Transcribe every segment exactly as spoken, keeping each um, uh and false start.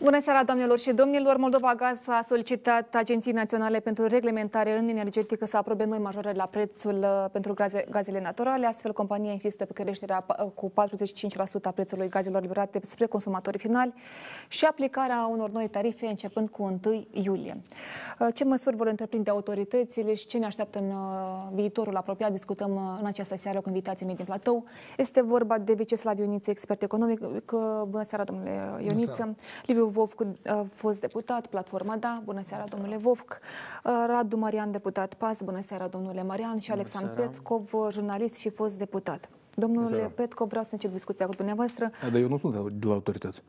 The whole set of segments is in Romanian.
Bună seara, doamnelor și domnilor! Moldova Gaz a solicitat Agenției Naționale pentru Reglementare în Energetică să aprobe noi majorări la prețul pentru gaze, gazele naturale. Astfel, compania insistă pe creșterea cu patruzeci și cinci la sută a prețului gazelor livrate spre consumatorii finali și aplicarea unor noi tarife începând cu întâi iulie. Ce măsuri vor întreprinde autoritățile și ce ne așteaptă în viitorul apropiat? Discutăm în această seară cu invitații mei din platou. Este vorba de Vyacheslav Ioniță, expert economic. Bună seara, domnule Ioniță! Liviu Vovc, fost deputat, Platforma Da, bună seara, domnule Vovc, Radu Marian, deputat P A S, bună seara, domnule Marian, și Alexandru Petkov, jurnalist și fost deputat. Domnule Petkov, vreau să încep discuția cu dumneavoastră. A, dar eu nu sunt de la autorități.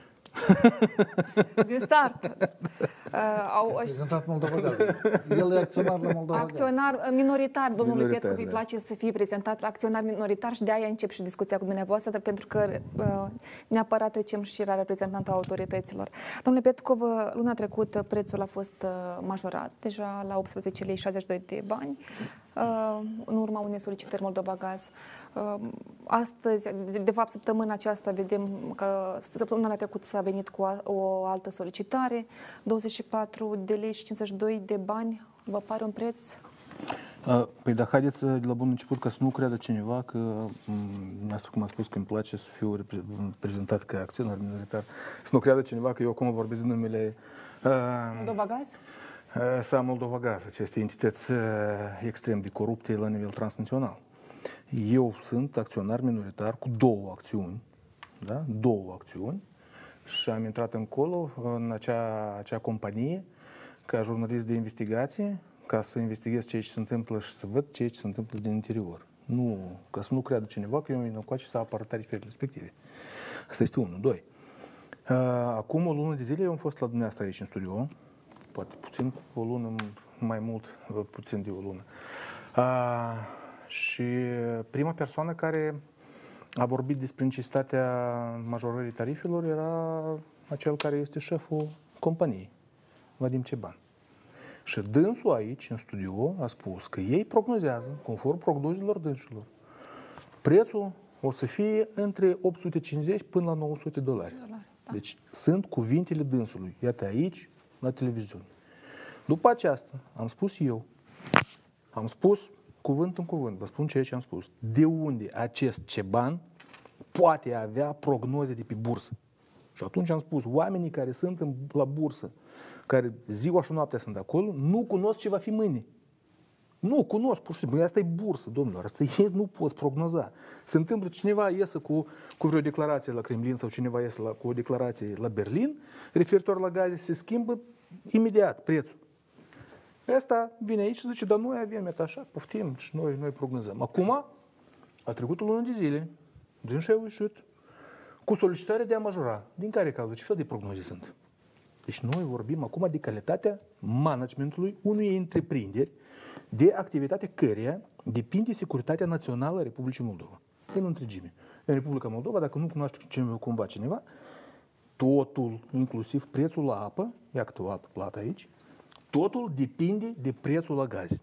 Din start. Uh, au prezentat Moldova Gaz. El e acționar la Moldova Gaz. Acționar minoritar, domnului minoritar, Petkov, îi place să fie prezentat acționar minoritar și de aia încep și discuția cu dumneavoastră, dar pentru că uh, neapărat trecem și la reprezentantul autorităților. Domnule Petkov, luna trecută prețul a fost uh, majorat, deja la optsprezece lei șaizeci și doi de bani, uh, în urma unei solicitări Moldova Gaz. Uh, astăzi, de fapt, săptămâna aceasta vedem că săptămâna trecută s-a venit cu o altă solicitare, douăzeci și patru de lei și cincizeci și doi de bani. Vă pare un preț? Păi da, haideți de la bun început ca să nu creadă cineva că, dumneavoastră cum a spus că îmi place să fiu prezentat ca acționar minoritar, să nu creadă cineva că eu acum vorbesc în numele Moldova Gaz? Sau Moldova Gaz, aceste entități extrem de corupte la nivel transnațional. Eu sunt acționar minoritar cu două acțiuni, da? Două acțiuni, și am intrat încolo în acea, acea companie ca jurnalist de investigație, ca să investighez ceea ce se întâmplă și să văd ceea ce se întâmplă din interior. Nu, ca să nu creadă cineva că eu îmi încoace să apăr tarifele respective. Asta este unul. Doi. Acum o lună de zile eu am fost la dumneavoastră aici în studio, poate puțin o lună, mai mult, puțin de o lună. Și prima persoană care a vorbit despre necesitatea majorării tarifelor era acel care este șeful companiei, Vadim Ceban. Și dânsul aici, în studio, a spus că ei prognozează, conform prognozelor dânșilor, prețul o să fie între opt sute cincizeci până la nouă sute dolari. Da. Deci sunt cuvintele dânsului. Iată aici, la televiziune. După aceasta, am spus eu, am spus cuvânt în cuvânt, vă spun ceea ce am spus. De unde acest Ceban poate avea prognoze de pe bursă? Și atunci am spus, oamenii care sunt în, la bursă, care ziua și noaptea sunt acolo, nu cunosc ce va fi mâine. Nu cunosc, pur și simplu. Asta e bursă, domnilor. Asta e, nu poți prognoza. Se întâmplă, cineva iese cu, cu vreo declarație la Kremlin sau cineva iese la, cu o declarație la Berlin, referitor la gaze, se schimbă imediat prețul. Asta vine aici și zice, dar noi avem, iată așa, poftim și noi, noi prognozăm. Acum, a trecut o lună de zile, din și au ieșit, cu solicitarea de a majora. Din care cauză? Ce fel de prognoze sunt? Deci noi vorbim acum de calitatea managementului unei întreprinderi, de activitatea căreia depinde securitatea națională a Republicii Moldova. În întregime. În Republica Moldova, dacă nu cunoaște cumva cineva, totul, inclusiv prețul la apă, ia câte o apă plată aici, totul depinde de prețul la gaze.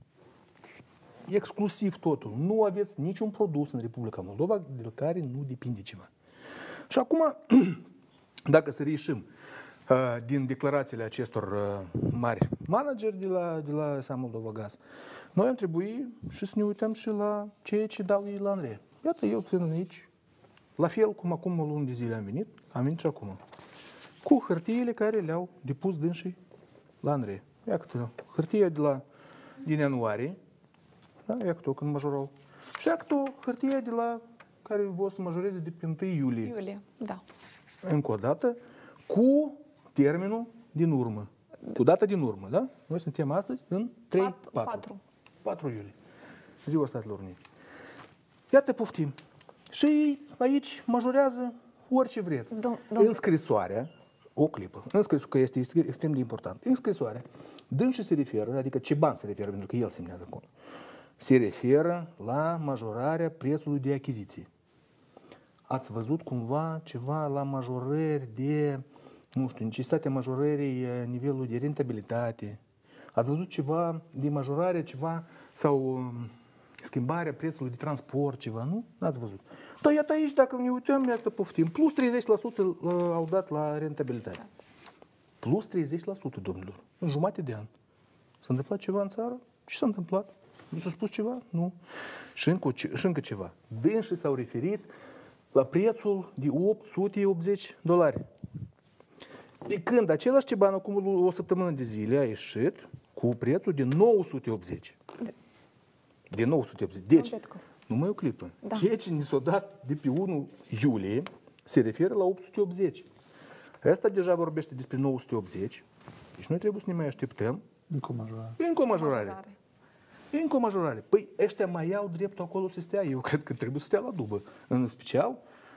Exclusiv totul. Nu aveți niciun produs în Republica Moldova de care nu depinde ceva. Și acum, dacă să reieșim uh, din declarațiile acestor uh, mari manageri de la, de la S A Moldova Gaz, noi am trebuit și să ne uităm și la ceea ce dau ei la Andrei. Iată, eu țin aici, la fel cum acum o lună de zile am venit, am venit și acum, cu hârtiile care le-au depus dânsii la Andrei. Iată, hârtia de la, din ianuarie, da? Iată, când majorau. Și iată, hârtia de la care vor să majoreze de pe întâi iulie. Iulie, da. Încă o dată, cu termenul din urmă. Cu data din urmă, da? Noi suntem astăzi în trei patru. patru iulie. Ziua Statelor Unite. Iată, poftim. Și aici majorează orice vreți. În scrisoarea, o clipă, în scrisoarea, că este extrem de important, în scrisoarea, dânsii se referă, adică Ceban se referă, pentru că el semnează acolo, se referă la majorarea prețului de achiziție. Ați văzut cumva ceva la majorări de, nu știu, necesitatea majorării nivelului de rentabilitate? Ați văzut ceva de majorare, ceva, sau schimbarea prețului de transport, ceva, nu? N-ați văzut. Dar iată aici, dacă ne uităm, iată poftim, plus treizeci la sută au dat la rentabilitate. Plus treizeci la sută, domnilor, în jumătate de an. S-a întâmplat ceva în țară? Ce s-a întâmplat? Nu s-a spus ceva? Nu. Și încă, și încă ceva. Dânsii s-au referit la prețul de opt sute optzeci dolari. Pe când același ceban acum o săptămână de zile a ieșit cu prețul de nouă sute optzeci. De, de nouă sute optzeci. Deci, numai o clipă. Da. Ceea ce ni s-a dat de pe unu iulie se referă la opt sute optzeci. Asta deja vorbește despre nouă sute optzeci. Deci noi trebuie să ne mai așteptăm. Încă o majorare. Încă o majorare. Încă o majorare. Păi ăștia mai au dreptul acolo să stea. Eu cred că trebuie să stea la dubă. În special,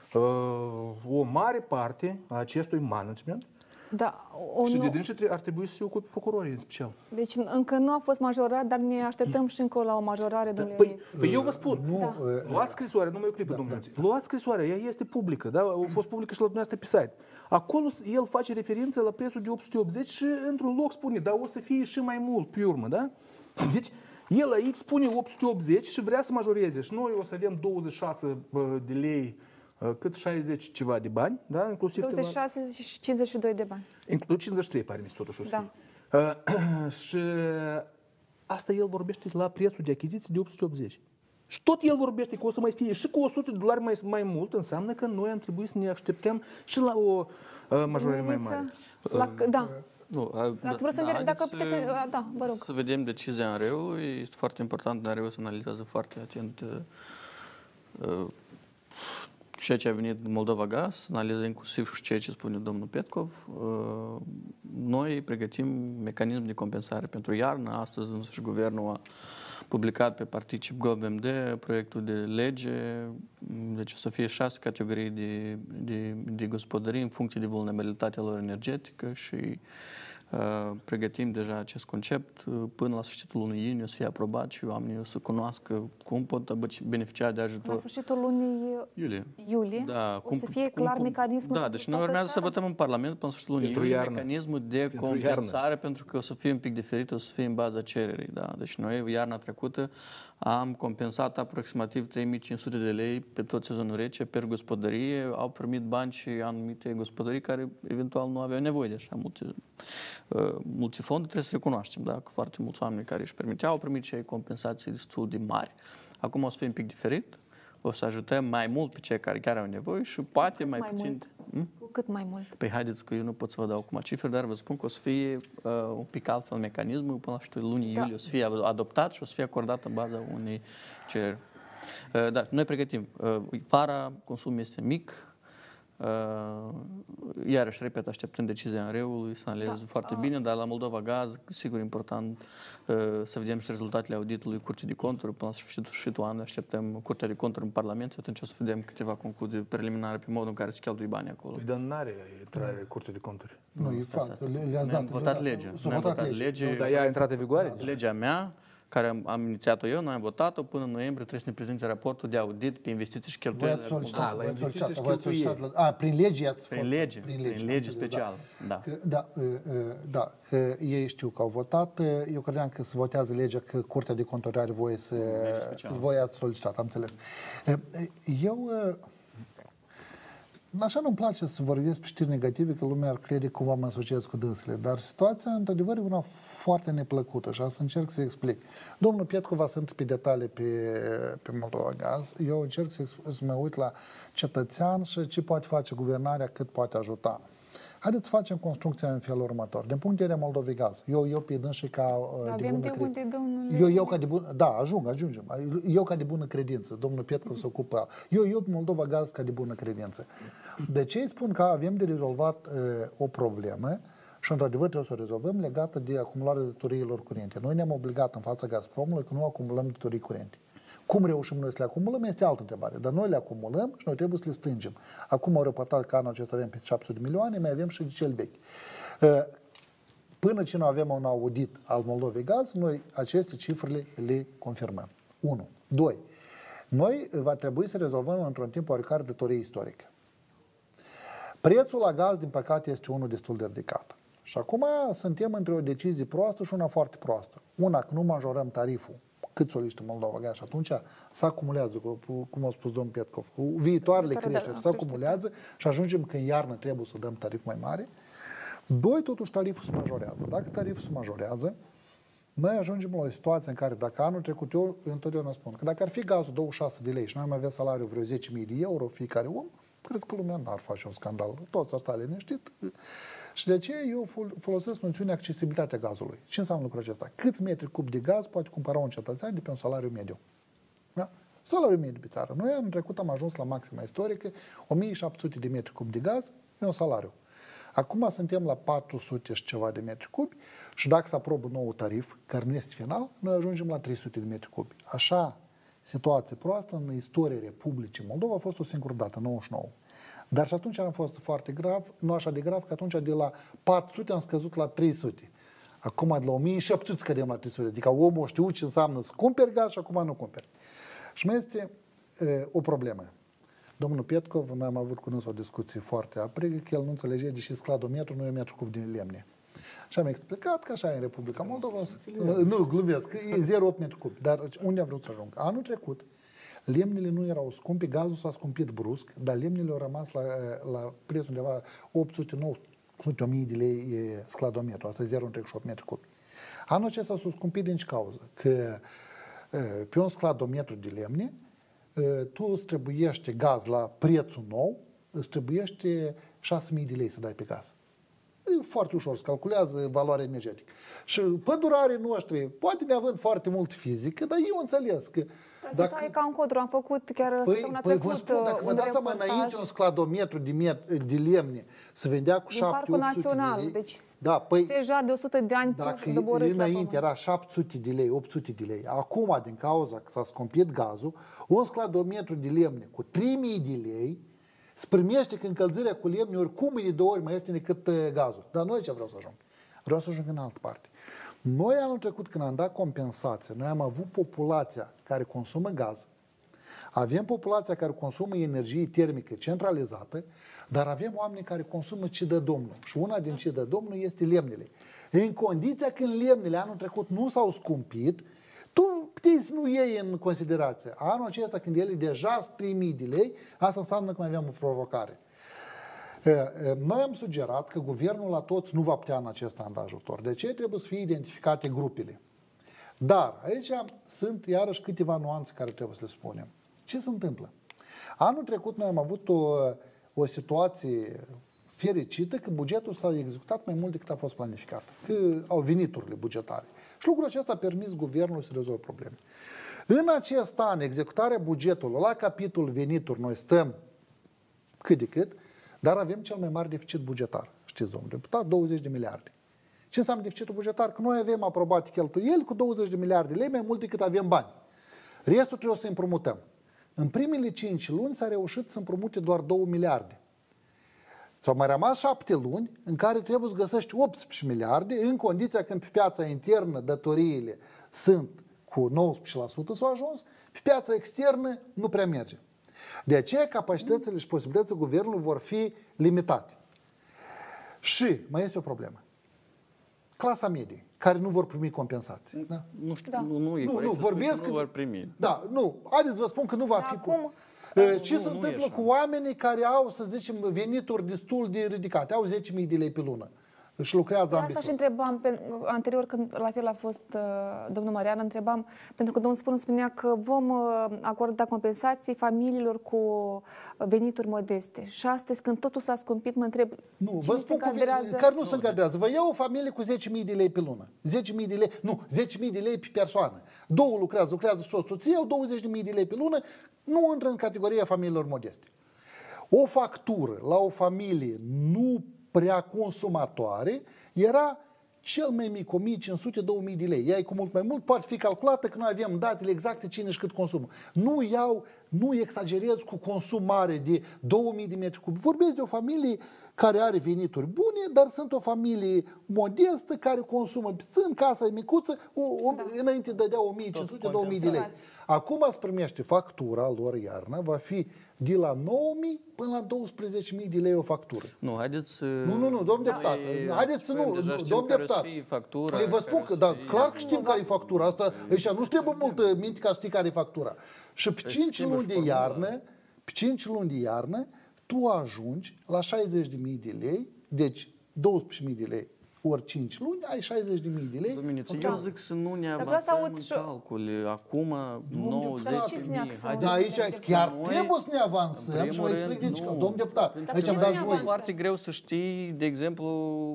o mare parte a acestui management. Da, o, și de dânsi ar trebui să se ocupe procurorii în special. Deci încă nu a fost majorat, dar ne așteptăm și încă la o majorare, da, domnule păi, păi eu vă spun, nu, da. Luați scrisoarea, numai o clipă, da, domnule. Da. Luați scrisoarea, ea este publică, da? A fost publică și la dumneavoastră pe site. Acolo el face referință la prețul de opt sute optzeci și într-un loc spune, da, o să fie și mai mult pe urmă, da? Deci, el aici spune opt sute optzeci și vrea să majoreze. Și noi o să avem douăzeci și șase de lei, cât șaizeci ceva de bani, da? Inclusiv douăzeci și șase și cincizeci și doi de bani. cincizeci și trei, pare mi se totuși o să da. fie. Și asta el vorbește la prețul de achiziție de opt sute optzeci. Și tot el vorbește că o să mai fie și cu o sută de dolari mai, mai mult, înseamnă că noi am trebuit să ne așteptăm și la o uh, majorare mai mare. La, da. Nu, a, da, da, să vedem, dacă puteți, da, vă rog. Să vedem decizia A R E-ului. Este foarte important, A R E-ul să analizează foarte atent uh, ceea ce a venit din Moldova Gaz, analiză inclusiv și ceea ce spune domnul Petkov. Uh, noi pregătim mecanism de compensare pentru iarnă. Astăzi însăși guvernul a publicat pe Particip Gov M D proiectul de lege, deci o să fie șase categorii de, de, de gospodării în funcție de vulnerabilitatea lor energetică și uh, pregătim deja acest concept. Până la sfârșitul lunii iunie o să fie aprobat și oamenii o să cunoască cum pot beneficia de ajutor. La sfârșitul lunii iulie, iulie da, o cum, să fie clar cum, mecanismul. Da, deci noi urmează să votăm în Parlament până la sfârșitul lunii pentru iulie iarnă. mecanismul de pentru compensare iarnă. Pentru că o să fie un pic diferit, o să fie în baza cererii. Da? Deci noi iarna trecută am compensat aproximativ trei mii cinci sute de lei pe tot sezonul rece, per gospodărie. Au primit bani și anumite gospodării care eventual nu aveau nevoie de așa multe, uh, multe fonduri. Trebuie să recunoaștem, da? Că foarte mulți oameni care își permiteau au primit și ei compensații destul de mari. Acum o să fie un pic diferit. O să ajutăm mai mult pe cei care chiar au nevoie și poate mai, mai puțin... Mult? Cu cât mai mult? Păi haideți că eu nu pot să vă dau acum cifre, dar vă spun că o să fie uh, un pic altfel mecanismul până la sfârșitul lunii da. iulie. O să fie adoptat și o să fie acordat în baza unei cereri. Uh, da, noi pregătim. Uh, vara, consumul este mic. Uh, iarăși, repet, așteptăm decizia A R E-ului, să analizeze da. foarte uh. bine, dar la Moldova Gaz, sigur, important uh, să vedem și rezultatele auditului Curții de Conturi. Până la sfârșitul, sfârșitul anului așteptăm Curtea de Conturi în Parlament și atunci o să vedem câteva concluzii preliminare pe modul în care se cheltuie banii acolo. Păi, dar n-are intrare Curtea de Conturi. Nu, e fapt. Le-ați dat. Am votat legea. S-a votat lege. Dar ea a intrat în vigoare? Legea mea, care am, am inițiat-o eu, noi am votat-o, până în noiembrie trebuie să ne prezinte raportul de audit pe investiții și cheltuieli. Voi ați solicitat, la voi ați investiții și solicitat, cheltuieli. la, a, prin lege ați Prin fost, lege, prin lege, prin lege specială, da. Da. Că, da, da, că ei știu că au votat, eu credeam că se votează legea, că Curtea de Conturi are voie să... Voi ați solicitat, am înțeles. Eu... Așa nu-mi place să vorbesc pe știri negative, că lumea ar crede că cumva mă asociez cu dânsele, dar situația, într-adevăr, e una foarte neplăcută și să încerc să explic. Domnul Petkov va să intre pe detalii pe, pe Moldova Gaz. Eu încerc să, să mă uit la cetățean și ce poate face guvernarea, cât poate ajuta. Haideți să facem construcția în felul următor. Din punct de vedere Moldova Gaz, eu, eu pe dânsii ca Avem de bună de unde, credință. Eu, eu ca de bună, da, ajung, ajungem. Eu ca de bună credință, domnul Petkov se ocupă. Eu, eu pe Moldova Gaz ca de bună credință. De ce îi spun că avem de rezolvat uh, o problemă și într-adevăr trebuie să o rezolvăm legată de acumularea datoriilor curente. Noi ne-am obligat în fața Gazpromului că nu acumulăm datorii curente. Cum reușim noi să le acumulăm este altă întrebare, dar noi le acumulăm și noi trebuie să le stângem. Acum au reportat că anul acesta avem peste șapte sute de milioane, mai avem și de cel vechi. Până ce nu avem un audit al Moldovei Gaz, noi aceste cifrele le confirmăm. unu. doi. Noi va trebui să rezolvăm într-un timp oarecare datorie istorică. Prețul la gaz, din păcate, este unul destul de ridicat. Și acum suntem între o decizie proastă și una foarte proastă. Una, că nu majorăm tariful cât soliște Moldova Gaz și atunci se acumulează, cum a spus domnul Petkov, cu viitoarele creșteri se acumulează și ajungem că în iarnă trebuie să dăm tarif mai mare. Doi, totuși tariful se majorează. Dacă tariful se majorează, noi ajungem la o situație în care dacă anul trecut, eu întotdeauna spun că dacă ar fi gazul douăzeci și șase de lei și noi am avea salariul vreo zece mii de euro fiecare om, cred că lumea n-ar face un scandal. Toți ar sta liniștit. Și de aceea eu folosesc noțiunea accesibilitatea gazului. Ce înseamnă lucrul acesta? Câți metri cub de gaz poate cumpăra un cetățean de pe un salariu mediu? Da? Salariul mediu pe țară. Noi anul trecut am ajuns la maxima istorică, o mie șapte sute de metri cub de gaz e un salariu. Acum suntem la patru sute și ceva de metri cubi și dacă se aprobă nou tarif, care nu este final, noi ajungem la trei sute de metri cubi. Așa, situație proastă în istoria Republicii Moldova a fost o singură dată, nouăzeci și nouă. Dar și atunci am fost foarte grav, nu așa de grav, că atunci de la patru sute am scăzut la trei sute. Acum de la o mie șapte sute scădem la trei sute. Adică omul știu ce înseamnă să cumperi gaz și acum nu cumperi. Și mai este e, o problemă. Domnul Petkov, noi am avut cu dânsul o discuție foarte aprigă, că el nu înțelege de ce scladometru nu e metru cub de lemne. Și am explicat că așa e în Republica Moldova. Nu, glumesc, e zero virgulă opt metri cub. Dar unde am vrut să ajung? Anul trecut, lemnele nu erau scumpe, gazul s-a scumpit brusc, dar lemnele au rămas la, la preț undeva opt sute nouă sute o mie de lei e scladometru, asta e zero virgulă treizeci și opt metri cubi. Anul acesta s-a scumpit din ce cauză? Că pe un scladometru de lemne, tu îți trebuiește gaz la prețul nou, îți trebuiește șase mii de lei să dai pe gaz. E foarte ușor, se calculează valoarea energetică. Și pădurarii noștri, poate neavând foarte mult fizică, dar eu înțeles că... Dacă... e ca în Codru, am făcut chiar păi, săptămâna păi trecută vă spun, dacă vă dați seama înainte un scladometru de, met, de lemne se vendea cu șapte opt sute de lei. Deci da, păi, stejar de o sută de ani dacă înainte era șapte sute de lei, opt sute de lei, acum din cauza că s-a scumpit gazul, un scladometru de lemne cu trei mii de lei se primește că încălzirea cu lemne oricum e de două ori mai ieftin decât gazul. Dar noi ce vreau să ajung? Vreau să ajung în altă parte. Noi anul trecut când am dat compensație, noi am avut populația care consumă gaz, avem populația care consumă energie termică centralizată, dar avem oameni care consumă ce dă Domnul. Și una din ce dă Domnul este lemnele. În condiția când lemnele anul trecut nu s-au scumpit, tu puteai să nu iei în considerație. Anul acesta, când ele deja sunt trei mii de lei, asta înseamnă că mai avem o provocare. Noi am sugerat că guvernul la toți nu va putea în acest an da ajutor. De ce trebuie să fie identificate grupele? Dar aici sunt iarăși câteva nuanțe care trebuie să le spunem. Ce se întâmplă? Anul trecut noi am avut o, o situație fericită că bugetul s-a executat mai mult decât a fost planificat. Că au veniturile bugetare. Și lucrul acesta a permis guvernului să rezolve probleme. În acest an, executarea bugetului la capitolul venituri, noi stăm cât de cât, dar avem cel mai mare deficit bugetar. Știți, domnul deputat, douăzeci de miliarde. Ce înseamnă deficitul bugetar? Că noi avem aprobate cheltuieli cu douăzeci de miliarde de lei, mai mult decât avem bani. Restul trebuie să împrumutăm. În primele cinci luni s-a reușit să împrumute doar două miliarde. S-au mai rămas șapte luni în care trebuie să găsești optsprezece miliarde, în condiția când pe piața internă datoriile sunt cu nouăsprezece la sută s-au ajuns, pe piața externă nu prea merge. De aceea capacitățile și posibilitățile guvernului vor fi limitate. Și mai este o problemă. Clasa medie, care nu vor primi compensații. Da? Nu știu, da. nu, nu e nu, corect nu, să vorbesc spui că nu vor primi. Da, nu. Haideți să vă spun că nu va da, fi... Acum... Ce nu, se nu întâmplă cu oamenii care au, să zicem, venituri destul de ridicate, au zece mii de lei pe lună și lucrează ambisios. Asta și întrebam pe, anterior, când la fel a fost uh, domnul Marian, întrebam, pentru că domnul Spân spunea că vom uh, acorda compensații familiilor cu venituri modeste. Și astăzi, când totul s-a scumpit, mă întreb, nu, cine vă se spun încadrează? Care nu se încadrează. Vă iau o familie cu zece mii de lei pe lună. zece mii de lei, nu, zece mii de lei pe persoană. Două lucrează, lucrează soț, soție, au douăzeci de mii de lei pe lună, nu intră în categoria familiilor modeste. O factură la o familie nu prea consumatoare era cel mai mic, o mie cinci sute - două mii de lei. Ea e cu mult mai mult, poate fi calculată că noi avem datele exacte cine și cât consumă. Nu iau nu exagerez cu consum mare de două mii de metri cubi. Vorbesc de o familie care are venituri bune, dar sunt o familie modestă care consumă. Sunt casa e micuță, o, o, da. înainte dădea o mie cinci sute - două mii de lei. Acum îți primește factura lor iarna, va fi de la nouă mii până la douăsprezece mii de lei o factură. Nu, haideți... Nu, nu, nu, domn deputat. Haideți să nu, domn deputat. Păi vă spun că, da, clar că știm care e factura asta. Ăștia nu trebuie multă minte ca să știi care e factura. Și pe cinci luni de iarnă, pe cinci luni de iarnă, tu ajungi la șaizeci de mii de lei, deci douăsprezece mii de lei ori cinci luni, ai șaizeci de mii de lei. Dominiță, eu zic să nu ne avansăm în calcule. Acum nouăzeci de mii. Dar aici chiar trebuie să ne avansăm și vă explic de ce. Domn deputat, aici am dat voi. E foarte greu să știi, de exemplu,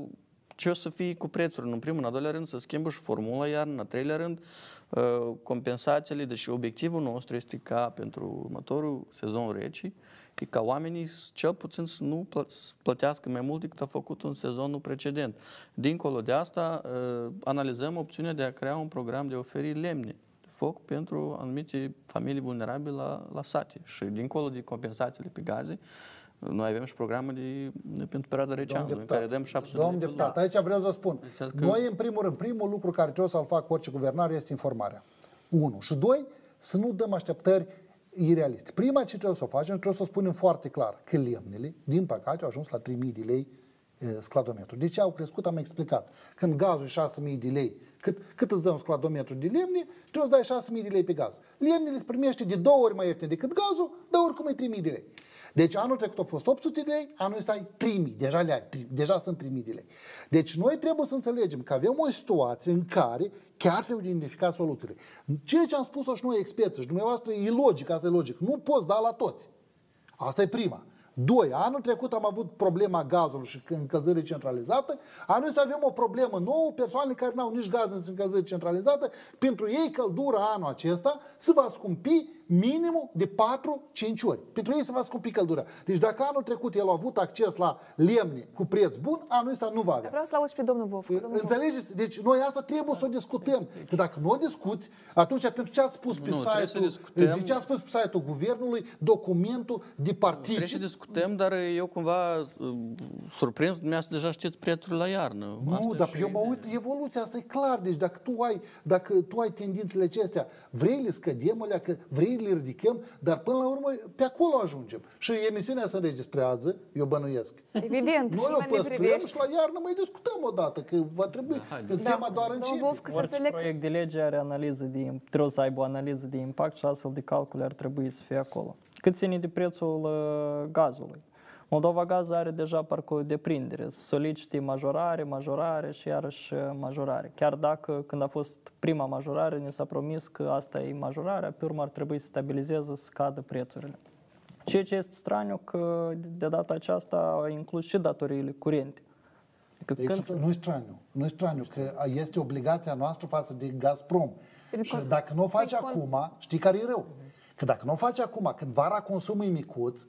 ce o să fie cu prețurile. În primul, în al doilea rând, să schimbă și formula iarnă, în al treilea rând, compensațiile, deși obiectivul nostru este ca pentru următorul sezon rece, e ca oamenii cel puțin să nu plătească mai mult decât a făcut în sezonul precedent. Dincolo de asta, analizăm opțiunea de a crea un program de oferi lemne de foc pentru anumite familii vulnerabile la, la sate. Și dincolo de compensațiile pe gaze, noi avem și programe de, de pentru perioada rece anului, în care dăm șapte sute de Domn deputat, aici vreau să spun. Că... Noi, în primul rând, primul lucru care trebuie să-l facă orice guvernare este informarea. Unu. Și doi, să nu dăm așteptări irealiste. Prima ce trebuie să o facem, trebuie să o spunem foarte clar că lemnele, din păcate, au ajuns la trei mii de lei scladometru. De ce au crescut? Am explicat. Când gazul e șase mii de lei, cât, cât îți dă un scladometru de lemne, trebuie să dai șase mii de lei pe gaz. Lemnele se primește de două ori mai ieftin decât gazul, dar oricum e trei mii de lei. Deci anul trecut a fost opt sute de lei, anul ăsta ai trei mii, deja, le ai, deja sunt trei mii de lei. Deci noi trebuie să înțelegem că avem o situație în care chiar trebuie identificat soluțiile. Ceea ce am spus-o și noi experți și dumneavoastră e logic, asta e logic. Nu poți da la toți. Asta e prima. Doi, anul trecut am avut problema gazului și încălzire centralizată. Anul ăsta avem o problemă nouă, persoane care n-au nici gaz în încălzire centralizată, pentru ei căldura anul acesta se va scumpi minimum de patru cinci ori. Pentru ei se va scumpi căldura. Deci dacă anul trecut el a avut acces la lemne cu preț bun, anul ăsta nu va avea. Vreau să auzi pe domnul Vov. Înțelegeți? Deci noi asta trebuie să o discutăm. Că dacă nu o discuți, atunci pentru ce ați spus pe site-ul, de ce ați spus pe site-ul guvernului documentul de partid? Trebuie să discutăm, dar eu cumva surprins, dumneavoastră deja știți prețurile la iarnă. Nu, asta dar eu mă uit, evoluția asta e clar. Deci dacă tu ai, dacă tu ai tendințele acestea, vrei le scădem alea, că vrei le ridicăm, dar până la urmă pe acolo ajungem. Și emisiunea se înregistrează, eu bănuiesc. Evident. Noi o păstrăm și la iarnă mai discutăm o dată, că va trebui, da, că tema da, doar începe. Orice proiect de lege are analiză de, trebuie să aibă o analiză de impact și astfel de calcule ar trebui să fie acolo. Cât ține de prețul uh, gazului? Moldova Gaz are deja parcă o deprindere, solicite majorare, majorare și iarăși majorare. Chiar dacă când a fost prima majorare ne s-a promis că asta e majorarea, pe urmă ar trebui să stabilizeze, să scadă prețurile. Ceea ce este straniu că de data aceasta a inclus și datoriile curente. Deci, când... Nu e straniu, nu e straniu, că este obligația noastră față de Gazprom. Și dacă nu o faci acum, știi care e rău? Că dacă nu o faci acum, când vara consumul e micuț,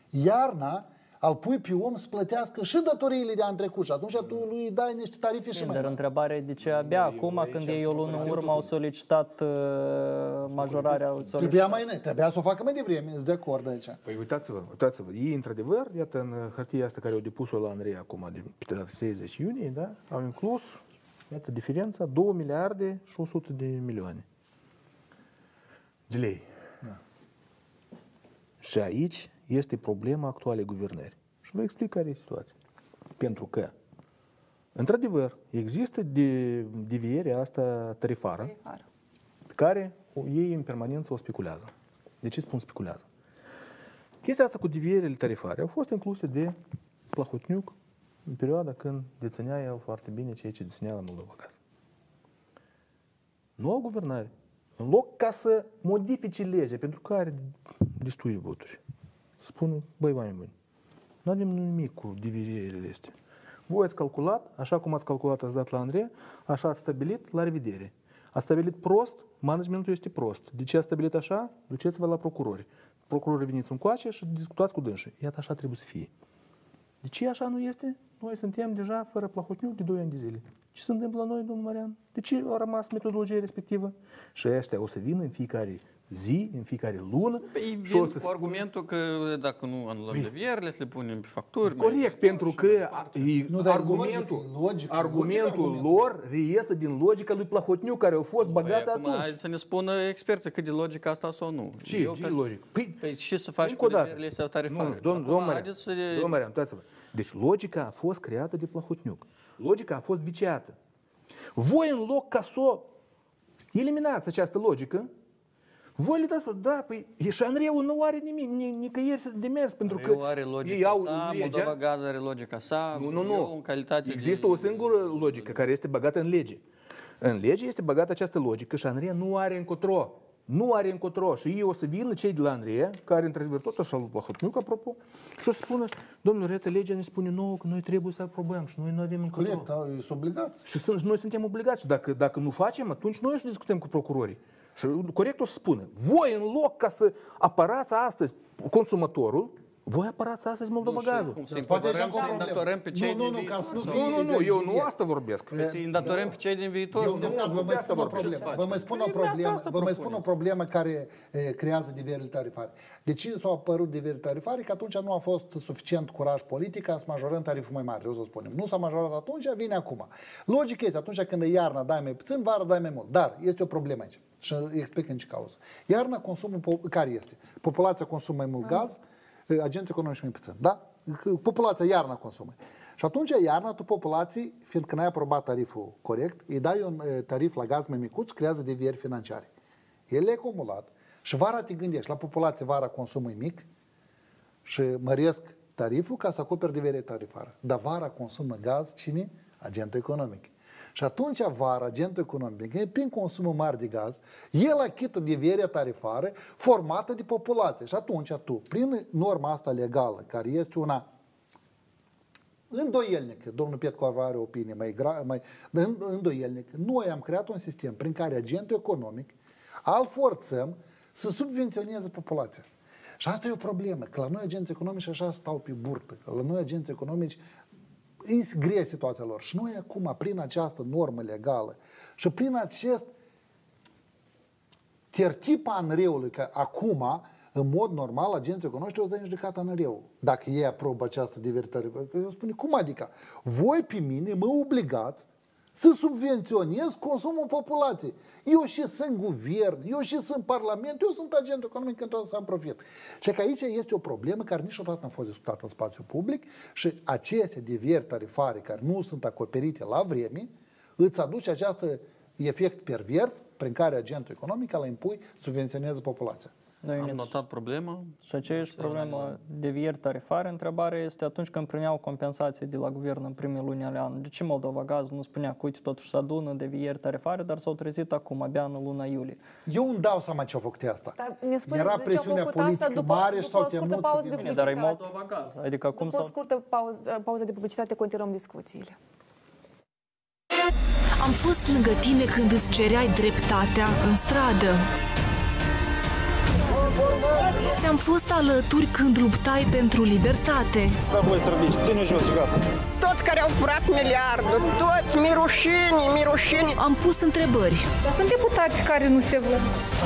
iarna îl pui pe om să plătească și datoriile de an trecut și atunci tu lui dai niște tarife și mai Dar întrebarea e de ce abia acum, când ei o lună în urmă au solicitat uh, majorarea... Trebuia mai înainte, trebuia să o facă mai devreme, sunt de acord aici. Păi uitați-vă, uitați-vă, ei într-adevăr, iată în hârtia asta care au depus-o la Andrei acum, de pe treizeci iunie, da, au inclus, iată, diferența, două miliarde și o sută de milioane de lei. Da. Și aici este problema actualei guvernări. Și vă explic care e situația. Pentru că, într-adevăr, există de, devierea asta tarifară, tarifară, pe care ei în permanență o speculează. De ce spun speculează? Chestia asta cu devierile tarifare au fost incluse de Plahotniuc în perioada când deținea el foarte bine ceea ce deținea la Moldova Gaz. Noua guvernare, în loc ca să modifice legea, pentru că are destui voturi, să spună, băi, oameni buni, nu avem nimic cu divierile astea. Voi ați calculat, așa cum ați calculat, ați dat la Andrei, așa ați stabilit, la revedere. Ați stabilit prost, managementul este prost. De ce ați stabilit așa? Duceți-vă la procurori. Procurorii veniți încoace și discutați cu dânsii. Iată, așa trebuie să fie. De ce așa nu este? Noi suntem deja fără Plahotniuc de doi ani de zile. Ce se întâmplă la noi, domnul Marian? De ce a rămas metodologia respectivă? Și ăștia o să vină în fiecare zi, în fiecare lună. Păi și vin o să cu argumentul că dacă nu anulăm devierile, să le punem pe facturi. Corect, pentru că Nu, dar argumentul, logică, logică, argumentul logică lor reiese din logica lui Plahotniuc, care a fost băgată Păi, acum, atunci. hai să ne spună experții cât de logică asta sau nu. Ce Eu ce pe- logic? Păi, Păi ce să faci încă cu o dată. devierile sau tarifare? Nu, nu, domn, Acum, domn Marian, haideți să... domn Marian, uitați-vă. Deci logica a fost creată de Plahotniuc. Logica a fost viciată. Voi, în loc ca să o eliminați această logică, voi le dați, da, păi, și Andreu nu are nimic, ni- nicăieri de mers, pentru că Eu are logica ei au sa, legea. Moldova Gaz are logica sa, Nu, nu, eu nu. în calitate Există de... o singură logică care este băgată în lege. În lege este băgată această logică și Andrei nu are încotro. Nu are încotro. Și ei o să vină cei de la Andrei, care într-adevăr tot așa la Hotniuc, apropo, și o să spună, domnule, iată, legea ne spune nouă că noi trebuie să aprobăm și noi nu avem încotro. Corect, da, sunt obligați. Și sunt, noi suntem obligați. Și dacă, dacă nu facem, atunci noi o să discutăm cu procurorii. Și corect o să spună, voi în loc ca să apărați astăzi consumatorul, voi apărați astăzi Moldova Gazul. Cum să Dar poate îndatorăm, așa să cu o îndatorăm pe problemă. cei Nu, din nu, nu, ca să nu viitor. fie- Nu, nu, nu, eu nu asta vorbesc. Păi să îndatorăm pe cei din viitor. Eu, Nu, dreptat, nu, vă de mai asta spun o vorbesc. problemă. Vă mai spun o Păi, asta- problemă. asta Vă mai spun o propuneți. problemă care e, creează devieri tarifare. De ce s-au apărut devieri tarifare? Că atunci nu a fost suficient curaj politic ca să majorăm tariful mai mare, o să spunem. Nu s-a majorat atunci, vine acum. Logic este, atunci când e iarna dai mai puțin, vara dai mai mult. Dar este o problemă aici. Și explic în ce cauză. Iarna consumul po- care este? Populația consumă mai mult gaz, agenții economici mai puțin. Da? Populația iarna consumă. Și atunci iarna tu populații, fiindcă n-ai aprobat tariful corect, îi dai un e, tarif la gaz mai micuț, creează devieri financiare. El e acumulat. Și vara te gândești, la populație vara consumul e mic și măresc tariful ca să acoperi deviere tarifară. Dar vara consumă gaz cine? Agentul economic. Și atunci vara, agentul economic, prin consumul mare de gaz, el achită devierea tarifară formată de populație. Și atunci tu, prin norma asta legală, care este una îndoielnică, domnul Petkov are o opinie mai, gra, mai îndoielnică, noi am creat un sistem prin care agentul economic îl forțăm să subvenționeze populația. Și asta e o problemă, că la noi agenții economici așa stau pe burtă, că la noi agenții economici e grea situația lor. Și noi acum, prin această normă legală și prin acest tertip a ANRE-ului, că acum, în mod normal, agenții economici o să dea în judecată ANRE-ul. Dacă ei aprobă această divertare. Eu spune, cum adică? Voi pe mine mă obligați să subvenționez consumul populației. Eu și sunt guvern, eu și sunt parlament, eu sunt agent economic când trebuie să am profit. Și că aici este o problemă care niciodată nu a fost discutată în spațiu public și aceste devieri tarifare care nu sunt acoperite la vreme, îți aduce acest efect pervers prin care agentul economic îl impui subvenționează populația. Noi Am ne- notat problema. Și aceeași problemă devieri tarifare, întrebarea este atunci când primeau compensații de la guvern în primele luni ale anului. De ce Moldova Gaz nu spunea că uite totuși se adună devieri tarifare, dar s-au trezit acum, abia în luna iulie? Eu îmi dau seama ce a făcut asta. Dar ne spune Era de ce au presiunea făcut asta politică după- mare și după s-au o scurtă temut să pauză de vină. Bine, dar e publicitate. Moldova Gaz. Adică cum După o să... scurtă pauză, pauză de publicitate continuăm discuțiile. Am fost lângă tine când îți cereai dreptatea în stradă. Ți-am fost alături când luptai pentru libertate. Da, voi sărdici, ține jos și gata. Toți care au furat miliardul, toți mirușini, mirușini. Am pus întrebări. Dar sunt deputați care nu se văd.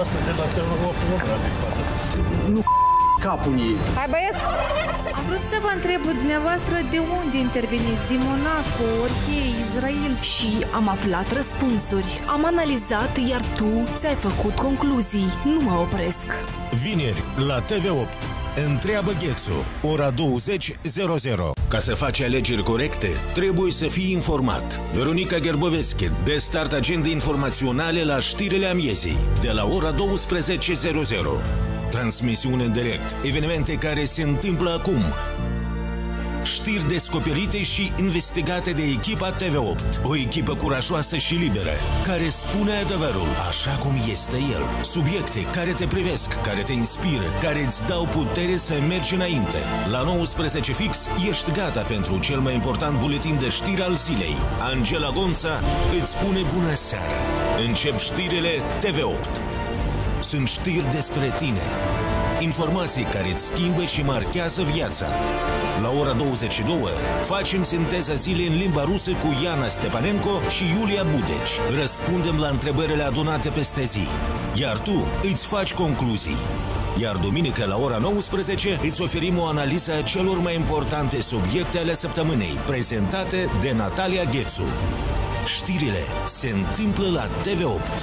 Capul ei. Hai băieți! Am vrut să vă întreb dumneavoastră de unde interveniți, din Monaco, Orhei, Israel. Și am aflat răspunsuri. Am analizat, iar tu ți-ai făcut concluzii. Nu mă opresc. Vineri, la T V opt. Întreabă Ghețu, ora douăzeci zero zero. Ca să faci alegeri corecte, trebuie să fii informat. Veronica Gerboveschi dă start agendei informaționale la știrile amiezii, de la ora douăsprezece zero zero. Transmisiune în direct, evenimente care se întâmplă acum. Știri descoperite și investigate de echipa T V opt. O echipă curajoasă și liberă, care spune adevărul așa cum este el. Subiecte care te privesc, care te inspiră, care îți dau putere să mergi înainte. La nouăsprezece fix ești gata pentru cel mai important buletin de știri al zilei. Angela Gonța îți spune bună seara. Încep știrile T V opt. Sunt știri despre tine. Informații care îți schimbă și marchează viața. La ora douăzeci și două facem sinteza zilei în limba rusă cu Iana Stepanenko și Iulia Budeci. Răspundem la întrebările adunate peste zi. Iar tu îți faci concluzii. Iar duminică la ora nouăsprezece îți oferim o analiză a celor mai importante subiecte ale săptămânii, prezentate de Natalia Ghețu. Știrile se întâmplă la T V opt.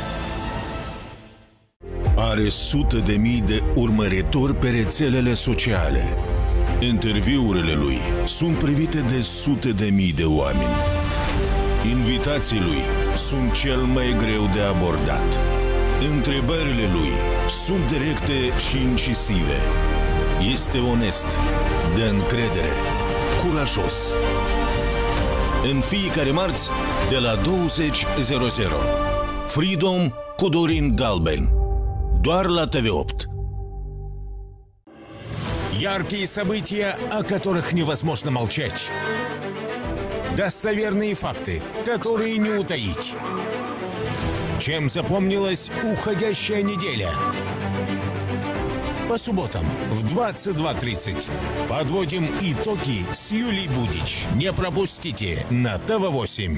Are sute de mii de urmăritori pe rețelele sociale. Interviurile lui sunt privite de sute de mii de oameni. Invitații lui sunt cel mai greu de abordat. Întrebările lui sunt directe și incisive. Este onest, de încredere, curajos. În fiecare marți, de la douăzeci zero zero. Freedom cu Dorin Galben. Doar la T V opt. Яркие события, о которых невозможно молчать. Достоверные факты, которые не утаить. Чем запомнилась уходящая неделя? По субботам в двадцать два тридцать подводим итоги с Юлией Будич. Не пропустите на Т В восемь.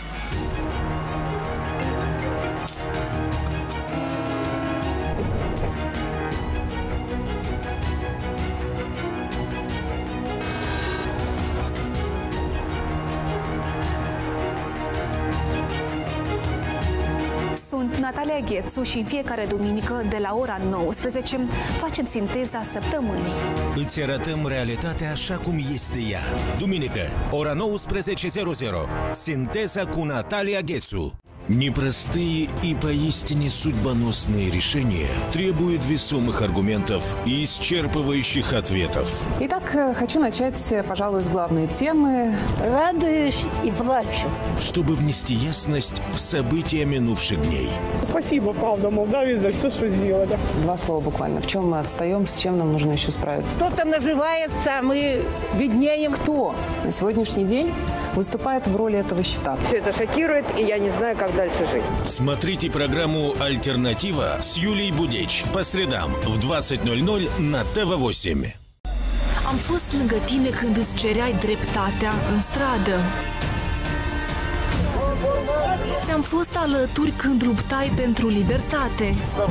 Sunt Natalia Ghețu și în fiecare duminică de la ora nouăsprezece facem sinteza săptămânii. Îți arătăm realitatea așa cum este ea. Duminică, ora nouăsprezece зеро зеро. Синтеза cu Natalia Ghețu. Непростые и поистине судьбоносные решения требуют весомых аргументов и исчерпывающих ответов. Итак, хочу начать, пожалуй, с главной темы. Радуюсь и плачу. Чтобы внести ясность в события минувших дней. Спасибо, правда, Молдавии за все, что сделали. Два слова буквально. В чем мы отстаем, с чем нам нужно еще справиться? Кто-то наживается, а мы беднеем. Кто на сегодняшний день выступает в роли этого щита? Все это шокирует, и я не знаю, как дальше жить. Смотрите программу «Альтернатива» с Юлией Будeci по средам в двадцать ноль ноль на Т В восемь. Am fost lângă tine când îți cereai dreptatea în stradă. Ți-am fost alături când luptai pentru libertate.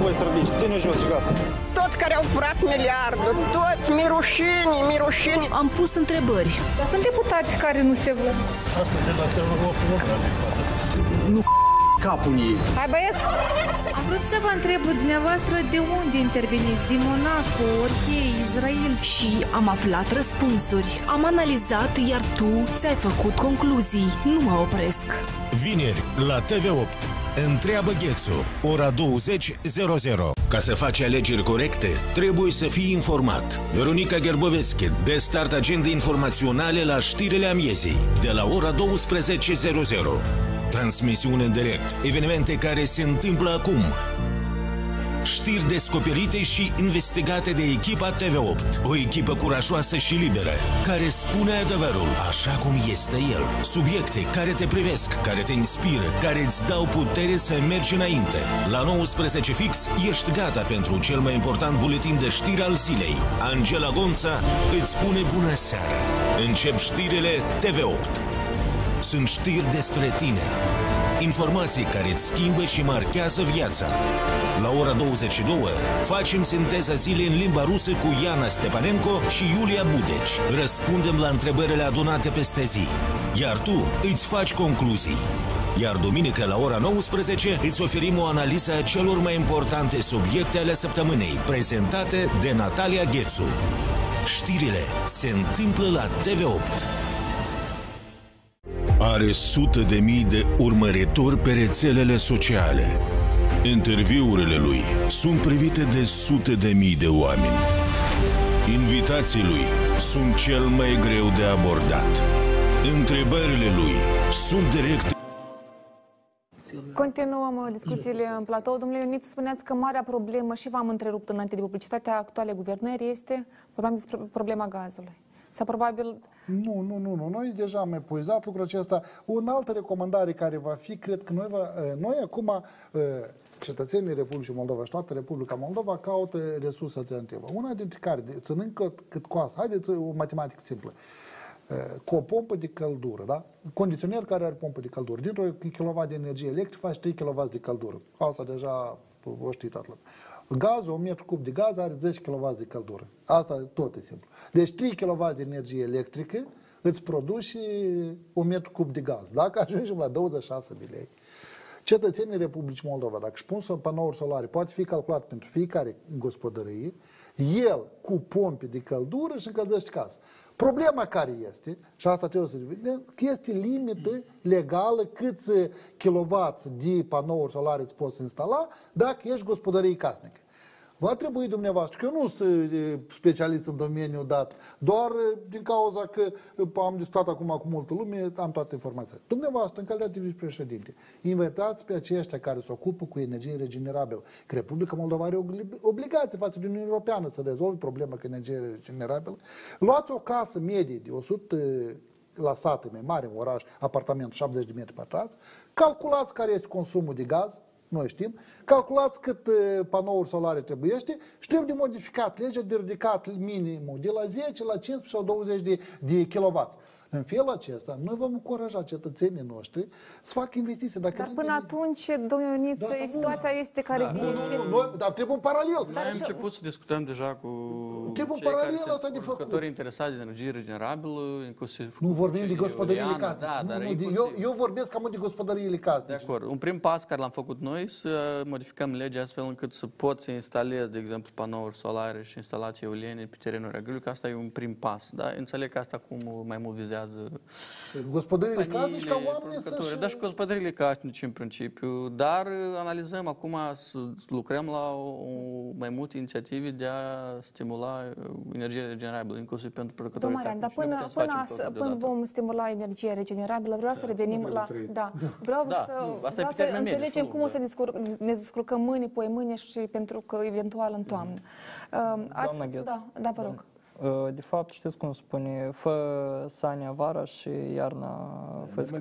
Toți care au furat miliardul, toți mirușini, mirușini. Am pus întrebări. Dar sunt deputați care nu se văd. Asta de la T V opt. Nu capul ei. Hai băieți! Am vrut să vă întreb dumneavoastră de unde interveniți, din Monaco, Orhei, Israel. Și am aflat răspunsuri. Am analizat, iar tu ți-ai făcut concluzii. Nu mă opresc. Vineri la T V opt. Întreabă Ghețu, ora douăzeci zero zero. Ca să faci alegeri corecte, trebuie să fii informat. Veronica Gerboveschi dă start agendei informaționale la știrile amiezii, de la ora douăsprezece zero zero. Transmisiune în direct, evenimente care se întâmplă acum. Știri descoperite și investigate de echipa T V opt. O echipă curajoasă și liberă, care spune adevărul așa cum este el. Subiecte care te privesc, care te inspiră, care îți dau putere să mergi înainte. La nouăsprezece fix ești gata pentru cel mai important buletin de știri al zilei. Angela Gonța îți spune bună seara. Încep știrile T V opt. Sunt știri despre tine. Informații care îți schimbă și marchează viața. La ora douăzeci și două facem sinteza zilei în limba rusă cu Iana Stepanenko și Iulia Budeci. Răspundem la întrebările adunate peste zi. Iar tu îți faci concluzii. Iar duminică la ora nouăsprezece îți oferim o analiză a celor mai importante subiecte ale săptămânii, prezentate de Natalia Ghețu. Știrile se întâmplă la T V opt. Are sute de mii de urmăritori pe rețelele sociale. Interviurile lui sunt privite de sute de mii de oameni. Invitații lui sunt cel mai greu de abordat. Întrebările lui sunt directe. Continuăm discuțiile în platou. Domnule Ionit, spuneați că marea problemă, și v-am întrerupt înainte de publicitatea actuale guvernării, este vorbeam despre problema gazului. Sau probabil... Nu, nu, nu, nu. Noi deja am epuizat lucrul acesta. O altă recomandare care va fi, cred că noi, va, noi acum cetățenii Republicii Moldova și toată Republica Moldova caută resurse alternative. Una dintre care, ținând cât, cât coastă, haideți o matematică simplă, cu o pompă de căldură, da? Condiționer care are pompă de căldură, dintr-un kilowatt de energie electrică faci trei kilowatt de căldură. Asta deja o știi toată lumea. Gazul, un metru cub de gaz are zece kilowatt de căldură. Asta tot e simplu. Deci trei kilowatt de energie electrică îți produci un metru cub de gaz. Dacă ajungem la douăzeci și șase de lei, cetățenii Republicii Moldova, dacă își pun panouri solare, poate fi calculat pentru fiecare gospodărie, el cu pompe de căldură și încălzește casă. Problema care este, și asta trebuie să vedem, că este limită legală câți kilowatt de panouri solare îți poți instala dacă ești gospodărie casnică. Va trebui dumneavoastră, că eu nu sunt specialist în domeniul dat, doar din cauza că am discutat acum cu multă lume, am toate informațiile. Dumneavoastră, în calitate de vicepreședinte, invitați pe aceștia care se ocupă cu energie regenerabilă, că Republica Moldova are obligație față de Uniunea Europeană să rezolve problema cu energie regenerabilă. Luați o casă medie de o sută la sate mai mare, în oraș, apartament șaptezeci de metri pătrați, calculați care este consumul de gaz, noi știm, calculați cât panouri solare trebuiește și trebuie de modificat legea de ridicat minimul de la zece la cincisprezece sau douăzeci de, de kilowatt. În felul acesta, noi vom încuraja cetățenii noștri să facă investiții. Dacă dar până atunci, domnule Ioniță, da, situația nu, este care da, este... Nu, nu, nu, dar trebuie un paralel. Noi am început să discutăm deja cu trebuie cei paralel care asta de făcut. interesați de energie regenerabilă, inclusiv... Nu vorbim de gospodăriile casnice. Da, nu, dar nu, de, eu, eu vorbesc cam de gospodăriile casnice. De acord. Un prim pas care l-am făcut noi, să modificăm legea astfel încât să poți să instalezi, de exemplu, panouri solare și instalații eoliene pe terenuri agricole, că asta e un prim pas. Da? Înțeleg că asta acum mai mult vizează gospodăriile casnice ca oamenii să-și... Da, și gospodăriile casnice în principiu, dar analizăm acum să lucrăm la o, mai multe inițiative de a stimula energia regenerabilă, inclusiv pentru producătorii casnici. Dar până, până, până vom stimula energia regenerabilă, vreau da. să revenim da, la... Da, vreau da, să, nu, vreau să înțelegem cum da. o să ne descurcăm mâine, poi mâine și pentru că eventual în toamnă. Mm. Ați, da, da, vă rog. De fapt, știți cum spune, fă sania vara și iarna făscă.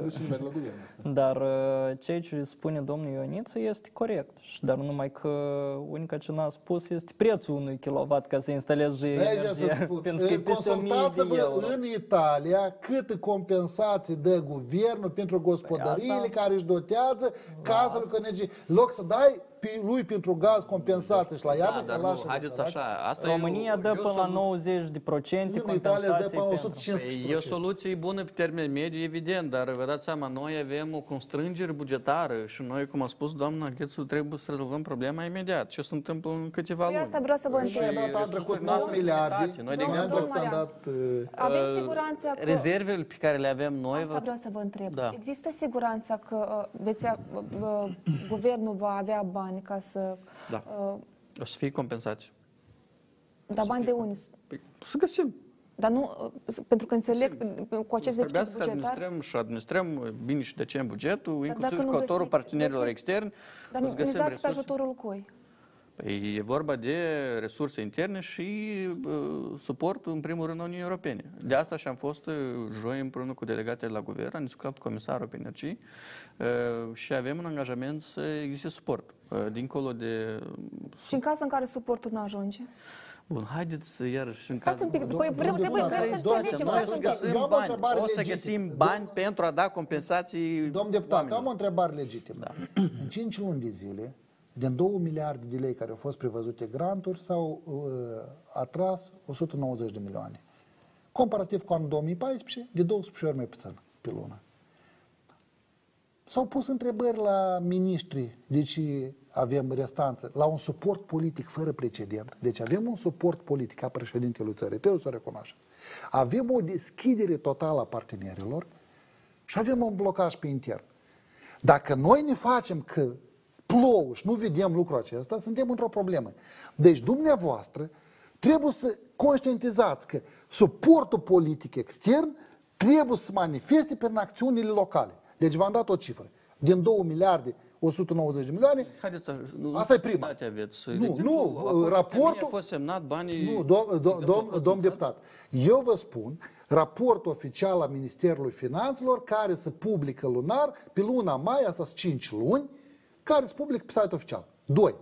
Dar ceea ce spune domnul Ioniță este corect. Dar numai că unica ce n-a spus este prețul unui kilowatt ca să instaleze energie. Pentru că e peste o mie de euro. În Italia cât compensații dă guvernul pentru gospodăriile care își dotează casele cu energie. Loc să dai lui pentru gaz compensație și la iarnă da, dar nu, haideți așa. Asta România e o, dă până la nouăzeci de procente compensații pentru. E o soluție bună pe termen mediu, evident, dar vă dați seama, noi avem o constrângere bugetară și noi, cum a spus doamna Ghețu, trebuie să rezolvăm problema imediat. Ce se întâmplă în câteva luni? Asta vreau să vă întreb. Am trecut nouă miliarde. Noi, de exemplu, avem siguranța că... rezervele pe care le avem noi... Asta vreau să vă întreb. Există siguranța că guvernul va avea bani ca să... Da. Uh, o să fie compensați. Dar bani de unde? Păi, să găsim. Dar nu, pentru că înțeleg cu acest deficit bugetar... Trebuie să administrăm și administrăm bine și decent bugetul, inclusiv cu ajutorul partenerilor externi. Dar nu mizați pe ajutorul cui? Păi e vorba de resurse interne și uh, suportul, în primul rând, a Uniunii Europene. De asta și am fost uh, joi împreună cu delegatele la guvern, am discutat cu comisarul pe energie uh, și avem un angajament să existe suport. Uh, dincolo de... Și în caz în care suportul nu ajunge? Bun, haideți iarăși în Stați un pic, păi vrem, trebuie, vrem să înțelegem. Noi să găsim bani, o să găsim bani pentru a da compensații. Domn deputat, am o întrebare legitimă. Da. În cinci luni de zile, din două miliarde de lei care au fost prevăzute granturi, s-au uh, atras o sută nouăzeci de milioane. Comparativ cu anul două mii paisprezece, de douăsprezece ori mai puțin pe lună. S-au pus întrebări la miniștri, deci avem restanță, la un suport politic fără precedent. Deci avem un suport politic a președintelui țării, trebuie să o recunoaștem. Avem o deschidere totală a partenerilor și avem un blocaj pe intern. Dacă noi ne facem că plouă și nu vedem lucrul acesta, suntem într-o problemă. Deci dumneavoastră trebuie să conștientizați că suportul politic extern trebuie să manifeste prin acțiunile locale. Deci v-am dat o cifră. Din două miliarde o sută nouăzeci de milioane. Haideți, nu, asta e prima. Aveți. Nu, exemplu, nu, raportul... A fost semnat banii... Nu, domn dom, dom, dom deputat. Eu vă spun, raportul oficial al Ministerului Finanțelor, care se publică lunar, pe luna mai, asta sunt cinci luni, care se publică pe site oficial. Doi.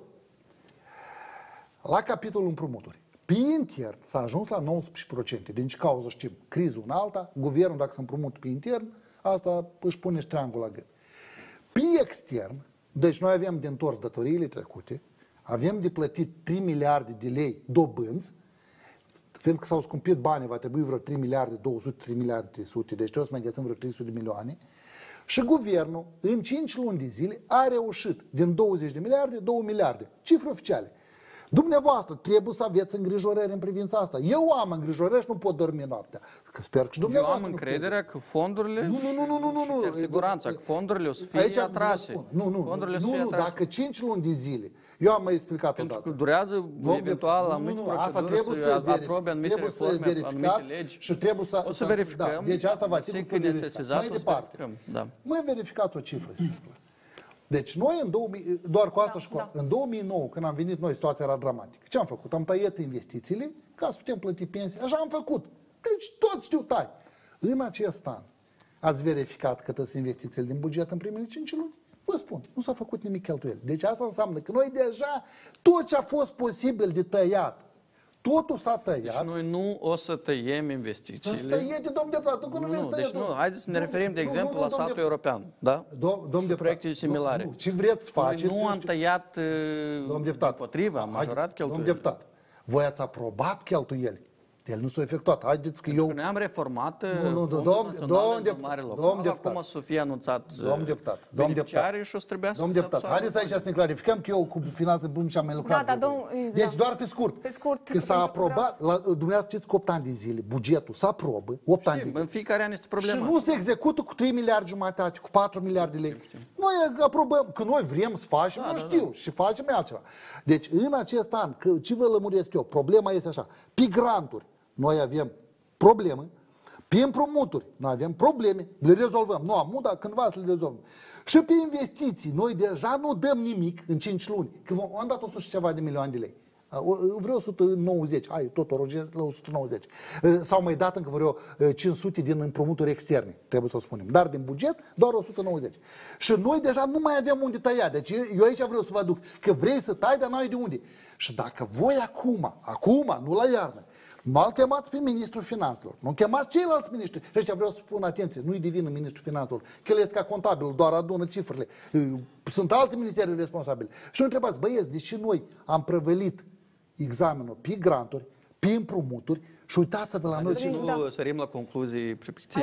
La capitolul împrumuturi. Pe intern s-a ajuns la nouăsprezece la sută. Din ce cauză știm? Criză una alta, guvernul dacă se împrumut pe intern, asta își pune triangul la gând. Pe extern, deci noi avem de întors datoriile trecute, avem de plătit trei miliarde de lei dobânzi, fiindcă s-au scumpit banii, va trebui vreo trei miliarde două sute, trei miliarde trei sute, deci trebuie să mai găsim vreo trei sute de milioane. Și guvernul, în cinci luni de zile, a reușit din douăzeci de miliarde, două miliarde. Cifre oficiale. Dumneavoastră trebuie să aveți îngrijorări în privința asta. Eu am îngrijorări și nu pot dormi noaptea. Că sper că și dumneavoastră. Eu am încrederea că fondurile nu, nu, nu, nu, nu, nu, și siguranța, că fondurile o să fie aici atrase. Nu, nu, fondurile nu, nu, dacă cinci luni de zile, eu am mai explicat pentru odată. că durează Domnule, eventual nu, anumite nu, asta proceduri trebuie să să aprobe anumite trebuie să reforme, verificați anumite legi. și trebuie să, O să verificăm. Da, deci asta va ține trebui să verificați. Mai departe. Da. Mai verificați o cifră simplă. Deci noi în două mii, doar cu asta da, și cu da. în două mii nouă, când am venit noi, situația era dramatică. Ce am făcut? Am tăiat investițiile ca să putem plăti pensii. Așa am făcut. Deci tot știu tai. În acest an ați verificat cât sunt investițiile din buget în primele cinci luni? Vă spun, nu s-a făcut nimic cheltuieli. Deci asta înseamnă că noi deja tot ce a fost posibil de tăiat, totul s-a tăiat. Deci noi nu o să tăiem investițiile. Să tăiete, domn deputat, că nu, nu, nu deci nu, haideți să ne referim, de exemplu, la saltul european, da? Domn și proiecte similare. Nu, nu, ce vreți să faceți? Noi nu am tăiat împotriva, am majorat cheltuielile. Domn deputat, voi ați aprobat cheltuieli. El nu s-a efectuat. Haideți că eu... Noi am reformat nu, nu, Fondul domn, Național domn, de Mare Local. domn deputat. Acum o să fie anunțat domn deputat, beneficiarii și o să trebuiască domn deputat, haideți aici să ne clarificăm că eu cu finanțe publice am mai lucrat. Da, da, domn, deci da. doar pe scurt. Pe scurt. Că s-a aprobat, la, dumneavoastră știți că opt ani de zile, bugetul se aprobă, opt ani de zile. În fiecare an este problema. Și nu se execută cu trei miliarde jumătate, cu patru miliarde de lei. Noi aprobăm, că noi vrem să facem, da, nu da, știu, da. și facem altceva. Deci în acest an, că, ce vă lămuresc eu, problema este așa, pe granturi noi avem problemă, pe împrumuturi noi avem probleme, le rezolvăm. Nu am dar cândva să le rezolvăm. Și pe investiții, noi deja nu dăm nimic în cinci luni, că vom, am dat o sută și ceva de milioane de lei. Vreo o sută nouăzeci, hai, tot o rogez la o sută nouăzeci. S-au mai dat încă vreo cinci sute din împrumuturi externe, trebuie să o spunem. Dar din buget, doar o sută nouăzeci. Și noi deja nu mai avem unde tăia. Deci eu aici vreau să vă aduc că vrei să tai, dar n-ai de unde. Și dacă voi acum, acum, nu la iarnă, nu-l chemați pe ministrul finanțelor, nu chemați ceilalți ministri. Și aici vreau să spun atenție, nu-i divină ministrul finanțelor, că el este ca contabil, doar adună cifrele. Sunt alte ministere responsabile. Și nu întrebați, băieți, deși noi am prăvălit examenul pe granturi, pe împrumuturi și uitați-vă la noi. Deci nu da. sărim la concluzii pripite.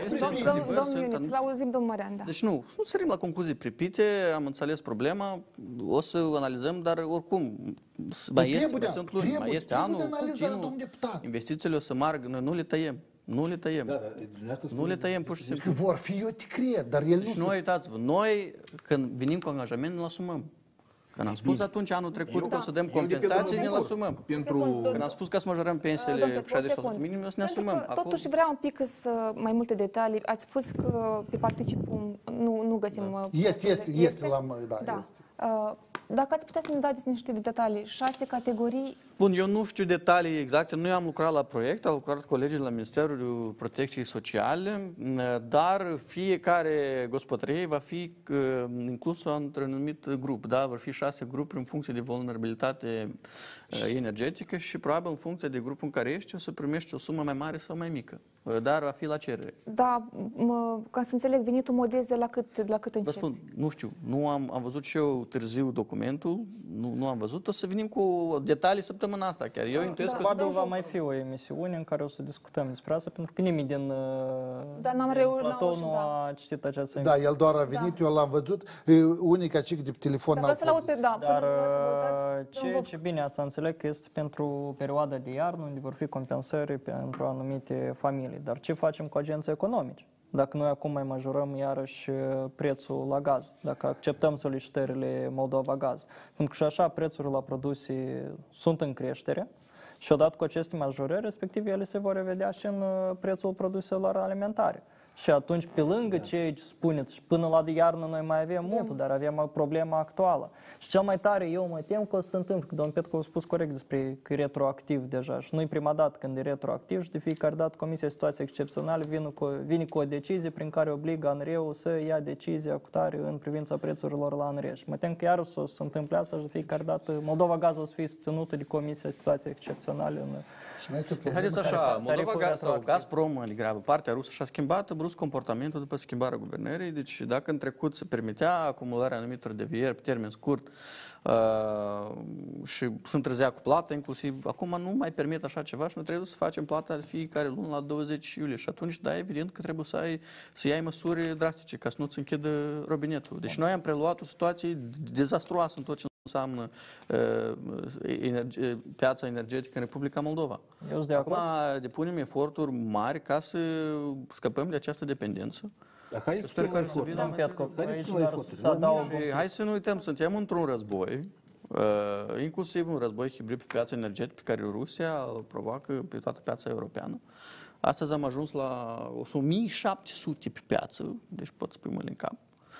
Domnul, l-auzim, domnul Marian, da. Deci nu, nu sărim la concluzii pripite, am înțeles problema, o să o analizăm, dar oricum mai este, mai sunt luni, mai este anul, continuu, investițiile o să margă, noi nu le tăiem. Nu le tăiem. Da, da, nu le tăiem pur și simplu. Că vor fi, eu te cred, dar el deci nu... noi, uitați-vă, noi când venim cu angajament, ne-l asumăm. Când am spus atunci, anul trecut, că o să dăm compensații, ne-l asumăm. Pentru... Când am spus că să majorăm pensiile cu șaizeci la sută minim, o să ne asumăm. Totuși vreau un pic să mai multe detalii. Ați spus că pe participul nu, nu găsim... Este, este, este, la... Da, da. este. Dacă ați putea să ne dați niște detalii, șase categorii... Bun, eu nu știu detalii exacte, noi am lucrat la proiect, au lucrat colegii la Ministerul Protecției Sociale, dar fiecare gospodărie va fi inclusă într-un anumit grup, da? Vor fi șase grupuri în funcție de vulnerabilitate energetică și probabil în funcție de grupul în care ești o să primești o sumă mai mare sau mai mică, dar va fi la cerere. Da, mă, ca să înțeleg, venitul modest de la cât, de la cât începe? Vă spun, nu știu, nu am, am văzut și eu târziu documentul, nu, nu am văzut, o să venim cu detalii săptămâna asta chiar. Eu intuiesc da, că... Probabil va mai fi o emisiune în care o să discutăm despre asta, pentru că nimeni din, da, n-am din reu- platou nu da. a citit această Da, el doar a venit, da. Eu l-am văzut, unica cic de telefon n-a fost. Da, dar ce, ce bine asta înțeleg că este pentru perioada de iarnă, unde vor fi compensări pentru anumite familii. Dar ce facem cu agenții economici? Dacă noi acum mai majorăm iarăși prețul la gaz, dacă acceptăm solicitările Moldova Gaz. Pentru că și așa prețurile la produse sunt în creștere și odată cu aceste majorări, respectiv ele se vor revedea și în prețul produselor alimentare. Și atunci, pe lângă ceea ce spuneți, și până la de iarnă noi mai avem mult, dar avem problema actuală. Și cel mai tare eu mă tem că o să se întâmple, că domnul Petkov a spus corect despre că e retroactiv deja. Și nu-i prima dată când e retroactiv și de fiecare dată Comisia Situații Excepționale vine cu, vine cu o decizie prin care obligă ANRE-ul să ia decizia cu tare în privința prețurilor la ANRE. Și mă tem că iar o să se întâmple asta și de fiecare dată Moldova Gaz o să fie susținută de Comisia Situații Excepționale în Haideți așa, Moldova Gaz sau Gazprom, mai degrabă, partea rusă și-a schimbat brusc comportamentul după schimbarea guvernării. Deci dacă în trecut se permitea acumularea anumitor devieri pe termen scurt uh, și se întârzea cu plata, inclusiv, acum nu mai permit așa ceva și noi trebuie să facem plata de fiecare lună la douăzeci iulie. Și atunci, da, evident că trebuie să, ai, să iei măsuri drastice ca să nu-ți închidă robinetul. Deci noi am preluat o situație dezastruoasă în tot ce înseamnă uh, energie, piața energetică în Republica Moldova. Eu sunt de acord. Acum depunem eforturi mari ca să scăpăm de această dependență. Hai să sper că să vină hai să nu uităm, suntem într-un război, uh, inclusiv un război hibrid pe piața energetică pe care Rusia îl provoacă pe toată piața europeană. Astăzi am ajuns la o mie șapte sute pe piață, deci pot să pui mâini în cap.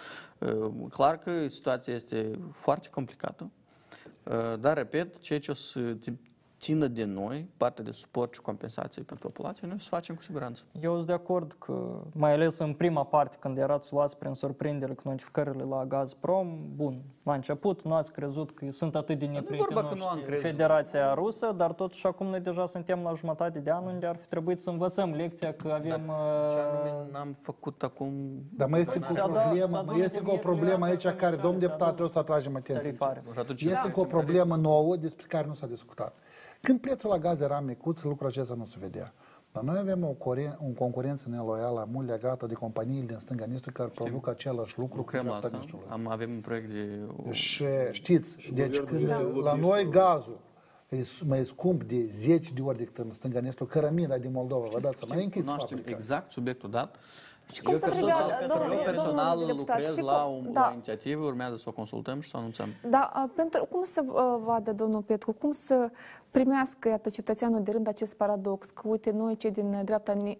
Clar că situația este foarte complicată, dar, repet, ceea ce o să țină de noi, partea de suport și compensație pentru populație, noi o să facem cu siguranță. Eu sunt de acord că, mai ales în prima parte, când erați luați prin surprindere cu notificările la Gazprom, bun, la început nu ați crezut că sunt atât de neprietenoși Federația Rusă, dar totuși acum noi deja suntem la jumătate de an unde ar fi trebuit să învățăm lecția că avem... Dar ce n-am făcut acum... Dar mai este cu o problemă, mai este cu o problemă aici care, domn deputat, trebuie să atragem atenție. Este cu o problemă nouă despre care nu s-a discutat. Când prețul la gaz era micuț, lucrul acesta nu se vedea. Dar noi avem o, o concurență neloială mult legată de companiile din stânga nistul care produc același lucru. Lucrăm la asta. Am, avem un proiect de... Și știți, deci când la noi gazul e mai scump de zece de ori decât în stânga nistul, cărămida din Moldova, vă dați mai închis fabrica. Exact subiectul dat. Și cum eu să personal, privea, eu personal domnule lucrez deputat, la o da. inițiativă, urmează să o consultăm și să o anunțăm. Da, pentru cum să uh, vadă domnul Petcu, cum să primească, iată, cetățeanul de rând acest paradox, că uite, noi cei din dreapta uh,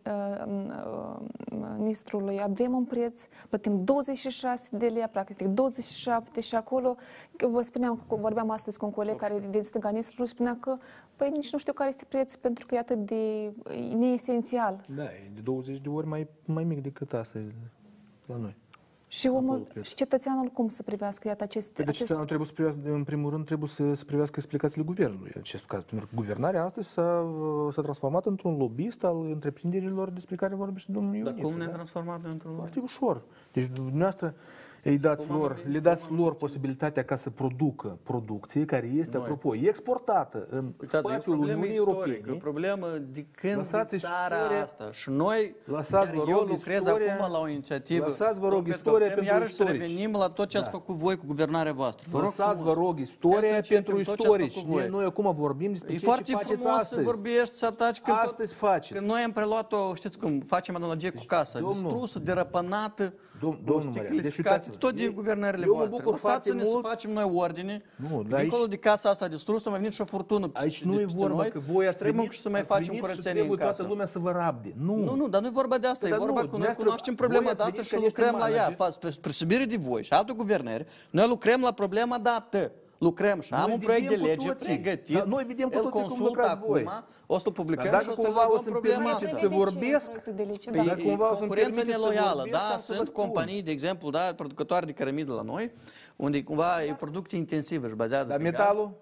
uh, Nistrului avem un preț, plătim douăzeci și șase de lei, practic douăzeci și șapte și acolo, vă spuneam, vorbeam astăzi cu un coleg care din stânga Nistrului spunea că, păi nici nu știu care este prețul pentru că e atât de neesențial. Da, e de douăzeci de ori mai, mai mic decât asta la noi. Și omul, și cetățeanul cum să privească, iată, aceste... Păi de cetățeanul trebuie să privească, în primul rând, trebuie să, să privească explicațiile guvernului în acest caz. Pentru că guvernarea astăzi s-a, s-a transformat într-un lobbyist al întreprinderilor despre care vorbește domnul Ioniță. Dar cum ne-a transformat într-un lobbyist? Foarte ușor. Deci, dumneavoastră, îi dați lor, le dați lor posibilitatea ca să producă producție care este, noi. apropo, exportată în Uitați, spațiul Uniunii Europene. O problemă de când lăsați țara istoria, asta. Și noi, lăsați, vă rog, eu lucrez istoria, acum la o inițiativă. Lăsați, vă rog, istoria pentru iarăși istorici. Iarăși să revenim la tot ce ați da. făcut voi cu guvernarea voastră. Vă lăsați, vă rog, istoria pentru istorici. Noi acum vorbim despre e ce foarte faceți frumos astăzi. să vorbești, să ataci. Când astăzi faceți. Când noi am preluat-o, știți cum, facem analogie cu casa. Distrusă, derăpănată, sticlificată, tot de guvernările voastre. Lăsați-ne să facem noi ordine. Dincolo de casa asta distrusă, mai venit și o furtună. Aici nu e vorba că voi ați venit să mai facem curățenie în casă. Toată lumea să vă rabde. Nu, nu, nu, dar nu e vorba de asta. E vorba că noi cunoaștem problema dată și lucrăm la ea. Spre subire de voi și altă guvernări, noi lucrăm la problema dată. Lucrăm și am un proiect de lege pregătit. Dar noi vedem cu toții cum lucrați voi. O să publicăm și o să cumva o să-mi permiteți să vorbesc, concurență neloială, da, sunt companii, de exemplu, da, producătoare de cărămidă la noi, unde cumva e producție intensivă și bazează pe metalul?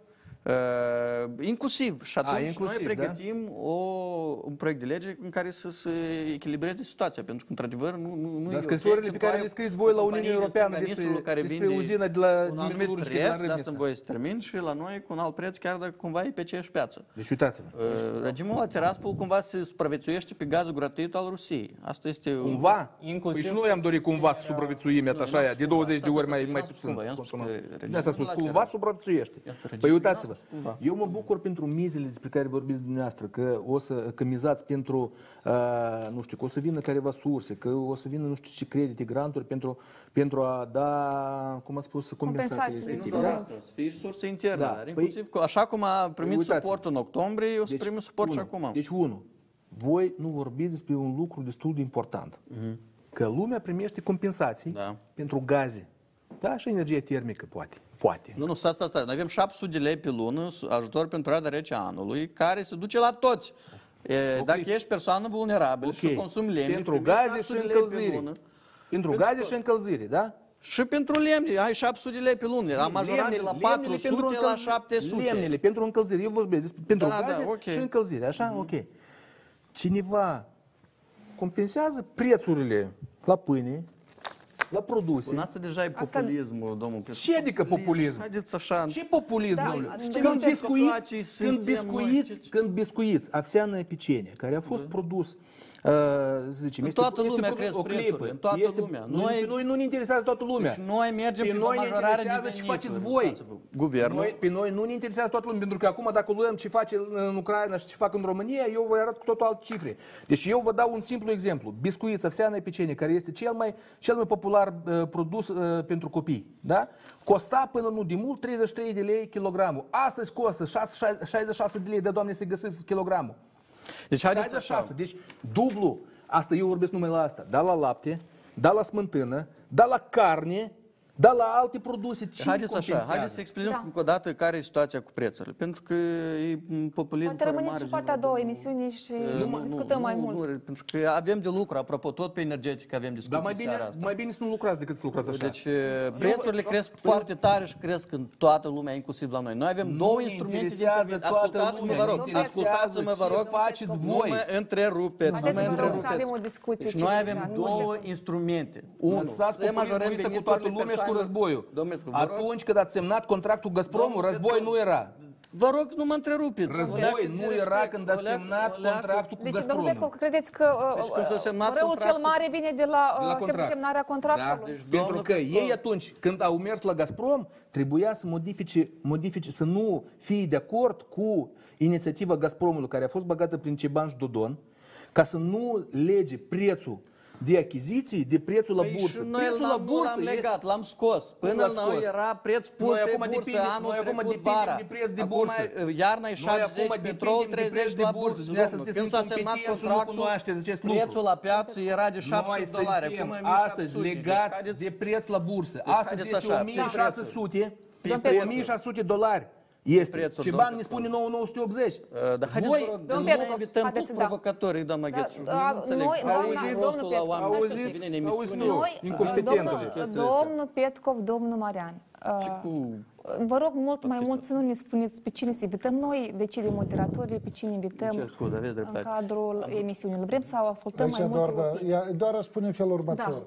Uh, inclusiv. Și atunci A, inclusiv, noi pregătim da? o, un proiect de lege în care să se echilibreze situația, pentru că, într-adevăr, nu, nu, nu Dar scrisorile pe care le scriți voi la Uniunea Europeană despre, care despre uzina de la un anumit preț, dați-mi voie să termin, și la noi cu un alt preț, chiar dacă cumva e pe aceeași piață. Deci uitați-vă. Uh, regimul la Tiraspol cumva se supraviețuiește pe gazul gratuit al Rusiei. Asta este... Cumva? Păi și noi am dorit cumva să supraviețuim, iată așa, de douăzeci de ori mai puțin. Asta a spus, cumva supraviețuiește. Păi uitați-vă. Eu mă bucur pentru mizele despre care vorbiți dumneavoastră, că o să că mizați pentru, uh, nu știu, că o să vină careva surse, că o să vină nu știu ce credite, granturi pentru, pentru a da, cum a spus, compensațiile respective. Da? Să fie surse interne, da. Dar inclusiv, păi, așa cum a primit suport în octombrie, o să deci, primim suport unu, și acum. Deci, unu, voi nu vorbiți despre un lucru destul de important. Uh-huh. Că lumea primește compensații da. pentru gaze. Da, și energie termică, poate. Poate. Nu, nu, stai, stai, stai. Noi avem șapte sute de lei pe lună, ajutor pentru perioada rece a anului, care se duce la toți. E, okay. Dacă ești persoană vulnerabilă okay. și consumi lemne, pentru gaze și încălzire. Pentru gaze și încălzire, da? Și pentru lemne, ai șapte sute de lei pe lună. Am majorat de la patru sute la șapte sute. Lemnele pentru încălzire. Eu vorbesc despre pentru da, gaze da, okay. și încălzire. Așa? Mm-hmm. Ok. Cineva compensează prețurile la pâine, la produse. Bun, asta deja e populismul, domnul Petru. Ce adică populism? Haideți așa. Ce populism, da, domnule? Când biscuiți, când biscuiți, când biscuiți овсяное pecenie, care a fost da. produs Uh, zicem, în toată lumea cresc prețurile, în toată este, lumea. Noi, noi nu ne interesează toată lumea. Deci noi mergem pe prin noi o majorare de venituri. Ce faceți voi? Guvernul. Noi, pe noi nu ne interesează toată lumea, pentru că acum dacă luăm ce face în Ucraina și ce fac în România, eu vă arăt cu totul alte cifre. Deci eu vă dau un simplu exemplu. Biscuiți, овсяное pecenie, care este cel mai, cel mai popular uh, produs uh, pentru copii. Da? Costa până nu de mult treizeci și trei de lei kilogramul. Astăzi costă șaizeci și șase de lei, de Doamne, se găsesc kilogramul. Deci șaizeci și șase, deci dublu. Asta eu vorbesc numai la asta. Da la lapte, da la smântână, da la carne, da la alte produse. Ce haideți așa, haideți să explicăm da. încă o dată care e situația cu prețurile. Pentru că e populism fără mare. Poate și partea a doua emisiuni și nu, discutăm nu, mai nu, mult. Nu, pentru că avem de lucru, apropo, tot pe energetică avem discuții. Dar mai bine, seara asta. mai bine să nu lucrați decât să lucrați așa. Deci prețurile eu, cresc eu, foarte tare și cresc în toată lumea, inclusiv la noi. Noi avem două instrumente de intervenție. Ascultați-mă, vă rog, ascultați-mă, vă rog, faceți voi. Nu mă întrerupeți, nu mă întrerupeți. Deci noi avem două instrumente. Unu, să majorăm veniturile persoanelor. Atunci când ați semnat contractul Gazpromul, război nu era. Vă rog, nu mă întrerupeți. Război nu era când ați semnat contractul cu deci, Gazpromul. Deci, domnul Petru, credeți că deci, răul cel mare vine de la, de la contract. semnarea contractului? Da, deci, pentru că Petru, ei atunci, când au mers la Gazprom, trebuia să modifice, modifice, să nu fie de acord cu inițiativa Gazpromului, care a fost băgată prin Ceban și Dodon, ca să nu lege prețul de achiziții, de prețul la bursă. Păi și noi prețul la bursă l-am legat, este... l-am scos. Până la noi era preț pur pe bursă depinde, anul trecut vara. De preț de acum bursă. Iarna e șaptezeci, petrol treizeci la bursă. Când s-a semnat contractul, prețul la piață era de șapte sute de dolari. Acum astăzi legați de preț la bursă. Astăzi este o mie șase sute, o mie șase sute dolari. Este. Ce bani ne spune nouă mii nouă sute optzeci? Dar haideți, vă rog, nu invităm toți provocatorii, doamna Ghețu. Auziți, noi, incompetentă. Domnul Petkov, domnul Marian, vă rog mult mai mult să nu ne spuneți pe cine să invităm. Noi decidem moderatorii, pe cine invităm în cadrul emisiunilor. Vrem să ascultăm mai multe. Doar aș spune în felul următor.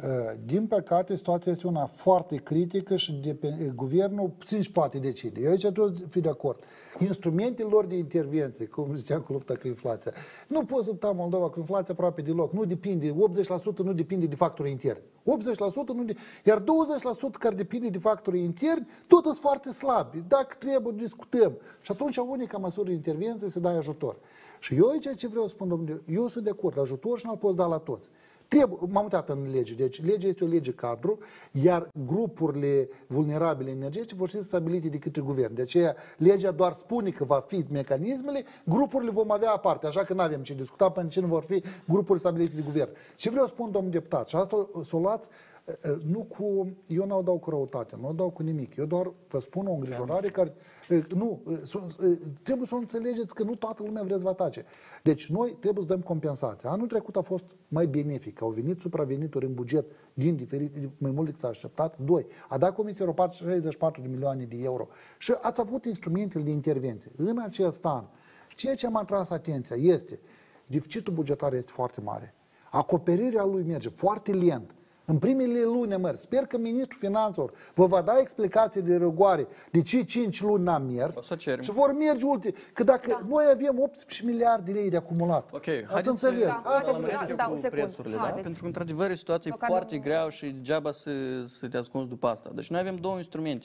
Din păcate, situația este una foarte critică și de, guvernul puțin își poate decide. Eu aici trebuie să fiu de acord. Instrumentele lor de intervenție, cum ziceam cu lupta cu inflația, nu poți lupta Moldova cu inflația aproape deloc. Nu depinde, optzeci la sută nu depinde de factorii interni. optzeci la sută nu de, iar douăzeci la sută care depinde de factorii interni, tot sunt foarte slabi. Dacă trebuie, discutăm. Și atunci unica măsură de intervenție să dai ajutor. Și eu aici ce vreau să spun, domnule, eu sunt de acord, ajutor și nu-l poți da la toți. Trebuie, m-am uitat în lege, deci legea este o lege cadru, iar grupurile vulnerabile energetice vor fi stabilite de către guvern. De aceea, legea doar spune că va fi mecanismele, grupurile vom avea aparte, așa că nu avem ce discuta până ce nu vor fi grupuri stabilite de guvern. Ce vreau să spun, domnul deputat, și asta să o luați, nu cu, eu nu o dau cu răutate, nu o dau cu nimic, eu doar vă spun o îngrijorare care, nu, trebuie să înțelegeți că nu toată lumea vrea să vă atace. Deci noi trebuie să dăm compensație. Anul trecut a fost mai benefic, au venit supravenituri în buget din diferite, mai mult decât s-a așteptat. Doi, a dat Comisia Europeană șaizeci și patru de milioane de euro și ați avut instrumentele de intervenție. În acest an, ceea ce m-a atras atenția este, deficitul bugetar este foarte mare, acoperirea lui merge foarte lent. În primele luni mers. Sper că Ministrul Finanțelor vă va da explicații de rigoare de ce cinci luni n-am mers și vor merge ultime. Că dacă da. noi avem optsprezece miliarde de lei de acumulat, ok, ați înțeles? Da, Asta da, da, da, cu prețurile, da? Pentru că, într-adevăr, situația e foarte grea și degeaba să, să te ascunzi după asta. Deci noi avem două instrumente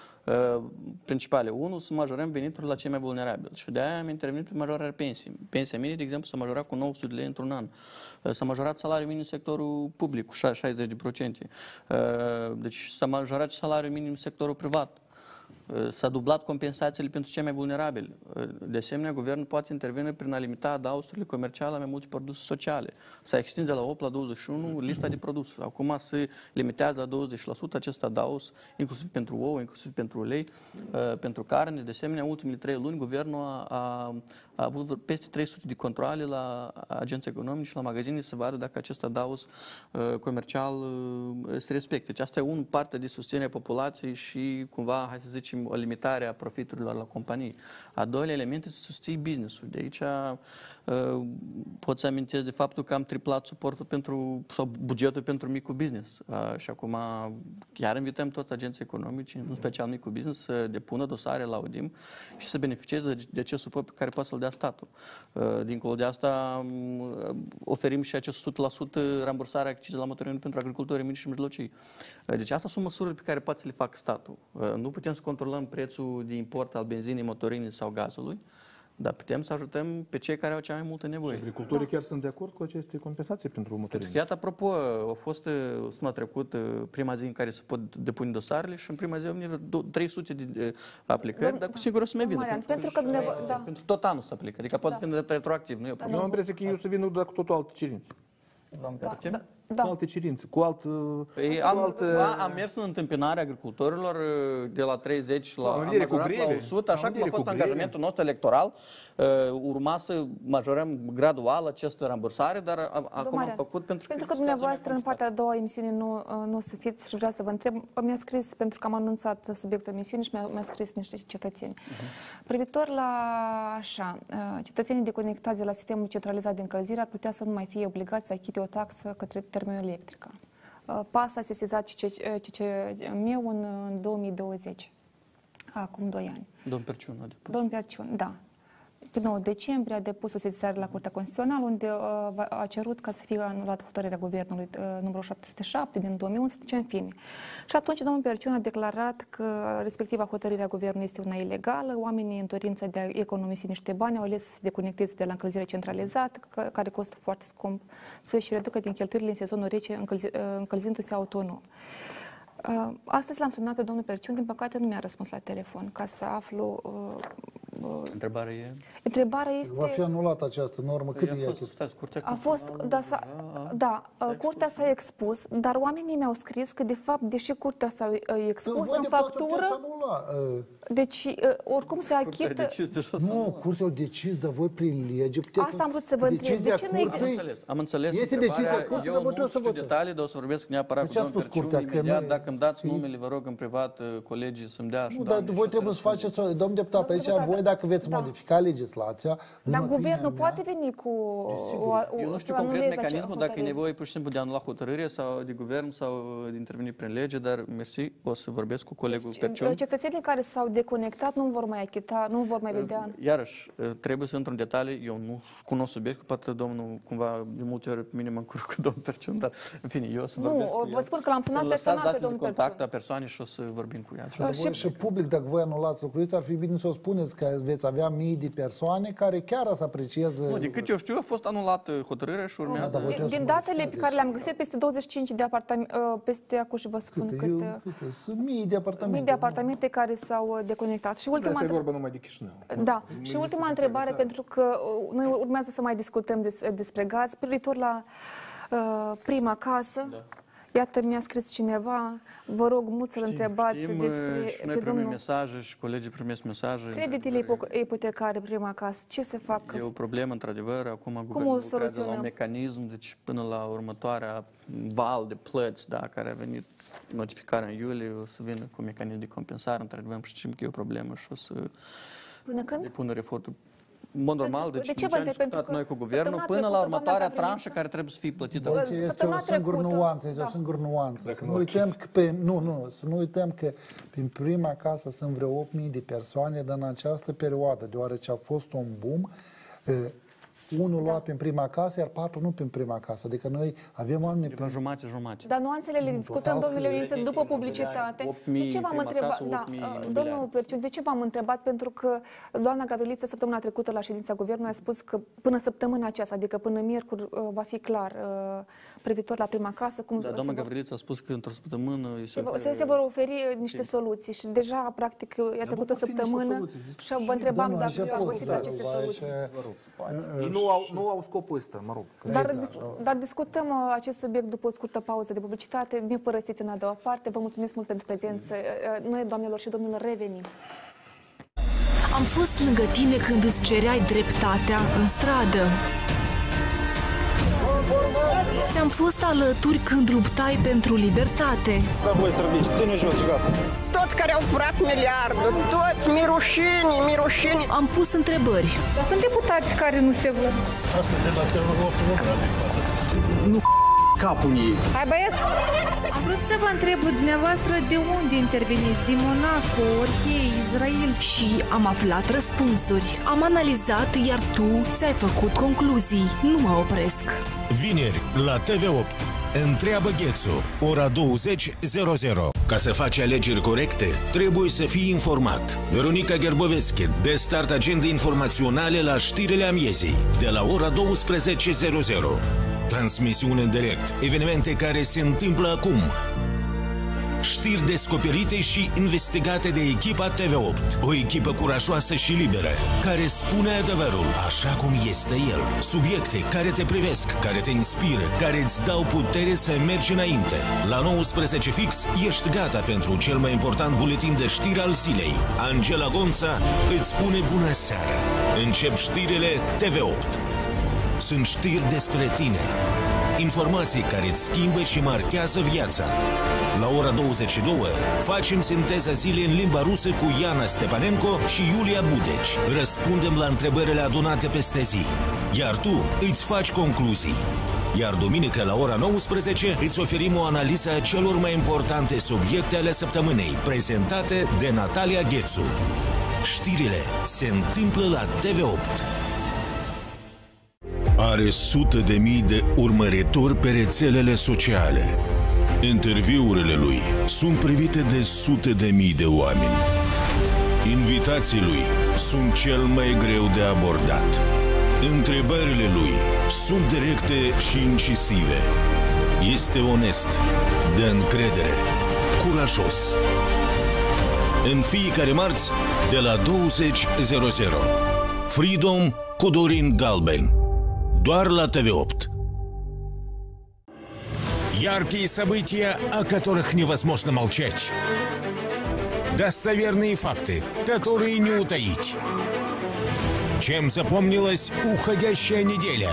uh, principale. Unul, să majorăm veniturile la cei mai vulnerabili. Și de aia am intervenit pe majorarea pensiei. Pensia minim, de exemplu, s-a majorat cu nouă sute de lei într-un an. S-a majorat salariul minim în sectorul public cu șaizeci la sută. Deci s-a majorat salariul minim în sectorul privat. S-a dublat compensațiile pentru cei mai vulnerabili. De asemenea, guvernul poate interveni prin a limita adausurile comerciale la mai multe produse sociale. S-a extins de la opt la douăzeci și unu lista de produse. Acum se limitează la douăzeci la sută acest adaus, inclusiv pentru ouă, inclusiv pentru ulei, pentru carne. De asemenea, în ultimele trei luni, guvernul a, a, a avut peste trei sute de controale la agenții economici și la magazine să vadă dacă acest adaus comercial se respectă. Deci asta e un parte de susținere a populației și cumva, hai să zicem, o limitare a profiturilor la companii. A doilea element este să susții business-ul. De aici uh, pot să amintesc de faptul că am triplat suportul pentru, sau bugetul pentru micul business. Uh, și acum chiar invităm toți agenții economici, în special micul business, să depună dosare la UDIM și să beneficieze de, de acest suport pe care poate să-l dea statul. Uh, dincolo de asta, uh, oferim și acest o sută la sută rambursare accize la motorină pentru agricultorii mici și mijlocii. Uh, deci astea sunt măsurile pe care poate să le facă statul. Uh, nu putem să controlăm prețul de import al benzinei, motorinei sau gazului, dar putem să ajutăm pe cei care au cea mai multă nevoie. Și agricultorii chiar sunt de acord cu aceste compensații pentru motorină. Pentru că, iată, apropo, a fost săptămâna trecută prima zi în care se pot depune dosarele și în prima zi au venit trei sute de aplicări, Dom dar cu sigur o să mai vină. Pentru, pentru, că dumneavoastră, da. pentru tot anul se aplică, adică poate da. fi retroactiv. Nu e o problemă. Eu am impresia că eu să vină doar cu totul alte cerințe. Da, da, da. Cu alte cerințe, cu alt... Păi am, altă... am mers în întâmpinarea agricultorilor de la treizeci la, am majorat la o sută, așa cum a fost angajamentul nostru electoral. Uh, urma să majorăm gradual această rambursare, dar a, acum am făcut pentru că... Pentru că dumneavoastră în partea a doua emisiune nu, nu o să fiți și vreau să vă întreb, mi-a scris, pentru că am anunțat subiectul emisiunii și mi-a, mi-a scris niște cetățeni. Uh-huh. Privitor la așa, cetățenii deconectați de la sistemul centralizat de încălzire ar putea să nu mai fie obligați să achite o taxă către termoelectrică. P A S a sesizat C C M-ul în, în două mii douăzeci, acum doi ani. Domn Perciun a depus. Domn Perciun, da. Pe nouă decembrie a depus o sesizare la Curtea Constituțională, unde uh, a cerut ca să fie anulată hotărârea Guvernului uh, numărul șapte sute șapte din două mii unsprezece, în fine. Și atunci domnul Perciun a declarat că respectiva hotărârea Guvernului este una ilegală, oamenii în dorința de a economisi niște bani au ales să se deconecteze de la încălzire centralizată, care costă foarte scump, să-și reducă din cheltuielile în sezonul rece, încălzi, uh, încălzindu-se autonom. Uh, astăzi l-am sunat pe domnul Perciun, din păcate nu mi-a răspuns la telefon, ca să aflu... Uh, uh, Întrebarea e? Întrebarea este... Va fi anulată această normă? Cât păi e? A fost, stați, curtea a fost, da, s-a, da curtea s-a expus, dar oamenii mi-au scris că, de fapt, deși curtea s-a expus în factură... Deci, oricum se achită... Nu, curtea au decis, dar voi prin lege... Asta am vrut să vă întreb. De ce nu există? Am înțeles, am înțeles întrebarea. Eu nu știu detalii, dar o să vorbesc neapărat cu domnul Perciun imediat. Dacă îmi dați numele, vă rog, în privat, colegii să-mi dea și... Nu, dar voi trebuie să faceți... Domnul deputat, aici voi, dacă veți modifica legislația... Dar guvernul poate veni cu... Eu nu știu concret mecanismul, dacă e nevoie pur și simplu de a anula hotărârea sau de guvern sau de interveni prin lege, dar mersi, o să vorbesc cu colegul Perciun. Cetățenii care s-au deconectat nu vor mai achita, nu vor mai vedea. Iarăși, trebuie să intru în detalii, eu nu cunosc subiectul, poate domnul cumva de multe ori minim în curc cu domnul Perciun, dar în fine, eu o să vorbesc nu, cu el. Vă spun că l-am sunat personal pe domnul contact Perciun. A persoanei și o să vorbim cu ea. Și, și public, dacă voi anulați lucrurile, ar fi bine să o spuneți că veți avea mii de persoane care chiar să aprecieze... Nu, de cât eu știu, a fost anulată hotărârea și urmează... Din, din datele pe care le-am găsit, peste douăzeci și cinci de apartamente, peste acum și vă spun câte, cât... Eu, câte? Sunt mii de apartamente. Mii de apartamente nu? Care s-au deconectat. Și ultima... Asta e vorba numai de Chișinău. Da. Și ultima întrebare, pentru că noi urmează să mai discutăm des, despre gaz, privitor la uh, prima casă. Da. Iată, mi-a scris cineva, vă rog mult să-l întrebați știm, despre... și noi primim domnul... mesaje și colegii primesc mesaje. Creditele ipotecare, prima casă, ce se fac? E o problemă, într-adevăr, acum guvernul lucrează la un mecanism, deci până la următoarea val de plăți, da, care a venit notificarea în iulie, o să vină cu mecanism de compensare, într-adevăr, și știm că e o problemă și o să până când? depună efortul. În mod normal, deci de ce am discutat noi cu guvernul până la următoarea tranșă care trebuie să fie plătită. Deci este o singură nuanță, este o singură nuanță. Să nu uităm că pe, nu, nu, să nu uităm că prin prima casă sunt vreo opt mii de persoane, dar în această perioadă, deoarece a fost un boom, unul lua prin prima casă, iar patru nu prin prima casă. Adică noi avem oameni... Prin jumate, jumate. Dar nuanțele le discutăm, domnule Ionință, după publicitate. De ce v-am întrebat, da, domnul Perciun, de ce v-am întrebat? Pentru că doamna Gavriliță săptămâna trecută la ședința guvernului a spus că până săptămâna aceasta, adică până miercuri, va fi clar privitor la prima casă. Cum da, doamna Gavriliță a spus că într-o săptămână se, se, se vor oferi niște soluții și deja, practic, i-a trecut o săptămână și vă întrebam dacă s-au găsit aceste soluții. Nu au, nu au scopul ăsta, mă rog. Dar, dar discutăm acest subiect după o scurtă pauză de publicitate. Ne părăsiți în a doua parte. Vă mulțumesc mult pentru prezență. Noi, doamnelor și domnilor, revenim. Am fost lângă tine când îți cereai dreptatea în stradă. Ți-am fost alături când luptai pentru libertate. Da, voi sărdici, ține jos și gata. Toți care au furat miliardul, toți mirușini, mirușini. Am pus întrebări. Dar sunt deputați care nu se văd. Asta de la T V opt. Nu capul ei. Hai, băieți! Am vrut să vă întreb dumneavoastră de unde interveniți, din Monaco, Orhei, Israel. Și am aflat răspunsuri. Am analizat, iar tu ți-ai făcut concluzii. Nu mă opresc. Vineri, la T V opt. Întreabă Ghețu, ora douăzeci zero zero. Ca să faci alegeri corecte, trebuie să fii informat. Veronica Gerboveschi, de start agende informaționale la știrile amiezii, de la ora douăsprezece zero zero. Transmisiune în direct, evenimente care se întâmplă acum. Știri descoperite și investigate de echipa T V opt. O echipă curajoasă și liberă, care spune adevărul așa cum este el. Subiecte care te privesc, care te inspiră, care îți dau putere să mergi înainte. La nouăsprezece fix ești gata pentru cel mai important buletin de știri al zilei. Angela Gonța îți spune bună seara. Încep știrile T V opt. Sunt știri despre tine. Informații care îți schimbă și marchează viața. La ora douăzeci și două facem sinteza zilei în limba rusă cu Iana Stepanenko și Iulia Budeci. Răspundem la întrebările adunate peste zi. Iar tu îți faci concluzii. Iar duminică la ora nouăsprezece îți oferim o analiză a celor mai importante subiecte ale săptămânei, prezentate de Natalia Ghețu. Știrile se întâmplă la T V opt. Are sute de mii de urmăritori pe rețelele sociale. Interviurile lui sunt privite de sute de mii de oameni. Invitații lui sunt cel mai greu de abordat. Întrebările lui sunt directe și incisive. Este onest, de încredere, curajos. În fiecare marți, de la douăzeci zero zero. Freedom cu Dorin Galben. Doar la T V opt. Яркие события, о которых невозможно молчать. Достоверные факты, которые не утаить. Чем запомнилась уходящая неделя?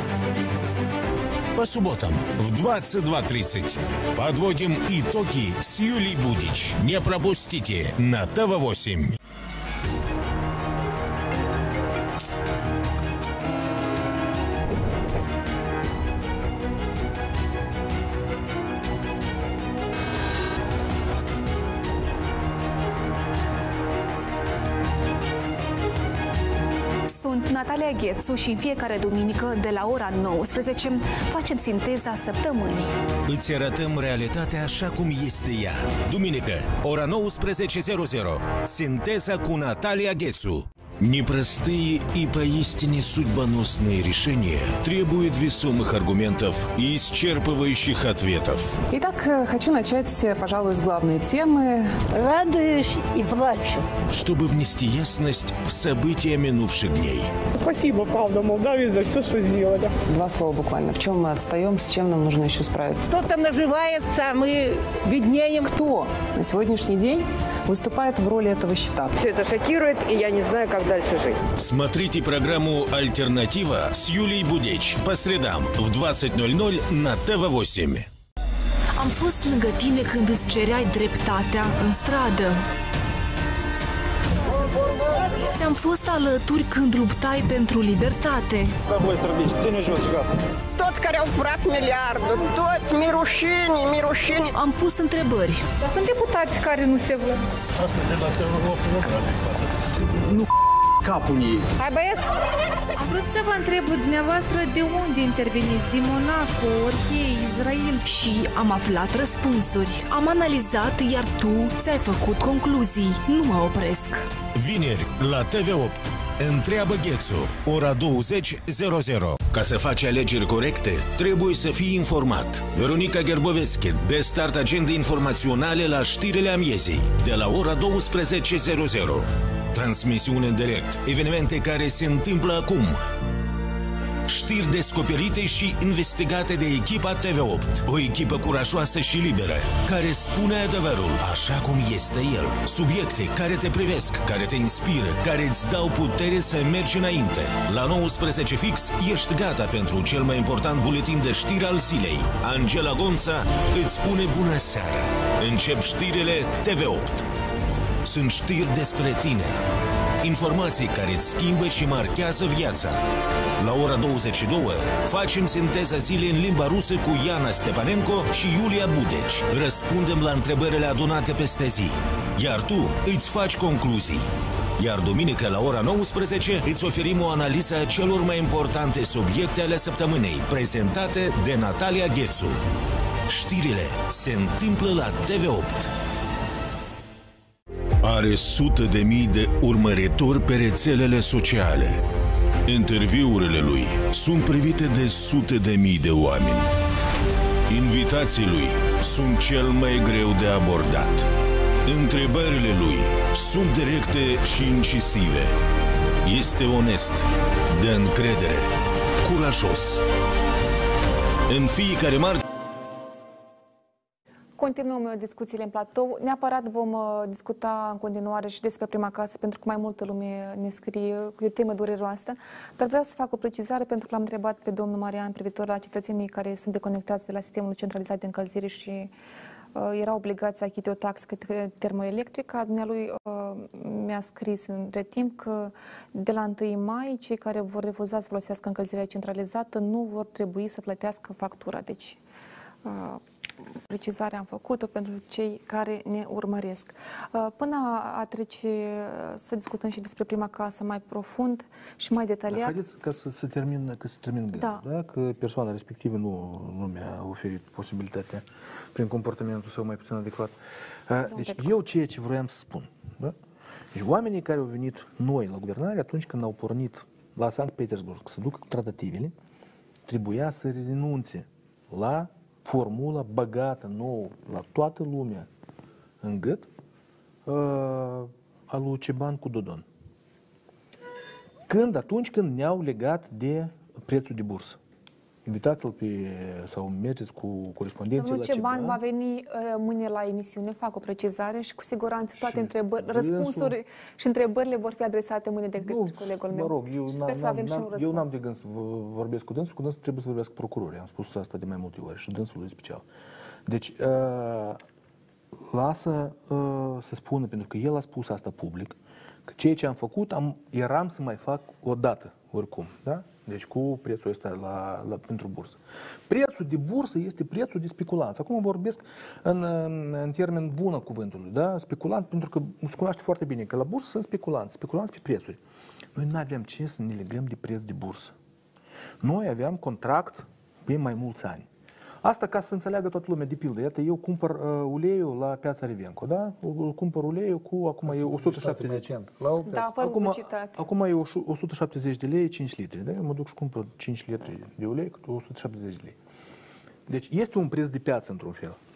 По субботам в двадцать два тридцать подводим итоги с Юлией Будич. Не пропустите на Т В восемь. Natalia Ghețu și în fiecare duminică de la ora nouăsprezece facem sinteza săptămânii. Îți arătăm realitatea așa cum este ea. Duminică, ора nouăsprezece zero zero. Синтеза cu Natalia Ghețu. Непростые и поистине судьбоносные решения требуют весомых аргументов и исчерпывающих ответов. Итак, хочу начать, пожалуй, с главной темы. Радуюсь и плачу. Чтобы внести ясность в события минувших дней. Спасибо, правда, Молдавии за все, что сделали. Два слова буквально. В чем мы отстаем, с чем нам нужно еще справиться? Кто-то наживается, а мы беднеем. Кто на сегодняшний день выступает в роли этого щита? Все это шокирует, и я не знаю, как дальше жить. Смотрите программу «Альтернатива» с Юлией Будеч по средам в двадцать ноль ноль на Т В восемь. Am fost lângă tine când îți cereai dreptatea în stradă. Ți-am fost alături când luptai pentru libertate. Da, voi sărdici, ține jos și gata. Toți care au furat miliardul, toți mirușini, mirușini. Am pus întrebări. Dar sunt deputați care nu se văd. Asta de la T V opt. Nu capul în ei. Hai băieți! Am vrut să vă întreb dumneavoastră de unde interveniți, din Monaco, Orhei, Israel. Și am aflat răspunsuri. Am analizat, iar tu ți-ai făcut concluzii. Nu mă opresc. Vineri, la T V opt. Întreabă Ghețu, ora douăzeci zero zero. Ca să faci alegeri corecte, trebuie să fii informat. Veronica Gerboveschi, de start agende informaționale la știrile amiezii, de la ora douăsprezece zero zero. Transmisiune în direct, evenimente care se întâmplă acum. Știri descoperite și investigate de echipa T V opt. O echipă curajoasă și liberă, care spune adevărul așa cum este el. Subiecte care te privesc, care te inspiră, care îți dau putere să mergi înainte. La nouăsprezece fix ești gata pentru cel mai important buletin de știri al zilei. Angela Gonța îți spune bună seara. Încep știrile T V opt. Sunt știri despre tine. Informații care îți schimbă și marchează viața. La ora douăzeci și două facem sinteza zilei în limba rusă cu Iana Stepanenko și Iulia Budeci. Răspundem la întrebările adunate peste zi. Iar tu îți faci concluzii. Iar duminică la ora nouăsprezece îți oferim o analiză a celor mai importante subiecte ale săptămânii, prezentate de Natalia Ghețu. Știrile se întâmplă la T V opt. Are sute de mii de urmăritori pe rețelele sociale. Interviurile lui sunt privite de sute de mii de oameni. Invitații lui sunt cel mai greu de abordat. Întrebările lui sunt directe și incisive. Este onest, de încredere, curajos. În fiecare marți Continuăm discuțiile în platou. Neapărat vom uh, discuta în continuare și despre prima casă, pentru că mai multă lume ne scrie, e o temă dureroasă. Dar vreau să fac o precizare, pentru că l-am întrebat pe domnul Marian privitor la cetățenii care sunt deconectați de la sistemul centralizat de încălzire și uh, era obligați să achite o taxă termoelectrică. Dumnealui uh, mi-a scris între timp că de la întâi mai cei care vor refuza să folosească încălzirea centralizată nu vor trebui să plătească factura. Deci uh, precizarea am făcut-o pentru cei care ne urmăresc. Până a trece să discutăm și despre prima casă mai profund și mai detaliat. Dar haideți ca să se termin, că se termin gândul, da. Da? Că persoana respectivă nu, nu mi-a oferit posibilitatea prin comportamentul său mai puțin adecvat. Deci eu ceea ce vroiam să spun, da? Deci oamenii care au venit noi la guvernare atunci când au pornit la Sankt Petersburg să ducă tratativele, trebuia să renunțe la formula băgată nouă la toată lumea în gât uh, a lui Ceban cu Dodon. Când? Atunci când ne-au legat de prețul de bursă. Invitați-l pe, sau mergeți cu corespondenții Domnul la Ceban. Ceban va veni uh, mâine la emisiune, fac o precizare și cu siguranță toate întrebări, răspunsuri dânsul... și întrebările vor fi adresate mâine de nu, colegul meu. Mă rog, eu sper să avem și un răspuns. Eu n-am de gând să vorbesc cu dânsul, cu dânsul trebuie să vorbesc cu procurorii. Am spus asta de mai multe ori și dânsul lui special. Deci, uh, lasă uh, să spună, pentru că el a spus asta public, că ceea ce am făcut, am, eram să mai fac o dată, oricum, da? Deci cu prețul ăsta la, la, pentru bursă. Prețul de bursă este prețul de speculanți. Acum vorbesc în, în, în termen bun al cuvântului, da? Speculant, pentru că se cunoaște foarte bine că la bursă sunt speculanți, speculanți pe prețuri. Noi nu aveam ce să ne legăm de preț de bursă. Noi aveam contract pe mai mulți ani. Asta ca să înțeleagă toată lumea, de pildă. Iată, eu cumpăr uh, uleiul la Piața Rivenco, da? Îl cumpăr uleiul cu, acum e o sută șaptezeci. Da, acum, acum e o sută șaptezeci de lei, cinci litri, da? Eu mă duc și cumpăr cinci litri de ulei cu o sută șaptezeci de lei. Deci este un preț de piață, într-un fel. Uh,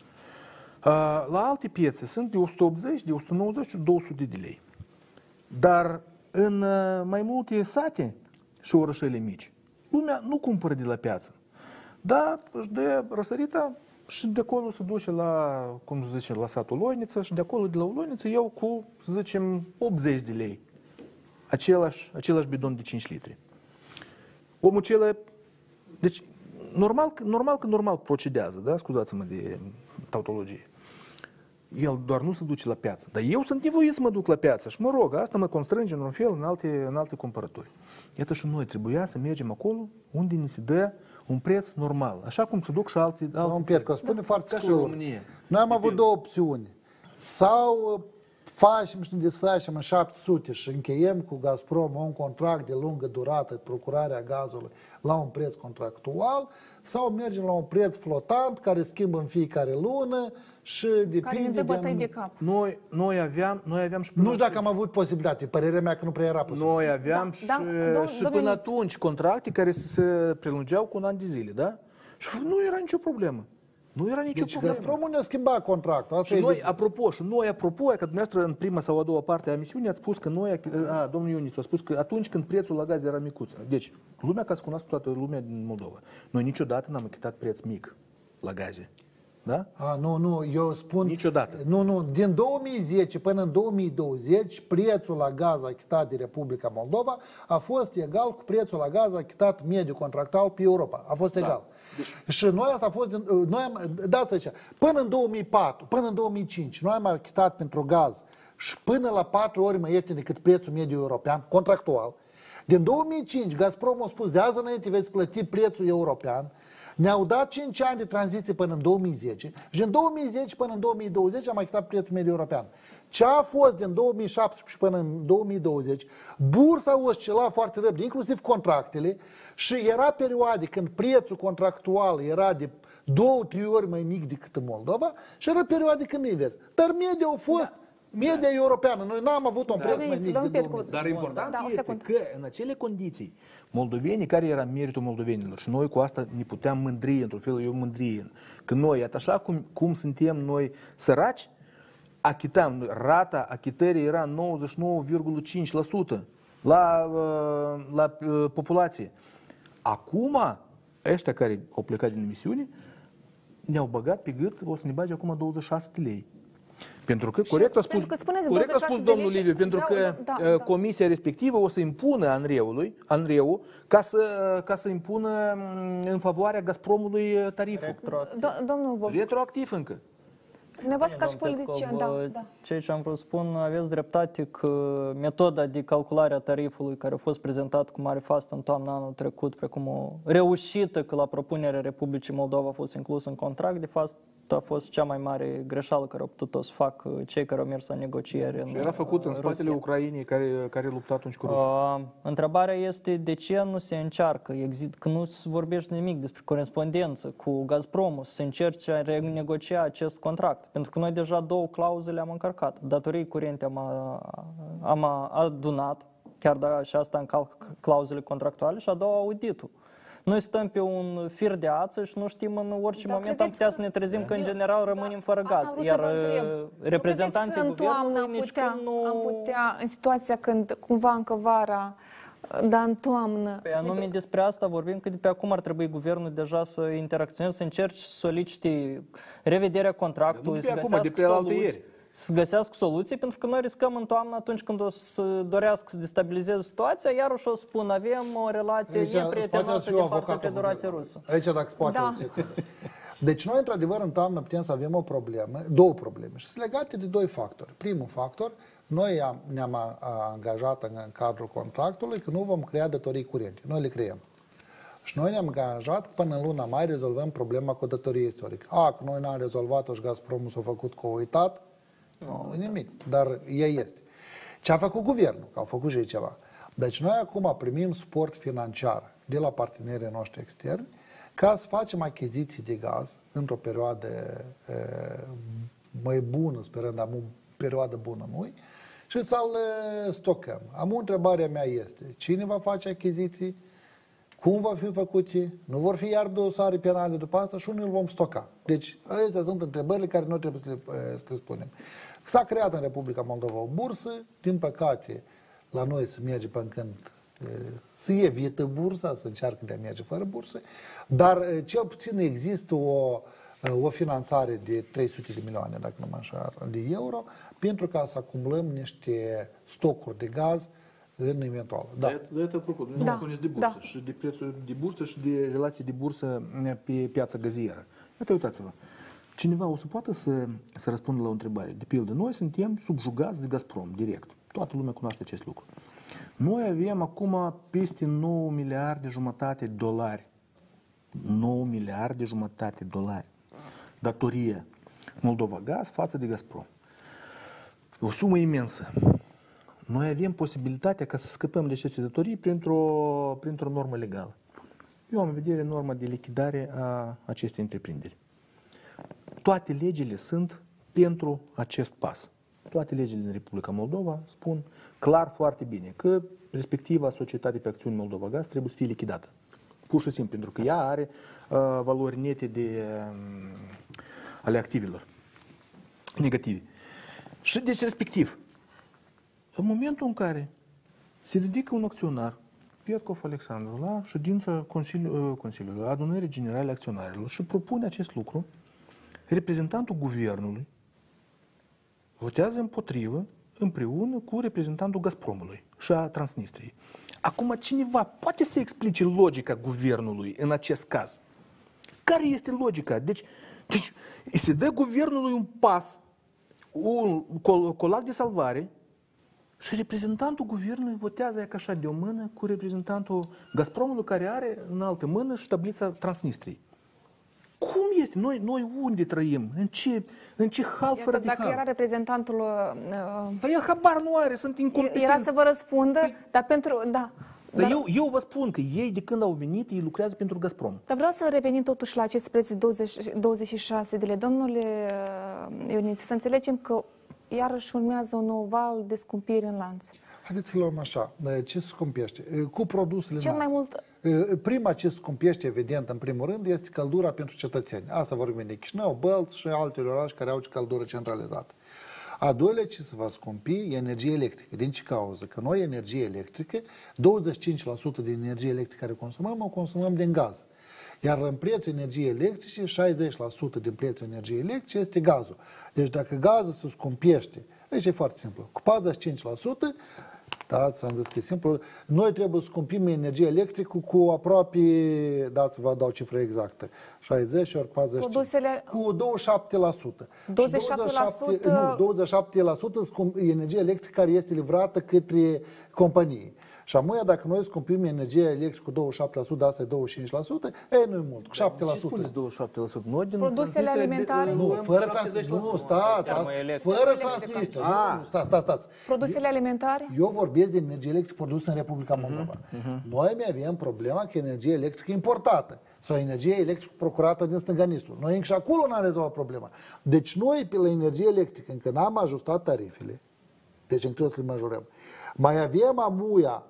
la alte piețe sunt de o sută optzeci, de o sută nouăzeci, două sute de lei. Dar în uh, mai multe sate și orășele mici, lumea nu cumpără de la piață. Da, își dă răsărita și de acolo se duce la, cum se zice, la satul Loiniță și de acolo, de la Loiniță, iau cu, să zicem, optzeci de lei. Același, același bidon de cinci litri. Omul acela, deci, normal, normal că normal procedează, da? Scuzați-mă de tautologie. El doar nu se duce la piață. Dar eu sunt nevoit să mă duc la piață și mă rog, asta mă constrânge în un fel în alte, în alte cumpărături. Iată și noi trebuia să mergem acolo unde ni se dă un preț normal, așa cum se duc și alte țări. Domnul Pietco, spune foarte scurt. Noi am avut două opțiuni. Sau facem și ne desfacem în șapte sute și încheiem cu Gazprom un contract de lungă durată, procurarea gazului, la un preț contractual, sau mergem la un preț flotant care schimbă în fiecare lună și depinde care ne dă bătăi de cap. Noi, noi, aveam, noi aveam și nu știu dacă am avut posibilitate, părerea mea că nu prea era posibil. Noi aveam da, și, da, dom- și până atunci contracte care se prelungeau cu un an de zile, da? Și nu era nicio problemă. Nu era nicio deci problemă. Gazpromul ne-a schimbat contractul. Asta și e noi, zi... apropo, și noi, apropo, că dumneavoastră în prima sau a doua parte a emisiunii ați spus că noi, a, domnul Ionis a spus că atunci când prețul la gaz era micuț. Deci, lumea ca să cunoască toată lumea din Moldova. Noi niciodată n-am achitat preț mic la gaze. Da? A, nu, nu, eu spun... Niciodată. Nu, nu, din două mii zece până în două mii douăzeci, prețul la gaz achitat de Republica Moldova a fost egal cu prețul la gaz achitat mediu contractual pe Europa. A fost egal. Da. Deci... Și noi asta a fost, din, noi am, dați așa, până în două mii patru, până în două mii cinci, noi am achitat pentru gaz și până la patru ori mai ieftin decât prețul mediu european, contractual. Din două mii cinci, Gazprom a spus, de azi înainte veți plăti prețul european. Ne-au dat cinci ani de tranziție până în două mii zece și din două mii zece până în două mii douăzeci am achitat prețul mediu european. Ce a fost din două mii șaptesprezece până în două mii douăzeci, bursa oscila foarte repede, inclusiv contractele, și era perioade când prețul contractual era de două, trei ori mai mic decât în Moldova și era perioade când invers. Dar media a fost... Da. Media europeană. Noi n-am avut un da. preț mai mic de două mii. Dar important da, este că în acele condiții moldovenii, care era meritul moldovenilor și noi cu asta ne puteam mândri, într-un fel eu mândrie, că noi, așa cum, cum suntem noi săraci, achitam, rata achitării era nouăzeci și nouă virgulă cinci la sută la, la populație. Acum, ăștia care au plecat din emisiune, ne-au băgat pe gât, o să ne bage acum douăzeci și șase de lei. Pentru că, corect a spus, corect a spus domnul Liviu, pentru că da, da, da. comisia respectivă o să impună Andreului, Andreu ca să, ca să impună în favoarea Gazpromului tariful. Retroactiv. Do- domnul Bob. Retroactiv încă. Dumneavoastră ca și politician, da, da. Ceea ce am vrut să spun, aveți dreptate că metoda de calculare a tarifului care a fost prezentată cu mare fast în toamna anul trecut, precum o reușită că la propunerea Republicii Moldova a fost inclus în contract, de fapt a fost cea mai mare greșeală care au putut să fac cei care au mers la negocieri. Și era făcut în spatele Rusia. Ucrainei care, care lupta atunci cu Rusia. Uh, întrebarea este de ce nu se încearcă, exist, că nu se vorbește nimic despre corespondență cu Gazpromul, să se încerce a renegocia acest contract. Pentru că noi deja două clauze le-am încărcat. Datorii curente am, am adunat, chiar dacă și asta încalcă clauzele contractuale, și a doua auditul. Noi stăm pe un fir de ață și nu știm în orice da, moment am putea că... să ne trezim că în general da, rămânem fără gaz. Iar reprezentanții guvernului nici cum nu... Am putea, în situația când cumva încă vara, dar în toamnă... Păi anume despre asta vorbim, că de pe acum ar trebui guvernul deja să interacționeze, să încerce să solicite revederea contractului, să găsească soluții. Să găsească soluții, pentru că noi riscăm în toamnă, atunci când o să dorească să destabilizeze situația, iarăși o spun, avem o relație neprietenoasă din partea Federației Rusă. Aici, dacă se poate, da. Deci noi, într-adevăr, în toamnă putem să avem o problemă, două probleme, și sunt legate de doi factori. Primul factor, noi am, ne-am angajat în, în cadrul contractului că nu vom crea datorii curente. Noi le creăm. Și noi ne-am angajat că până în luna mai rezolvăm problema cu datorie istorică. A, că noi n-am rezolvat-o și Gazpromul s-a făcut cu o uitat, nu, nu nimic, dar ea este. Ce a făcut guvernul? Că au făcut și ei ceva. Deci noi acum primim suport financiar de la partenerii noștri externi ca să facem achiziții de gaz într-o perioadă e, mai bună, sperând am o perioadă bună noi, și să-l stocăm. Am o întrebare mea este, cine va face achiziții? Cum va fi făcute? Nu vor fi iar dosare penale după asta și unde îl vom stoca? Deci, acestea sunt întrebările care noi trebuie să le, să le spunem. S-a creat în Republica Moldova o bursă, din păcate, la noi se merge până când se evită bursa, să încearcă de a merge fără bursă, dar cel puțin există o, o finanțare de trei sute de milioane, dacă nu mă așa, de euro, pentru ca să acumulăm niște stocuri de gaz în eventual. Da. De, de asta, apropo, nu da. spuneți de bursă da. și de prețul de bursă și de relații de bursă pe piața gazieră. Uite, uitați-vă. Cineva o să poată să, să răspundă la o întrebare. De pildă, noi suntem subjugați de Gazprom, direct. Toată lumea cunoaște acest lucru. Noi avem acum peste nouă miliarde jumătate de dolari. nouă miliarde jumătate de dolari. Datorie Moldova Gaz față de Gazprom. E o sumă imensă. Noi avem posibilitatea ca să scăpăm de aceste datorii printr-o, printr-o normă legală. Eu am în vedere norma de lichidare a acestei întreprinderi. Toate legile sunt pentru acest pas. Toate legile din Republica Moldova spun clar foarte bine că respectiva societate pe acțiuni Moldova Gaz trebuie să fie lichidată. Pur și simplu, pentru că ea are uh, valori nete de, uh, ale activelor negative. Și deci respectiv, în momentul în care se ridică un acționar, Pietkov Alexandru, la ședința Consiliului, Consiliului Adunării Generale Acționarilor și propune acest lucru, reprezentantul guvernului votează împotrivă împreună cu reprezentantul Gazpromului și a Transnistriei. Acum cineva poate să explice logica guvernului în acest caz? Care este logica? Deci, deci îi se dă guvernului un pas, un colac de salvare și reprezentantul guvernului votează ca așa de o mână cu reprezentantul Gazpromului care are în altă mână și tablița Transnistriei. Cum este? Noi, noi unde trăim? În ce, în ce hal Iată, fără de dacă hal? era reprezentantul... Uh, Păi el habar nu are, sunt incompetenți. Era să vă răspundă, păi, dar pentru... Da. Dar, dar eu, eu vă spun că ei, de când au venit, ei lucrează pentru Gazprom. Dar vreau să revenim totuși la acest preț de douăzeci, douăzeci și șase de lei. Domnule Ioniță, să înțelegem că iarăși urmează un nou val de scumpiri în lanț. Haideți să luăm așa. Ce se scumpește? Cu produsele Cel noastre. mai mult... Prima ce se scumpește, evident, în primul rând, este căldura pentru cetățeni. Asta vorbim de Chișinău, Bălți și alte orașe care au căldură centralizată. A doilea ce se va scumpi e energie electrică. Din ce cauză? Că noi energie electrică, douăzeci și cinci la sută din energie electrică care consumăm, o consumăm din gaz. Iar în prețul energiei electrice, șaizeci la sută din prețul energiei electrice este gazul. Deci dacă gazul se scumpește, aici e foarte simplu, cu patruzeci și cinci la sută, da, ți-am zis că e simplu, noi trebuie să scumpim energie electrică cu aproape, da, să vă dau cifra exactă, șaizeci ori patruzeci și cinci, Produsele... cu douăzeci și șapte la sută. douăzeci și șapte la sută... Nu, douăzeci și șapte la sută energie electrică care este livrată către companii. Și amuia, dacă noi scumpim energia electrică cu douăzeci și șapte la sută, asta e douăzeci și cinci la sută, ei, nu-i mult, cu șapte la sută. Ce spuneți douăzeci și șapte la sută? Noi din Produsele alimentare? Nu, fără transnistrie. Nu, stați, fără transnistrie. Nu, stați, stați, stați. Produsele alimentare? Eu vorbesc de energie electrică produsă în Republica Moldova. Noi mai avem problema că energie electrică importată sau energie electrică procurată din Stânganistul. Noi încă și acolo n-am rezolvat problema. Deci noi, pe la energie electrică, încă n-am ajustat tarifele, deci încă trebuie să le majorăm. Mai avem amuia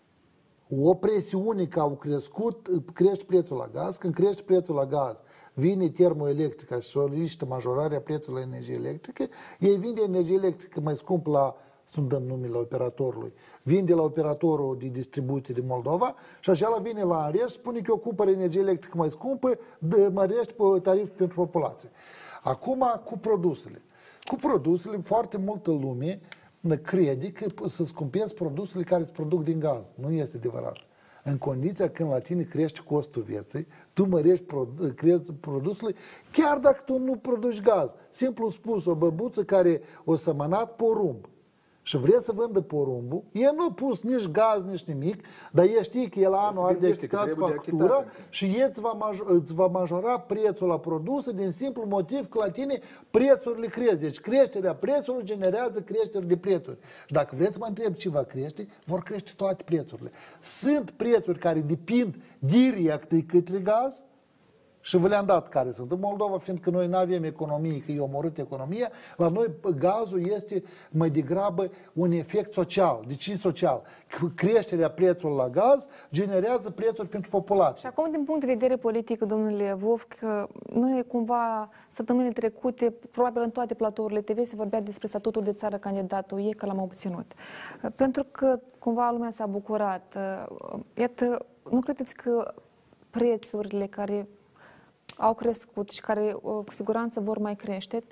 o presiune că au crescut, crește prețul la gaz, când crește prețul la gaz, vine termoelectrica și solicită majorarea prețului la energie electrică, ei vinde energie electrică mai scump la, să-mi dăm numele operatorului, vinde la operatorul de distribuție din Moldova și așa vine la înreș, spune că ocupă energie electrică mai scumpă, mărește pe tarif pentru populație. Acum, cu produsele. Cu produsele, foarte multă lume crede că să scumpezi produsele care îți produc din gaz. Nu este adevărat. În condiția când la tine crește costul vieții, tu mărești produsele, chiar dacă tu nu produci gaz. Simplu spus, o băbuță care o sămănat porumb și vrea să vândă porumbul, el nu a pus nici gaz, nici nimic, dar el știe că el anul are de achitat factura și el îți va, majora, îți va majora prețul la produse din simplu motiv că la tine prețurile cresc. Deci creșterea prețurilor generează creștere de prețuri. Și dacă vreți să mă întreb ce va crește, vor crește toate prețurile. Sunt prețuri care depind direct de către gaz, și vă le-am dat care sunt. În Moldova, fiindcă noi nu avem economie, că e omorât economia, la noi gazul este mai degrabă un efect social. De ce social? Creșterea prețului la gaz generează prețuri pentru populație. Și acum, din punct de vedere politic, domnule Vov, că noi cumva săptămânile trecute, probabil în toate platourile T V se vorbea despre statutul de țară candidatul ei, că l-am obținut. Pentru că cumva lumea s-a bucurat. Iată, nu credeți că prețurile care au crescut și care cu siguranță vor mai crește,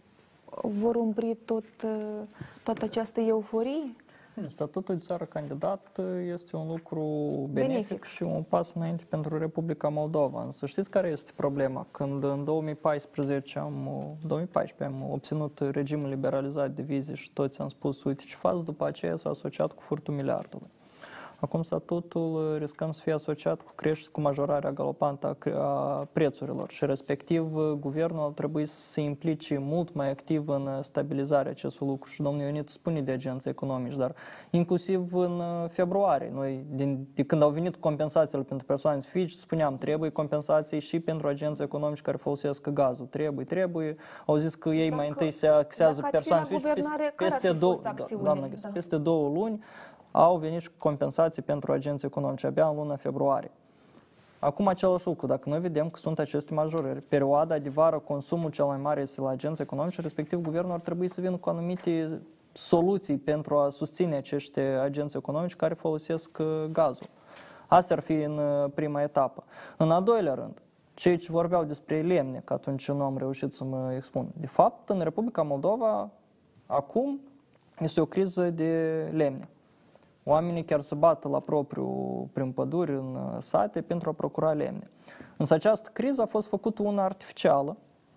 vor umbri tot, toată această euforie? Statutul de țară candidat este un lucru benefic, benefic și un pas înainte pentru Republica Moldova. Însă știți care este problema? Când în două mii paisprezece am, două mii paisprezece am obținut regimul liberalizat de vize și toți am spus, uite ce faci, după aceea s-a asociat cu furtul miliardului. Acum statutul riscăm să fie asociat cu creștere, cu majorarea galopantă a, a prețurilor și respectiv guvernul ar trebui să se implice mult mai activ în stabilizarea acestui lucru. Și domnul Ionit spune de agenți economici, dar inclusiv în februarie, noi din, de când au venit compensațiile pentru persoane fizice, spuneam, trebuie compensații și pentru agenți economici care folosesc gazul. Trebuie, trebuie. Au zis că ei dacă, mai întâi se axează persoane fizice peste, peste, două, doamnă, da. peste două luni. Au venit și compensații pentru agenți economici abia în luna februarie. Acum același lucru, dacă noi vedem că sunt aceste majorări, perioada de vară, consumul cel mai mare este la agenți economici, respectiv guvernul ar trebui să vină cu anumite soluții pentru a susține acești agenți economici care folosesc gazul. Asta ar fi în prima etapă. În al doilea rând, cei ce vorbeau despre lemne, că atunci nu am reușit să mă expun. De fapt, în Republica Moldova, acum este o criză de lemne. Oamenii chiar se bată la propriu prin păduri, în sate, pentru a procura lemne. Însă această criză a fost făcută una artificială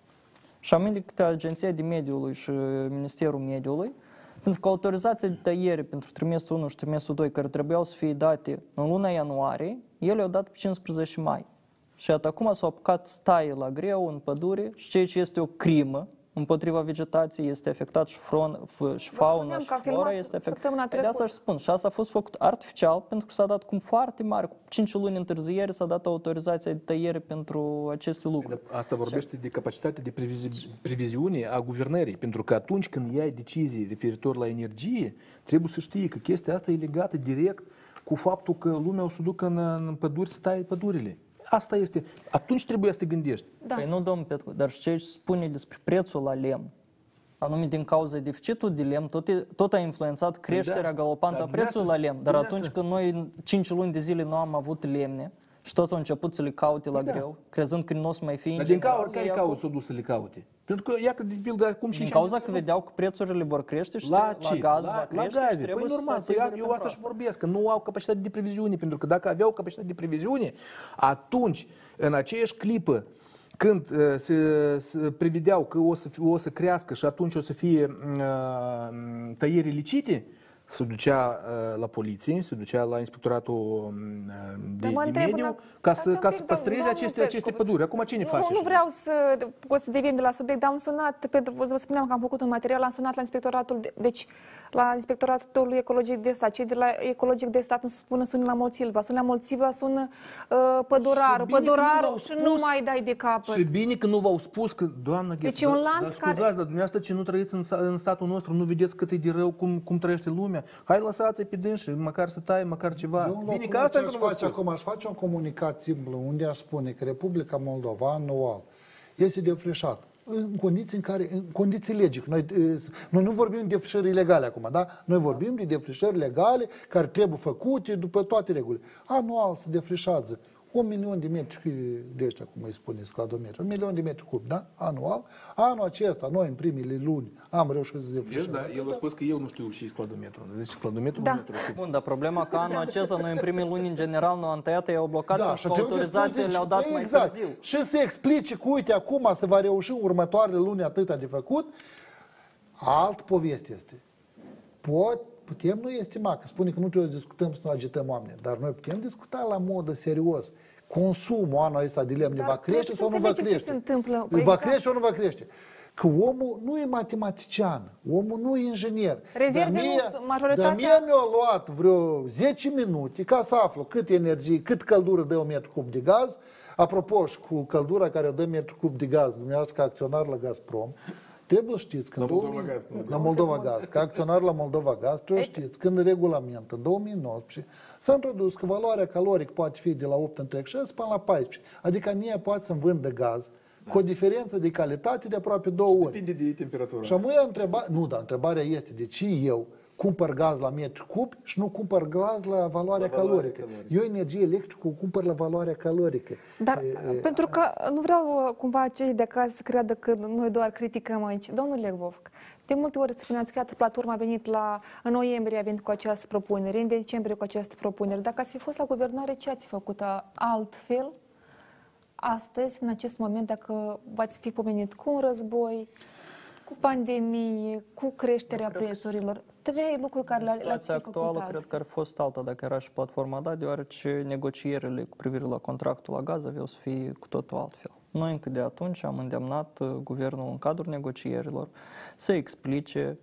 și anume de către Agenția de Mediului și Ministerul Mediului, pentru că autorizația de tăiere pentru trimestrul unu și trimestrul doi, care trebuiau să fie date în luna ianuarie, ele le-au dat pe cincisprezece mai. Și iată, acum s-au apucat să taie la greu în pădure și ceea ce este o crimă împotriva vegetației, este afectat și, front, și fauna și flora, este afectat. De asta aș spun. Și asta a fost făcut artificial, pentru că s-a dat cum foarte mare, cu cinci luni întârziere, s-a dat autorizația de tăiere pentru aceste lucruri. Asta vorbește de capacitatea de previzi previziune a guvernării, pentru că atunci când iai decizii referitor la energie, trebuie să știi că chestia asta e legată direct cu faptul că lumea o să ducă în, în păduri să taie pădurile. Asta este. Atunci trebuie să te gândești. Da. Păi nu, domnul Petcu, dar și ce spune despre prețul la lemn, anume din cauza deficitului de lemn, tot, e, tot a influențat creșterea da. galopantă a prețului la lemn. Dar atunci când noi cinci luni de zile nu am avut lemne și toți au început să le caute la da. greu, crezând că nu o să mai fie. Dar din cauza care cauză s-o dus să le caute? Pentru că, ia că, de pildă, acum și din cauza că vedeau că prețurile vor crește și la, la gaz va crește la și trebuie păi, normal, să păi, eu asta și vorbesc, că nu au capacitate de previziune, pentru că dacă aveau capacitate de previziune, atunci, în aceeași clipă, când uh, se, se prevedeau că o să, o să crească și atunci o să fie uh, tăieri ilicite, se ducea uh, la poliție, se ducea la inspectoratul uh, de, de mediu la, ca să, ca să păstreze aceste, aceste păduri. Acum ce ne face? Nu, nu vreau să, o să deviem de la subiect, dar am sunat, pentru, vă spuneam că am făcut un material, am sunat la inspectoratul, de, deci la inspectoratul ecologic de stat, cei de la ecologic de stat nu se spună sună la Molțilva, sună la Molțilva, sună uh, pădurarul, pădurarul și nu mai dai de capăt. Și bine că nu v-au spus că, doamnă Gheț, deci un lanț dar scuzați, care... dar dumneavoastră ce nu trăiți în, în statul nostru, nu vedeți cât e de rău, cum, cum trăiește lumea. Hai, lăsați-i pe dânși, măcar să taie, măcar ceva. Bine că asta nu face acum, aș face un comunicat simplu unde aș spune că Republica Moldova anual este defrișat în condiții în care, în condiții legii. Noi, noi nu vorbim de defrișări ilegale acum, da? Noi vorbim de defrișări legale care trebuie făcute după toate regulile. Anual se defrișează un milion de metri de ăștia, cum îi spune, scladometri, un milion de metri cub, da? Anual. Anul acesta, noi în primele luni am reușit să defrișăm. Da, el a spus că eu nu știu și scladometru. Deci scladometru da. nu Bun, dar problema că anul acesta, noi în primele luni, în general, nu am tăiat, i-au blocat, da, și autorizațiile le-au dat exact. mai târziu. Și să explice că, uite, acum se va reuși următoarele luni atâta de făcut, alt poveste este. Pot Putem noi estima, că spune că nu trebuie să discutăm, să nu agităm oamenii, dar noi putem discuta la modă serios. Consumul anul ăsta de lemne va crește sau nu va crește? Ce se întâmplă. Va exact. crește sau nu va crește? Că omul nu e matematician, omul nu e inginer. Rezerve nu, majoritatea... Dar mie mi-a luat vreo zece minute ca să aflu cât energie, cât căldură dă un metru cub de gaz. Apropo, și cu căldura care dă metru cub de gaz, dumneavoastră ca acționar la Gazprom, trebuie să știți că la în Moldova Gaz, la Moldova Gaz, ca acționar la Moldova Gaz, trebuie să știți că în regulament, în două mii nouăsprezece, s-a introdus că valoarea calorică poate fi de la opt virgulă șase până la paisprezece. Adică NIE poate să-mi vândă gaz cu o diferență de calitate de aproape două ori. Depinde de temperatură. Și amuia întreba, nu, dar întrebarea este de ce eu cumpăr gaz la metri cub și nu cumpăr gaz la valoarea la calorică. calorică. Eu energie electrică o cumpăr la valoarea calorică. Dar e, pentru că nu vreau cumva cei de acasă să creadă că noi doar criticăm aici. Domnule Vovc, de multe ori spuneați că iată, platforma a venit la, în noiembrie a venit cu această propunere, în decembrie cu această propunere. Dacă ați fi fost la guvernare, ce ați făcut altfel astăzi, în acest moment, dacă v-ați fi pomenit cu un război? Cu pandemie, cu creșterea prețurilor, trei lucruri care le-ați Situația actuală făcut cred că ar fi fost alta dacă era și platforma da, deoarece negocierile cu privire la contractul la gaz aveau să fie cu totul altfel. Noi încă de atunci am îndemnat uh, guvernul în cadrul negocierilor să explice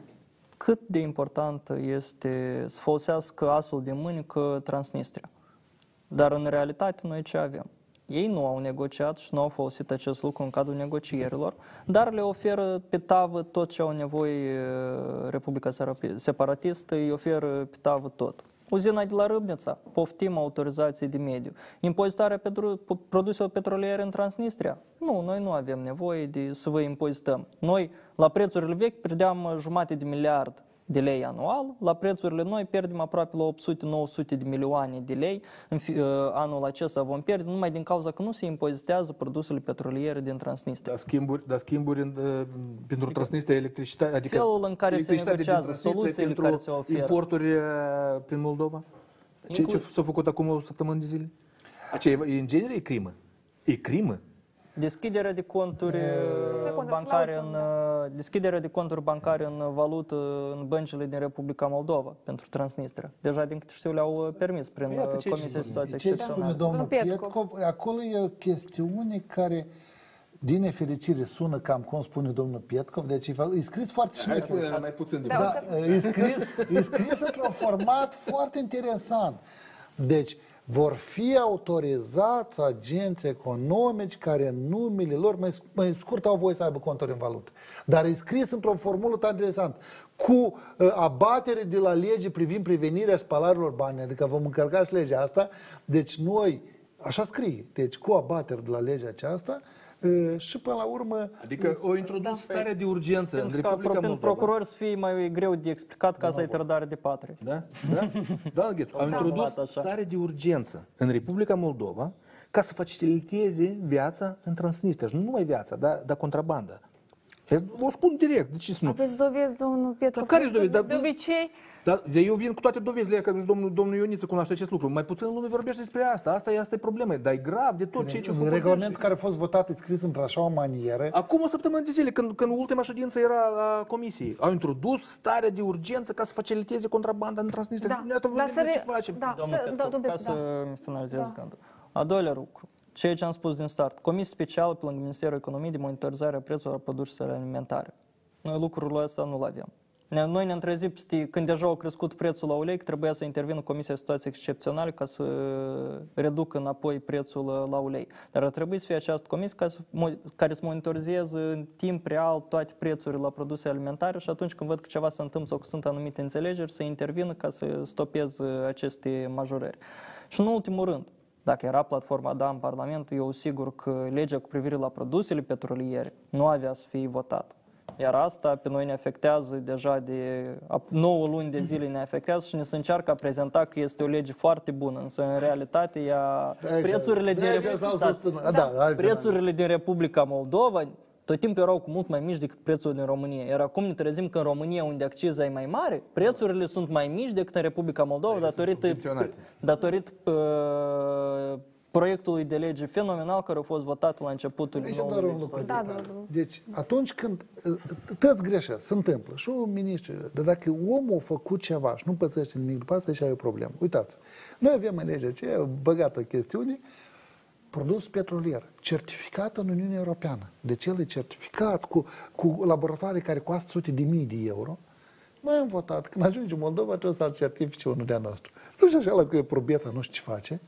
cât de important este să folosească asul de mânecă Transnistria. Dar în realitate noi ce avem? Ei nu au negociat și nu au folosit acest lucru în cadrul negocierilor, dar le oferă pe tavă tot ce au nevoie Republica Separatistă, îi oferă pe tavă tot. Uzina de la Râbnița, poftim autorizații de mediu. Impozitarea pentru produselor petroliere în Transnistria? Nu, noi nu avem nevoie de să vă impozităm. Noi, la prețurile vechi, pierdeam jumate de miliard de lei anual, la prețurile noi pierdem aproape la opt sute nouă sute de milioane de lei. În fi, uh, anul acesta vom pierde numai din cauza că nu se impozitează produsele petroliere din Transnistria. Dar schimburi, dar schimburi în, uh, pentru Transnistria, electricitate, adică felul în care se negociază, soluțiile care se oferă. Importuri uh, prin Moldova? Ce, ce s-a făcut acum o săptămână de zile? Aceea, în genere, e crimă. E crimă. Deschiderea de conturi bancare în deschiderea de conturi bancare în valută în băncile din Republica Moldova pentru Transnistria. Deja din câte știu le-au permis prin Comisia de Situație Excepțională. Ce spune domnul Pietkov? Acolo e o chestiune care din nefericire sună cam cum spune domnul Pietkov, deci e scris foarte șmecher. Mai puțin de da, e scris, e scris într-un format foarte interesant. Deci vor fi autorizați agenți economici care în numele lor, mai, mai scurt, au voie să aibă conturi în valută. Dar e scris într-o formulă tan interesant, cu uh, abatere de la lege privind prevenirea spălarilor bani, adică vom încălca și legea asta, deci noi, așa scrie, deci cu abatere de la legea aceasta, și până la urmă... Adică o introdus da, starea de urgență în Republica Moldova. Pentru procuror să fie mai greu de explicat ca să ai trădare de patrie. Da? Da? Da, Ghețu. Au introdus stare de urgență în Republica Moldova ca să faciliteze viața în Transnistria. Nu numai viața, dar, dar contrabanda. O spun direct, de ce să nu? Aveți dovezi, domnul Pietkov? Care sunt dovezi? De, de obicei... Dar eu vin cu toate dovezile, că domnul, domnul Ioniță cunoaște acest lucru. Mai puțin lume vorbește despre asta. Asta e, asta e problema. Dar e grav de tot ceea ce... În regulamentul care a fost votat e scris într-așa o manieră... Acum o săptămână de zile, când, când ultima ședință era a comisiei, au introdus starea de urgență ca să faciliteze contrabanda în Transnistria. Da, asta dar să ce facem. Da, domnul Pietkov, ca să finalizez gândul. A doilea lucru. Ceea ce am spus din start. Comisie specială pe lângă Ministerul Economiei de monitorizare a prețurilor produselor alimentare. Noi lucrurile astea nu-l avem. Noi ne-am trezit când deja au crescut prețul la ulei, că trebuia să intervină Comisia de Situații Excepționale ca să reducă înapoi prețul la ulei. Dar ar trebui să fie această comisie ca să, care să monitorizeze în timp real toate prețurile la produse alimentare și atunci când văd că ceva se întâmplă sau că sunt anumite înțelegeri, să intervină ca să stopeze aceste majorări. Și în ultimul rând, dacă era platforma da în Parlament, eu sigur că legea cu privire la produsele petroliere nu avea să fie votată. Iar asta pe noi ne afectează deja de nouă luni de zile, ne afectează și ne se încearcă a prezenta că este o lege foarte bună, însă în realitate ea, prețurile, din, Republica, da, da, prețurile din Republica Moldova tot timpul erau cu mult mai mici decât prețurile din România. Iar acum ne trezim că în România, unde acciza e mai mare, prețurile sunt mai mici decât în Republica Moldova datorită, datorită uh, proiectului de lege fenomenal care a fost votat la începutul noului legislativ. Da, da, da. Deci, atunci când toți greșesc, se întâmplă, și un ministru, dar dacă omul a făcut ceva și nu pățește nimic după asta, și ai o problemă. Uitați, noi avem în legea aceea băgată chestiune, produs petrolier, certificat în Uniunea Europeană. Deci el e certificat cu, cu laboratoare care costă sute de mii de euro. Noi am votat, când ajunge în Moldova, trebuie să-l certifice unul de-a nostru. Stă și așa la cu e probietă, nu știu ce face,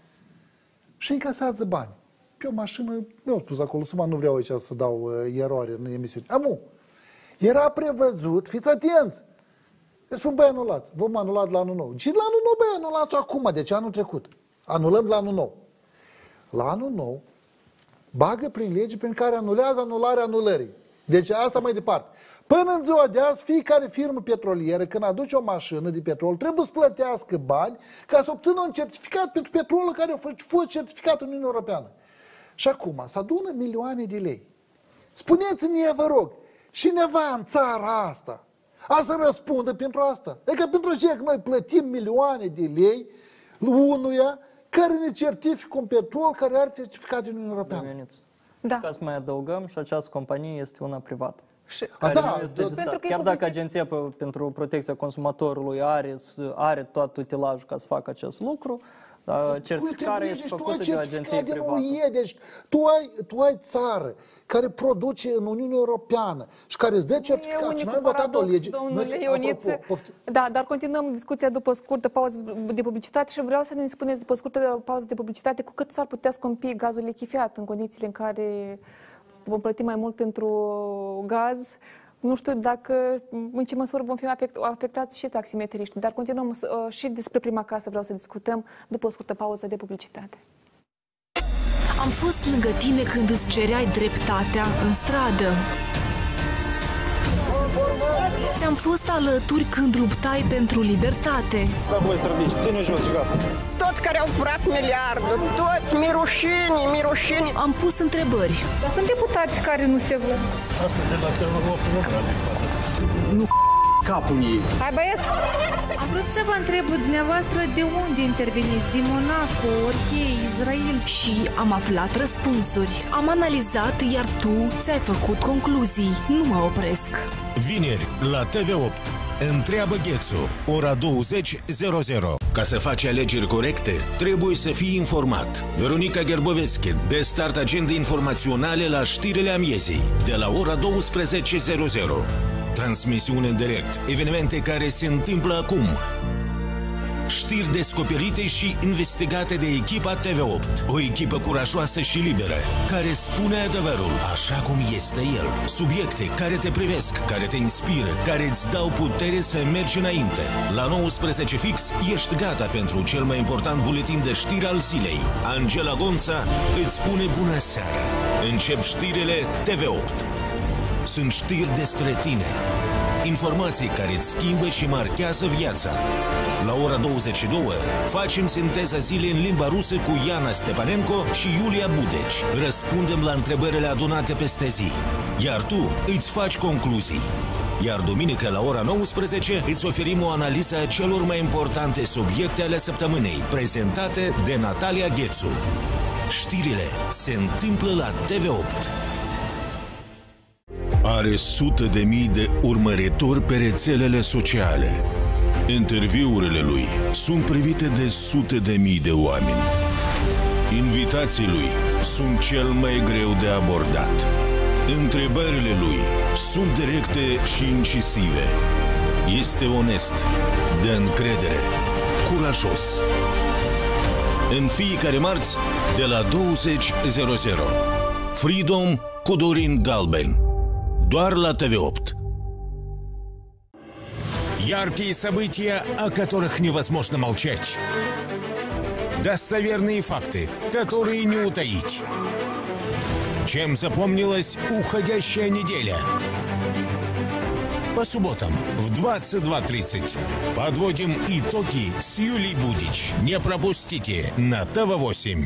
și încasează bani. Pe o mașină, mi-au spus acolo, suma, nu vreau aici să dau uh, eroare în emisiune. Amu, era prevăzut, fiți atenți, eu spun, băi, anulați, vom anulat la anul nou. Și la anul nou, băi, anulați acum, deci anul trecut. Anulăm la anul nou. La anul nou, bagă prin lege prin care anulează anularea anulării. Deci asta mai departe. Până în ziua de azi, fiecare firmă petrolieră, când aduce o mașină de petrol, trebuie să plătească bani ca să obțină un certificat pentru petrolul care a fost certificat în Uniunea Europeană. Și acum, să adună milioane de lei. Spuneți-ne, vă rog, cineva în țara asta a să răspundă pentru asta. Adică pentru ce că noi plătim milioane de lei unuia care ne certifică un petrol care are certificat în Uniunea Europeană. Da. Ca să mai adăugăm, și această companie este una privată. Care da, nu este pentru că chiar dacă Agenția pentru Protecția Consumatorului are, are tot utilajul ca să facă acest lucru, certificarea este făcută de o agenție privată. Deci tu ai, tu ai țară care produce în Uniunea Europeană și care îți dă certificat și noi am votat o lege. Domnule Ioniță, da, dar continuăm discuția după scurtă pauză de publicitate și vreau să ne spuneți după scurtă pauză de publicitate cu cât s-ar putea scumpi gazul lichefiat în condițiile în care vom plăti mai mult pentru gaz. Nu știu dacă, în ce măsură vom fi afectați și taximetriștii, dar continuăm uh, și despre prima casă vreau să discutăm după o scurtă pauză de publicitate. Am fost lângă tine când îți cereai dreptatea în stradă. Ți-am fost alături când luptai pentru libertate. Da, voi sărdici, ține jos și gata. Toți care au furat miliardul, toți mirușini, mirușini. Am pus întrebări. Dar sunt deputați care nu se văd. Asta de la T V opt nu capul ei. Hai băieți! Am vrut să vă întreb dumneavoastră de unde interveniți, din Monaco, Orhei, Israel. Și am aflat răspunsuri. Am analizat, iar tu ți-ai făcut concluzii. Nu mă opresc. Vineri, la T V opt. Întreabă Ghețu, ora douăzeci zero zero. Ca să faci alegeri corecte, trebuie să fii informat. Veronica Gerboveschi, de start agende informaționale la știrile amiezii, de la ora douăsprezece zero zero. Transmisiune în direct, evenimente care se întâmplă acum. Știri descoperite și investigate de echipa T V opt. O echipă curajoasă și liberă, care spune adevărul așa cum este el. Subiecte care te privesc, care te inspiră, care îți dau putere să mergi înainte. La nouăsprezece fix ești gata pentru cel mai important buletin de știri al zilei. Angela Gonța îți spune bună seara. Încep știrile T V opt. Sunt știri despre tine. Informații care îți schimbă și marchează viața. La ora douăzeci și două facem sinteza zilei în limba rusă cu Iana Stepanenko și Iulia Budeci. Răspundem la întrebările adunate peste zi. Iar tu îți faci concluzii. Iar duminică la ora nouăsprezece îți oferim o analiză a celor mai importante subiecte ale săptămânii, prezentate de Natalia Ghețu. Știrile se întâmplă la T V opt. Are sute de mii de urmăritori pe rețelele sociale. Interviurile lui sunt privite de sute de mii de oameni. Invitații lui sunt cel mai greu de abordat. Întrebările lui sunt directe și incisive. Este onest, de încredere, curajos. În fiecare marți, de la douăzeci zero zero. Freedom cu Dorin Galben. Doar la T V opt. Яркие события, о которых невозможно молчать. Достоверные факты, которые не утаить. Чем запомнилась уходящая неделя? По субботам в двадцать два тридцать подводим итоги с Юлией Будич. Не пропустите на Т В восемь.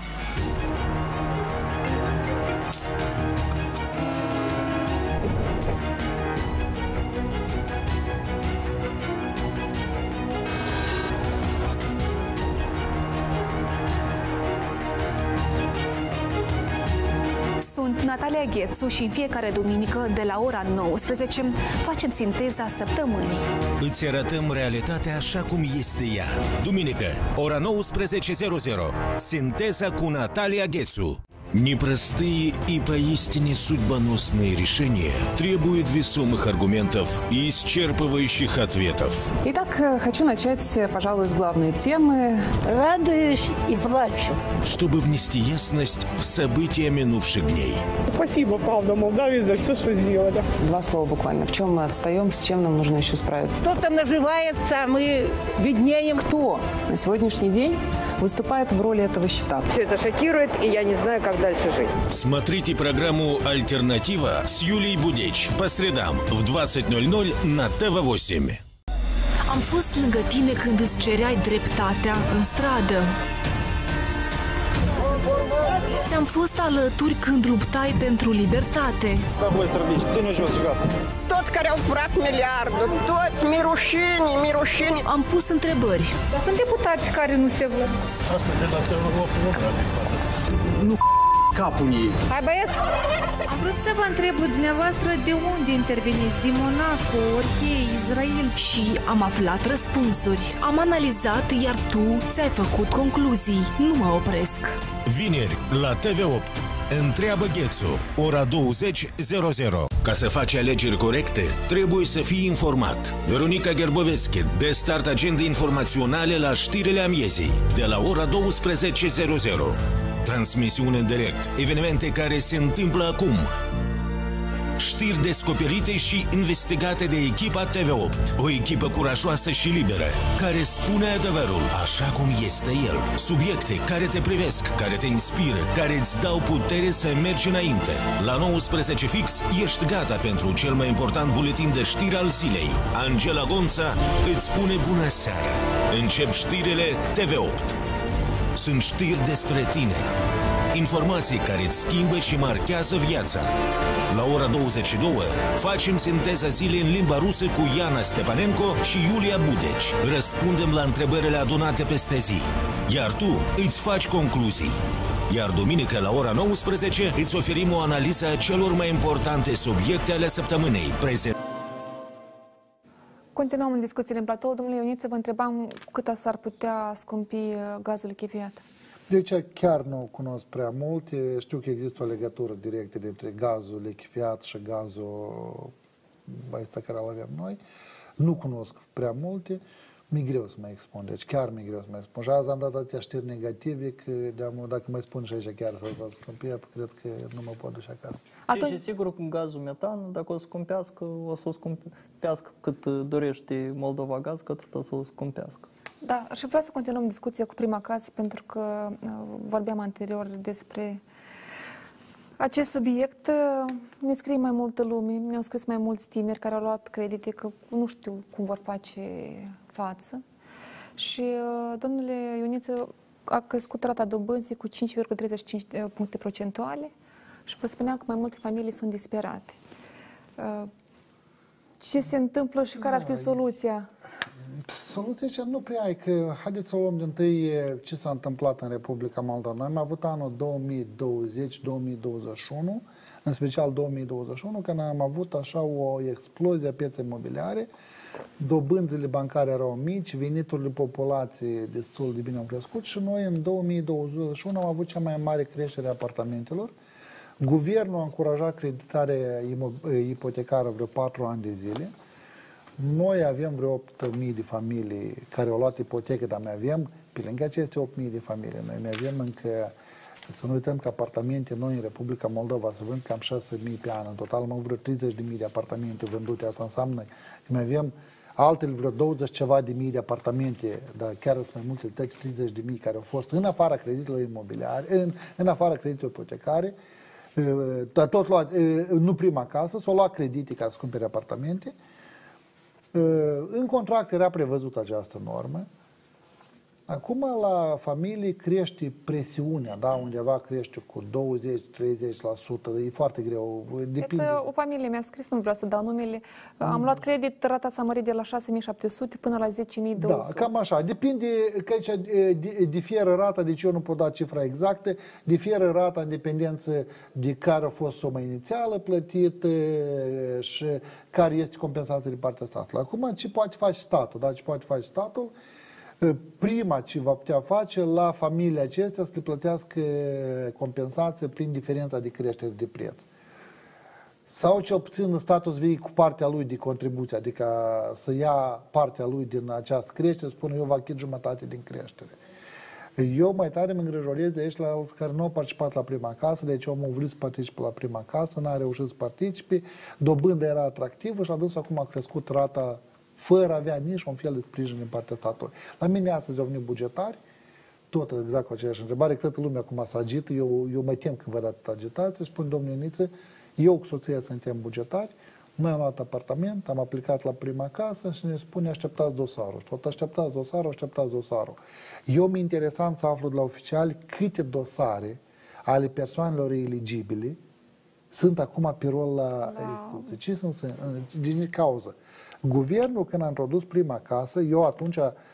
Natalia Ghețu și în fiecare duminică de la ora nouăsprezece facem sinteza săptămânii. Îți arătăm realitatea așa cum este ea. Duminică, ora nouăsprezece zero zero. Синтеза cu Natalia Ghețu. Непростые и поистине судьбоносные решения требуют весомых аргументов и исчерпывающих ответов. Итак, хочу начать, пожалуй, с главной темы. Радуюсь и плачу. Чтобы внести ясность в события минувших дней. Спасибо, правда, Молдавии за все, что сделали. Два слова буквально. В чем мы отстаем, с чем нам нужно еще справиться? Кто-то наживается, а мы виднеем. Кто на сегодняшний день выступает в роли этого щита? Все это шокирует, и я не знаю, как дальше жить. Смотрите программу «Альтернатива» с Юлией Будeci по средам в двадцать ноль ноль на Т В восемь. Am fost lângă tine când îți cereai dreptatea în stradă. Ți-am fost alături când luptai pentru libertate. Da, voi sărdici, ține jos și gata. Toți care au furat miliardul, toți mirușini, mirușini. Am pus întrebări. Dar sunt deputați care nu se văd. Asta de la T V opt Nu capul ei. Hai băieți! Am vrut să vă întreb dumneavoastră de unde interveniți, din Monaco, Orhei, Israel. Și am aflat răspunsuri. Am analizat, iar tu ți-ai făcut concluzii. Nu mă opresc. Vineri, la T V opt. Întreabă Ghețu, ora douăzeci zero zero. Ca să faci alegeri corecte, trebuie să fii informat. Veronica Gerboveschi, de start agende informaționale la știrile amiezii, de la ora douăsprezece zero zero. Transmisiune în direct, evenimente care se întâmplă acum. Știri descoperite și investigate de echipa T V opt. O echipă curajoasă și liberă, care spune adevărul așa cum este el. Subiecte care te privesc, care te inspiră, care îți dau putere să mergi înainte. La nouăsprezece fix ești gata pentru cel mai important buletin de știri al zilei. Angela Gonța îți spune bună seara. Încep știrile T V opt. Sunt știri despre tine. Informații care îți schimbă și marchează viața. La ora douăzeci și două facem sinteza zilei în limba rusă cu Iana Stepanenko și Iulia Budeci. Răspundem la întrebările adunate peste zi. Iar tu îți faci concluzii. Iar duminică la ora nouăsprezece îți oferim o analiză a celor mai importante subiecte ale săptămânii. Prezent. Continuăm în discuțiile în platou. Domnule Ioniță, vă întrebam cât s-ar putea scumpi gazul lichefiat. Deci chiar nu cunosc prea multe. Știu că există o legătură directă dintre gazul lichefiat și gazul ăsta care îl avem noi. Nu cunosc prea multe. Mi-e greu să mă expun. Deci chiar mi-e greu să mă expun. Și azi am dat atâtea știri negative că dacă mă spun și aici chiar să vă scumpie, cred că nu mă pot duce acasă. Atunci... Și sigur că gazul metan, dacă o scumpească, o să o scumpească cât dorește Moldova Gaz, cât o să o scumpească. Da, și vreau să continuăm discuția cu Prima Casă, pentru că uh, vorbeam anterior despre acest subiect. Ne scrie mai multă lume, ne-au scris mai mulți tineri care au luat credite, că nu știu cum vor face față. Și, uh, domnule Ioniță, a crescut rata dobânzii cu cinci virgulă treizeci și cinci puncte procentuale și vă spuneam că mai multe familii sunt disperate. Uh, ce se întâmplă și care ar fi soluția? Soluția ce nu prea ai, că haideți să o luăm din tâi ce s-a întâmplat în Republica Moldova. Noi am avut anul două mii douăzeci două mii douăzeci și unu, în special două mii douăzeci și unu, când am avut așa o explozie a pieței imobiliare, dobânzile bancare erau mici, veniturile populației destul de bine au crescut și noi în două mii douăzeci și unu am avut cea mai mare creștere a apartamentelor. Guvernul a încurajat creditarea ipotecară vreo patru ani de zile. Noi avem vreo opt mii de familii care au luat ipotecă, dar mai avem, pe lângă aceste opt mii de familii, noi mai avem încă, să nu uităm că apartamente noi în Republica Moldova se vând cam șase mii pe an, în total mai vreo treizeci de mii de apartamente vândute, asta înseamnă că mai avem altele vreo douăzeci ceva de mii de apartamente, dar chiar sunt mai multe, treizeci de mii care au fost în afara creditelor imobiliare, în, în afara creditelor ipotecare, tot luat, nu Prima Casă, s-au luat credite ca să cumpere apartamente. În contract era prevăzută această normă. Acum la familii crește presiunea, da? Undeva crește cu douăzeci la treizeci la sută, e foarte greu. Depinde. O familie mi-a scris, nu vreau să dau numele, am luat credit, rata s-a mărit de la șase mii șapte sute până la zece mii două sute. Da, cam așa. Depinde, că aici diferă rata, deci eu nu pot da cifra exactă, diferă rata în dependență de care a fost suma inițială plătită și care este compensația de partea statului. Acum, ce poate face statul? Da? Ce poate face statul? Prima ce va putea face la familiile acestea să le plătească compensație prin diferența de creștere de preț. Sau cel puțin statul să vii cu partea lui de contribuție, adică să ia partea lui din această creștere, să spună eu vă achit jumătate din creștere. Eu mai tare mă îngrijorez de aici la alți care nu au participat la Prima Casă, deci omul a vrut să participe la Prima Casă, n-a reușit să participe, dobânda era atractivă și adus acum a crescut rata fără a avea nici un fel de sprijin din partea statului. La mine astăzi au venit bugetari, tot exact cu aceeași întrebare, că toată lumea acum s-a agită, eu, eu mă tem când văd atât agitație, spun, domnul Ioniță, eu cu soția suntem bugetari, noi am luat apartament, am aplicat la Prima Casă și ne spune așteptați dosarul. Și tot așteptați dosarul, așteptați dosarul. Eu mi-e interesant să aflu de la oficiali câte dosare ale persoanelor eligibile sunt acum pe rol la instituție. Ce sunt? Din cauză. Guvernul, când a introdus Prima Casă, eu atunci,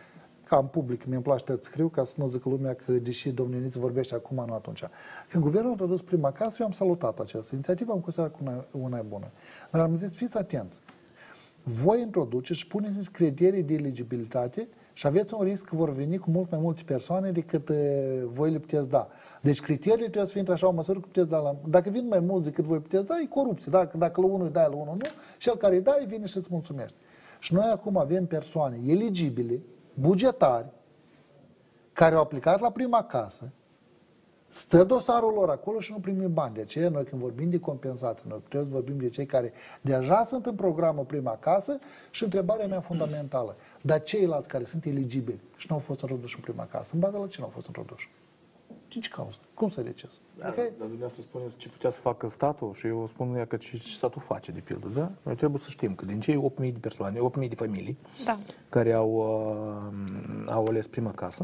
ca în public, mi-e place să scriu ca să nu zică lumea că deși domnul Ioniță vorbește acum, nu atunci. Când guvernul a introdus prima casă, eu am salutat această inițiativă, am considerat una, una bună. Dar am zis, fiți atenți, voi introduceți și puneți criterii de eligibilitate și aveți un risc că vor veni cu mult mai multe persoane decât uh, voi le puteți da. Deci criteriile trebuie să fie într-așa o măsură că puteți da la... Dacă vin mai mulți decât voi puteți da, e corupție. Dacă, dacă la unul îi dai, la unul nu, cel care îi dai vine și îți mulțumește. Și noi acum avem persoane eligibile, bugetari, care au aplicat la prima casă, stă dosarul lor acolo și nu primim bani. De aceea, noi când vorbim de compensații, noi putem să vorbim de cei care deja sunt în programul prima casă și întrebarea mea fundamentală, dar ceilalți care sunt eligibili și nu au fost introduși în prima casă, în baza la ce nu au fost introduși? Din ce cauză? Cum să reces? Da, okay? Dar dumneavoastră spuneți ce putea să facă statul și eu spun că ce statul face, de pildă, da? Noi trebuie să știm că din cei opt mii de persoane, opt mii de familii da. care au, uh, au ales prima casă,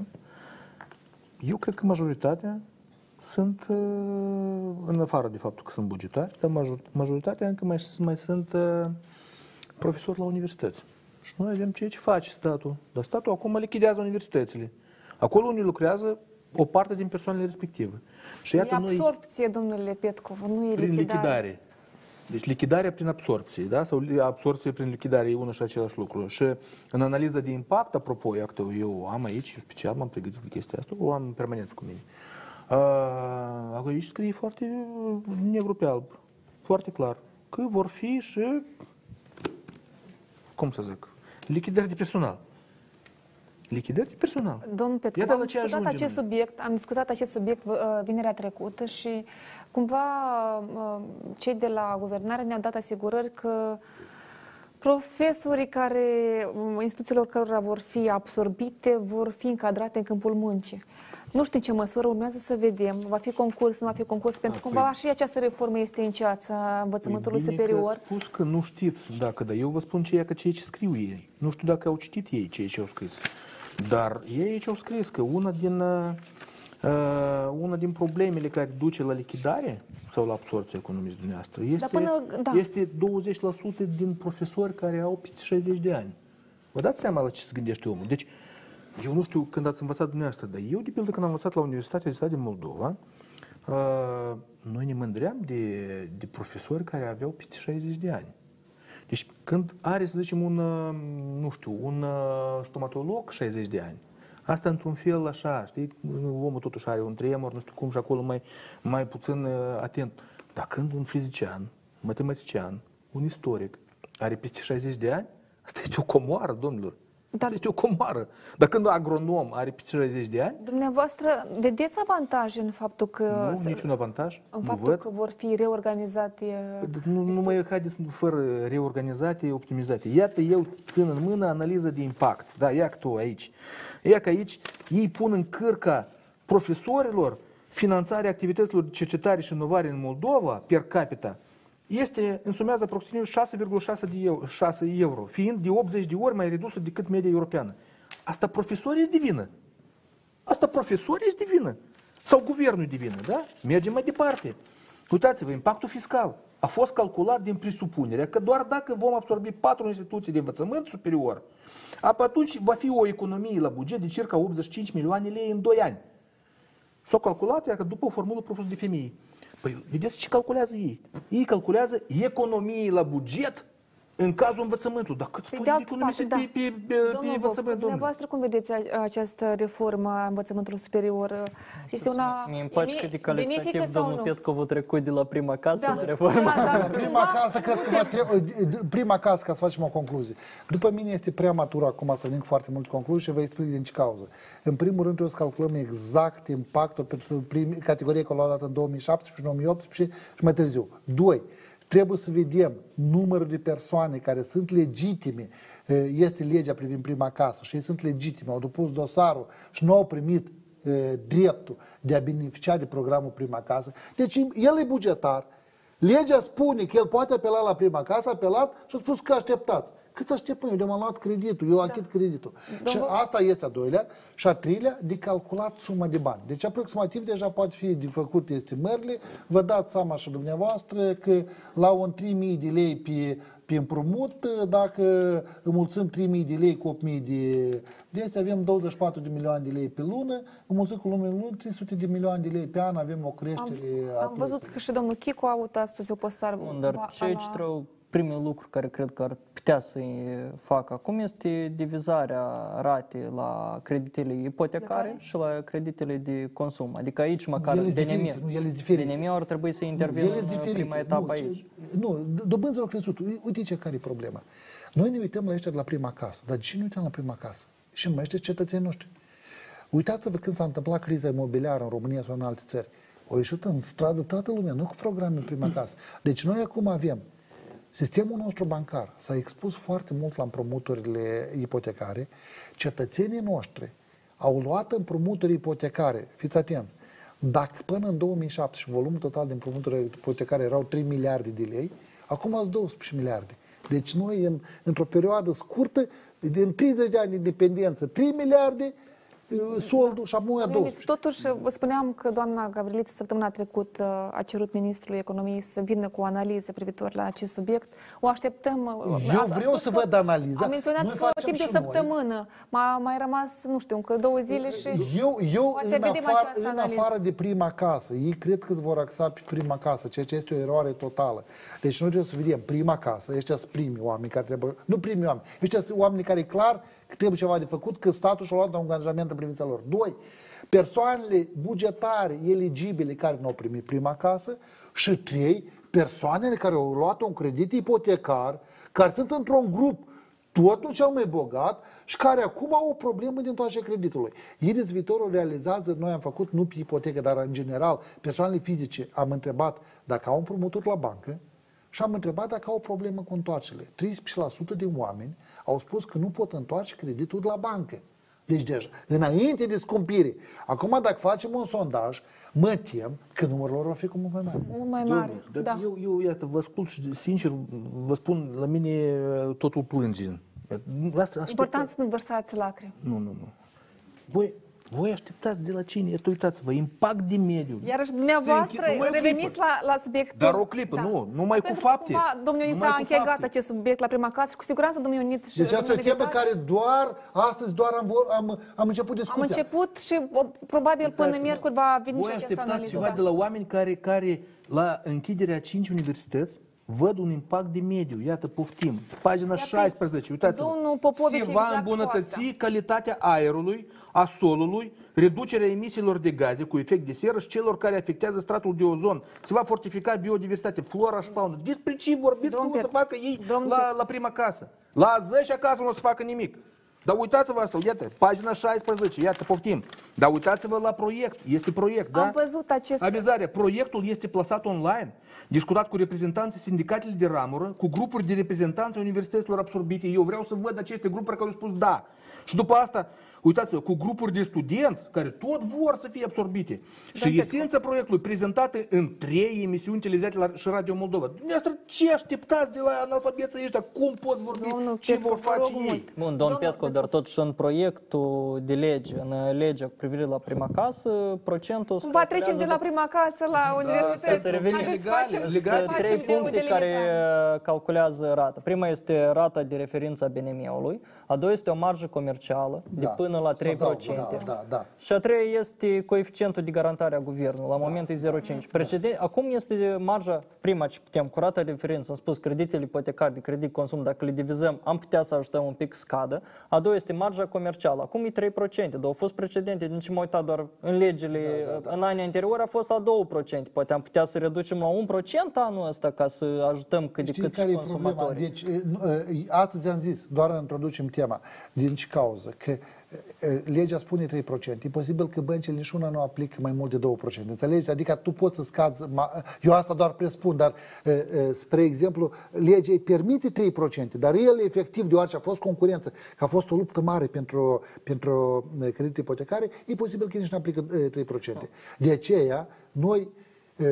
eu cred că majoritatea sunt, uh, în afară de faptul că sunt bugetari, dar major, majoritatea încă mai, mai sunt uh, profesori la universități. Și noi avem ceea ce face statul. Dar statul acum lichidează universitățile. Acolo unde lucrează o parte din persoanele respective. Și iată, e absorpție, noi, domnule Petkov, nu e prin lichidare. lichidare. Deci lichidarea prin absorpție, da? Sau absorpție prin lichidare e unul și același lucru. Și în analiza de impact, apropo, iată, eu am aici, special m-am pregătit de chestia asta, o am permanent cu mine. Uh, aici scrie foarte negru pe alb, foarte clar, că vor fi și, cum să zic, lichidări de personal. Lichidări de personal. Domnul Petkov, am discutat acest subiect, am discutat acest subiect uh, vinerea trecută și cumva uh, cei de la guvernare ne-au dat asigurări că profesorii care, instituțiilor cărora vor fi absorbite, vor fi încadrate în câmpul muncii. Nu știu în ce măsură, urmează să vedem. Va fi concurs, nu va fi concurs, pentru că cumva și această reformă este în ceața învățământului păi superior. Că spus că nu știți dacă, dar eu vă spun ceea că ceea ce scriu ei. Nu știu dacă au citit ei ceea ce au scris. Dar ei aici au scris că una din, uh, una din problemele care duce la lichidare sau la absorție, cum numiți dumneavoastră, este, până, da. este douăzeci la sută din profesori care au peste șaizeci de ani. Vă dați seama la ce se gândește omul? Deci, eu nu știu când ați învățat dumneavoastră, dar eu, de pildă, când am învățat la Universitatea de Stat din Moldova, uh, noi ne mândream de, de profesori care aveau peste șaizeci de ani. Deci când are, să zicem, un, nu știu, un stomatolog șaizeci de ani, asta într-un fel așa, știi, omul totuși are un tremur, nu știu cum, și acolo mai, mai puțin atent. Dar când un fizician, matematician, un istoric are peste șaizeci de ani, asta este o comoară, domnilor. Dar este o comoară. Dar când un agronom are peste șaizeci de ani... Dumneavoastră, vedeți avantaje în faptul că... Nu, niciun avantaj. În faptul văd. că vor fi reorganizate... Nu, nu mai haideți fără reorganizate, optimizate. Iată, eu țin în mână analiza de impact. Da, ia că tu aici. Ia că aici ei pun în cârca profesorilor finanțarea activităților de cercetare și inovare în Moldova, per capita, este, însumează aproximativ șase virgulă șase euro, fiind de optzeci de ori mai redusă decât media europeană. Asta profesorii este de vină. Asta profesorii este de vină. Sau guvernul de vină, da? Mergem mai departe. Uitați-vă, impactul fiscal a fost calculat din presupunerea că doar dacă vom absorbi patru instituții de învățământ superior, atunci va fi o economie la buget de circa optzeci și cinci milioane lei în doi ani. S-au calculat, iar că după o formulă propusă de femei. Păi, vedeți ce calculează ei? Ei calculează economii la buget în cazul învățământului. Dar cât spune păi economii da. pe, pe, pe, pe învățământ, dumneavoastră, cum vedeți această reformă a învățământului superior? Este una mi îmi place că de calitativ domnul Petkov a trecut de la prima casă da. la reformă. Da, da, da. Prima casă, cred că trebuie, prima casă, ca să facem o concluzie. După mine este prea matur acum să venim cu foarte multe concluzii și vă explic din ce cauză. În primul rând trebuie să calculăm exact impactul pentru categoria ecologată în două mii șaptesprezece, două mii optsprezece și mai târziu. Doi. Trebuie să vedem numărul de persoane care sunt legitime, este legea privind prima casă și ei sunt legitime, au depus dosarul și nu au primit e, dreptul de a beneficia de programul prima casă. Deci el e bugetar, legea spune că el poate apela la prima casă, a apelat și a spus că așteptați. Cât să așteptăm? Eu de-am luat creditul, eu achit da. creditul. Domnul... Și asta este a doilea. Și a treilea, de calculat suma de bani. Deci aproximativ deja poate fi de făcut estimările. Vă dați seama și dumneavoastră că la un trei mii de lei pe pe împrumut, dacă înmulțim trei mii de lei cu opt mii de... De astea avem douăzeci și patru de milioane de lei pe lună, înmulțim cu lumea lună, trei sute de milioane de lei pe an, avem o creștere... Am, am văzut că și domnul Chicu a avut astăzi o postare. Bun, dar ce aici trebuie primul lucru care cred că ar putea să-i facă acum este divizarea ratei la creditele ipotecare și la creditele de consum. Adică aici măcar D N M ar trebui să intervină în prima etapă aici. Nu, dobânzile au crescut. Uite ce care e problema. Noi ne uităm la ăștia de la prima casă. Dar de ce ne uităm la prima casă? Și numai ăștia cetățenii noștri. Uitați-vă când s-a întâmplat criza imobiliară în România sau în alte țări. Au ieșit în stradă toată lumea, nu cu programul prima casă. Deci noi acum avem sistemul nostru bancar s-a expus foarte mult la împrumuturile ipotecare. Cetățenii noștri au luat împrumuturi ipotecare, fiți atenți, dacă până în două mii șaptesprezece volumul total de împrumuturi ipotecare erau trei miliarde de lei, acum ați douăsprezece miliarde. Deci noi, în, într-o perioadă scurtă, din treizeci de ani de independență, trei miliarde, soldul și acum douăsprezece. Totuși, vă spuneam că doamna Gavriliță săptămâna trecută a cerut ministrului economiei să vină cu o analiză privitor la acest subiect. O așteptăm. Eu vreau să văd analiza. Am menționat că timp de săptămână m-a mai rămas, nu știu, încă două zile și eu, eu în, afară, în afară de prima casă, ei cred că îți vor axa pe prima casă, ceea ce este o eroare totală. Deci noi trebuie să vedem prima casă, ăștia sunt primii oameni care trebuie, nu primii oameni, ăștia sunt oameni care e clar că trebuie ceva de făcut, că statul și-a luat un angajament în privința lor. Doi, persoanele bugetare eligibile care nu au primit prima casă și trei, persoanele care au luat un credit ipotecar, care sunt într-un grup totul cel mai bogat și care acum au o problemă din toate creditului. Iris Viitorul realizează, noi am făcut nu pe ipotecă, dar în general, persoanele fizice, am întrebat dacă au împrumuturi la bancă și am întrebat dacă au o problemă cu întoarcerile. treisprezece la sută din oameni au spus că nu pot întoarce creditul de la bancă. Deci deja, înainte de scumpire. Acum dacă facem un sondaj, mă tem că numărul lor va fi cu mult mai mare. Mult mai mare, Domnul, da. Eu, eu, iată, vă ascult și sincer, vă spun, la mine totul plânge. Important să nu vărsați lacrimi. Nu, nu, nu. Voi, voi așteptați de la cine? Iată, uitați-vă, impact de mediu. Iarăși dumneavoastră reveniți la, la subiectul. Dar o clipă, da. nu, numai cu fapte. Cumva, domnul Ioniță a închegat acest subiect la prima casă și cu siguranță domnul Ioniță și deci asta e o temă care doar, astăzi doar am, am, am început discuția. Am început și probabil până miercuri va veni și această analiză. Voi așteptați ceva de la oameni care, care la închiderea cinci universități văd un impact de mediu. Iată, poftim. Pagina Iată, șaisprezece, uitați-vă. Se va exact îmbunătăți calitatea aerului, a solului, reducerea emisiilor de gaze cu efect de seră și celor care afectează stratul de ozon. Se va fortifica biodiversitatea, flora și fauna. Despre ce vorbiți? Nu o să facă ei la, la prima casă. La zecea casă nu o să facă nimic. Dar uitați-vă asta, iată, pagina șaisprezece, iată, poftim. Dar uitați-vă la proiect, este proiect, da? Am văzut acest... Avizare, proiectul este plasat online, discutat cu reprezentanții sindicatele de ramură, cu grupuri de reprezentanți universităților absorbite. Eu vreau să văd aceste grupuri care au spus da. Și după asta, uitați-vă, cu grupuri de studenți care tot vor să fie absorbite. Și de esența proiectului prezentată în trei emisiuni televizate la și Radio Moldova. Dumneavoastră, ce așteptați de la analfabeții ăștia? Cum poți vorbi? Domnul ce Petco, vor face ei? Bun, domn Petco, dar totuși în proiectul de lege, în legea cu privire la prima casă, procentul... Cumva trecem de la prima casă la universitate. Să se revenim. Sunt trei puncte care calculează rata. Prima este rata de referință a B N M-ului, a doua este o marjă comercială de până la trei la trei procente. Da, da, da. Și a treia este coeficientul de garantare a guvernului, la moment e zero virgulă cinci. Precedent, acum este marja, prima ce putem, cu rata de referință, am spus, creditele ipotecare de credit consum, dacă le divizăm, am putea să ajutăm un pic scadă. A doua este marja comercială, acum e trei procente, dar au fost precedente, din ce m-am uitat doar în legile, da, da, da. În anii anteriori a fost la doi procente. Poate am putea să reducem la un procent anul ăsta ca să ajutăm cât de cât și consumatorii. Deci, astăzi am zis, doar introducem tema, din ce cauză, că legea spune trei procente. E posibil că băncile nici una nu aplică mai mult de doi procente. Înțelegi? Adică tu poți să scazi, eu asta doar presupun, dar spre exemplu, legea îi permite trei procente, dar el efectiv, deoarece a fost concurență, că a fost o luptă mare pentru, pentru credite ipotecare, e posibil că nici nu aplică trei procente. De aceea, noi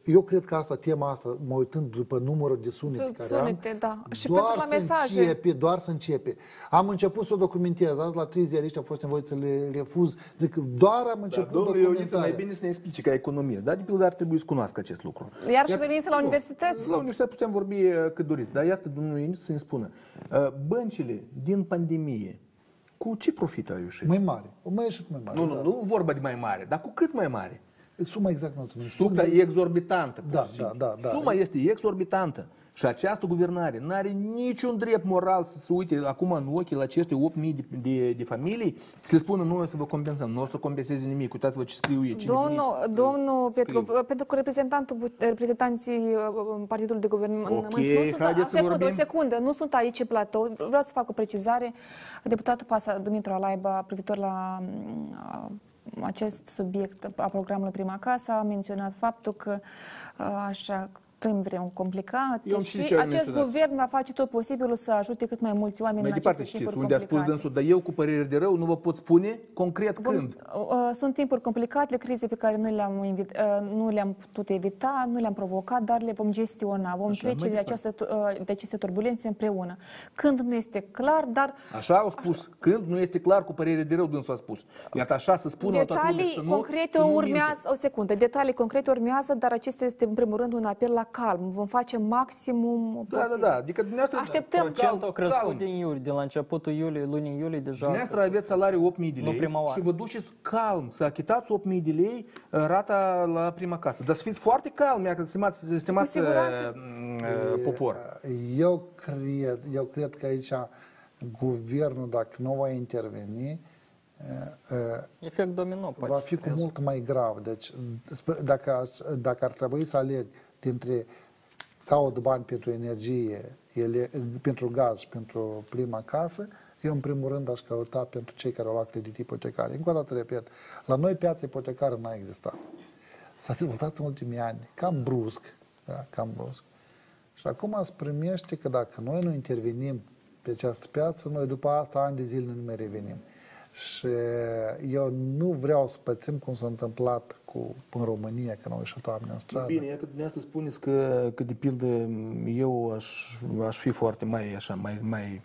eu cred că asta, tema asta, mă uitând după numărul de sunete care Sunete, am, da. Și doar pentru la să mesaje. începe, doar să începe. Am început să o documentez, azi la trei ziariști am fost nevoit să le refuz, zic, doar am început da, domnule Ioniță, documentarea. mai bine să ne explice ca economie, dar de pildă ar trebui să cunoască acest lucru. Iar și veniți la universități? La universitate putem vorbi cât doriți, dar iată, domnul Ioniță să ne spună, băncile din pandemie, cu ce profit au ieșit? Mai mare, o mai ieșit mai mare. Nu, nu, da. nu vorba de mai mare, dar cu cât mai mare? Suma exact nu știu. Suma e exorbitantă. Da, da, da, da. Suma este exorbitantă. Și această guvernare nu are niciun drept moral să se uite acum în ochii la aceste opt mii de, de, de familii, să le spună noi o să vă compensăm, nu o să compenseze nimic, uitați-vă ce scriu ei. Domnul, domnul Petru, pentru că reprezentantul, reprezentanții Partidului de Guvernământ okay, nu sunt, o secundă, o secundă, nu sunt aici în platou, vreau să fac o precizare. Deputatul Pasa, Dumitru Alaiba, privitor la acest subiect a programului Prima Casă, a menționat faptul că așa trăim vreme complicat și acest guvern va face tot posibilul să ajute cât mai mulți oameni mai în departe aceste timpuri unde complicate. A spus dânsul, dar eu cu părere de rău nu vă pot spune concret Bun, când. Sunt timpuri complicate, crize pe care noi le-am, nu le-am putut evita, nu le-am provocat, dar le vom gestiona, vom Așa, trece de, această, de aceste turbulențe împreună. Când nu este clar, dar... Așa au spus, așa. Când nu este clar, cu părere de rău dânsul a spus. Iată așa să spună detalii să nu, concrete să nu urmează, o secundă, detalii concrete urmează, dar acesta este în primul rând un apel la calm. Vom face maximum da, posibil. Da, da, adică dumneavoastră... Așteptăm. Procentul a crescut din iulie, de la începutul iulie, lunii iulie, deja... Dumneavoastră aveți salariu opt mii de lei și vă duceți calm să achitați opt mii de lei rata la Prima Casă. Dar să fiți foarte calmi, stimați, stimați popor. Eu cred, eu cred că aici guvernul, dacă nu va interveni, efect domino, va fi cu mult mai grav. Deci, dacă, dacă ar trebui să aleg dintre caut bani pentru energie, ele, pentru gaz și pentru Prima Casă, eu în primul rând aș căuta pentru cei care au luat credit ipotecar. Încă o dată repet, la noi piața ipotecară n-a existat. S-a dezvoltat în ultimii ani, cam brusc, da, cam brusc. Și acum se primește că dacă noi nu intervenim pe această piață, noi după asta ani de zile nu mai revenim. Și eu nu vreau să pățim cum s-a întâmplat cu, în România, că nu au ieșit oameni în stradă. Bine, că dumneavoastră spuneți că, că de pildă eu aș, aș fi foarte mai, așa, mai, mai,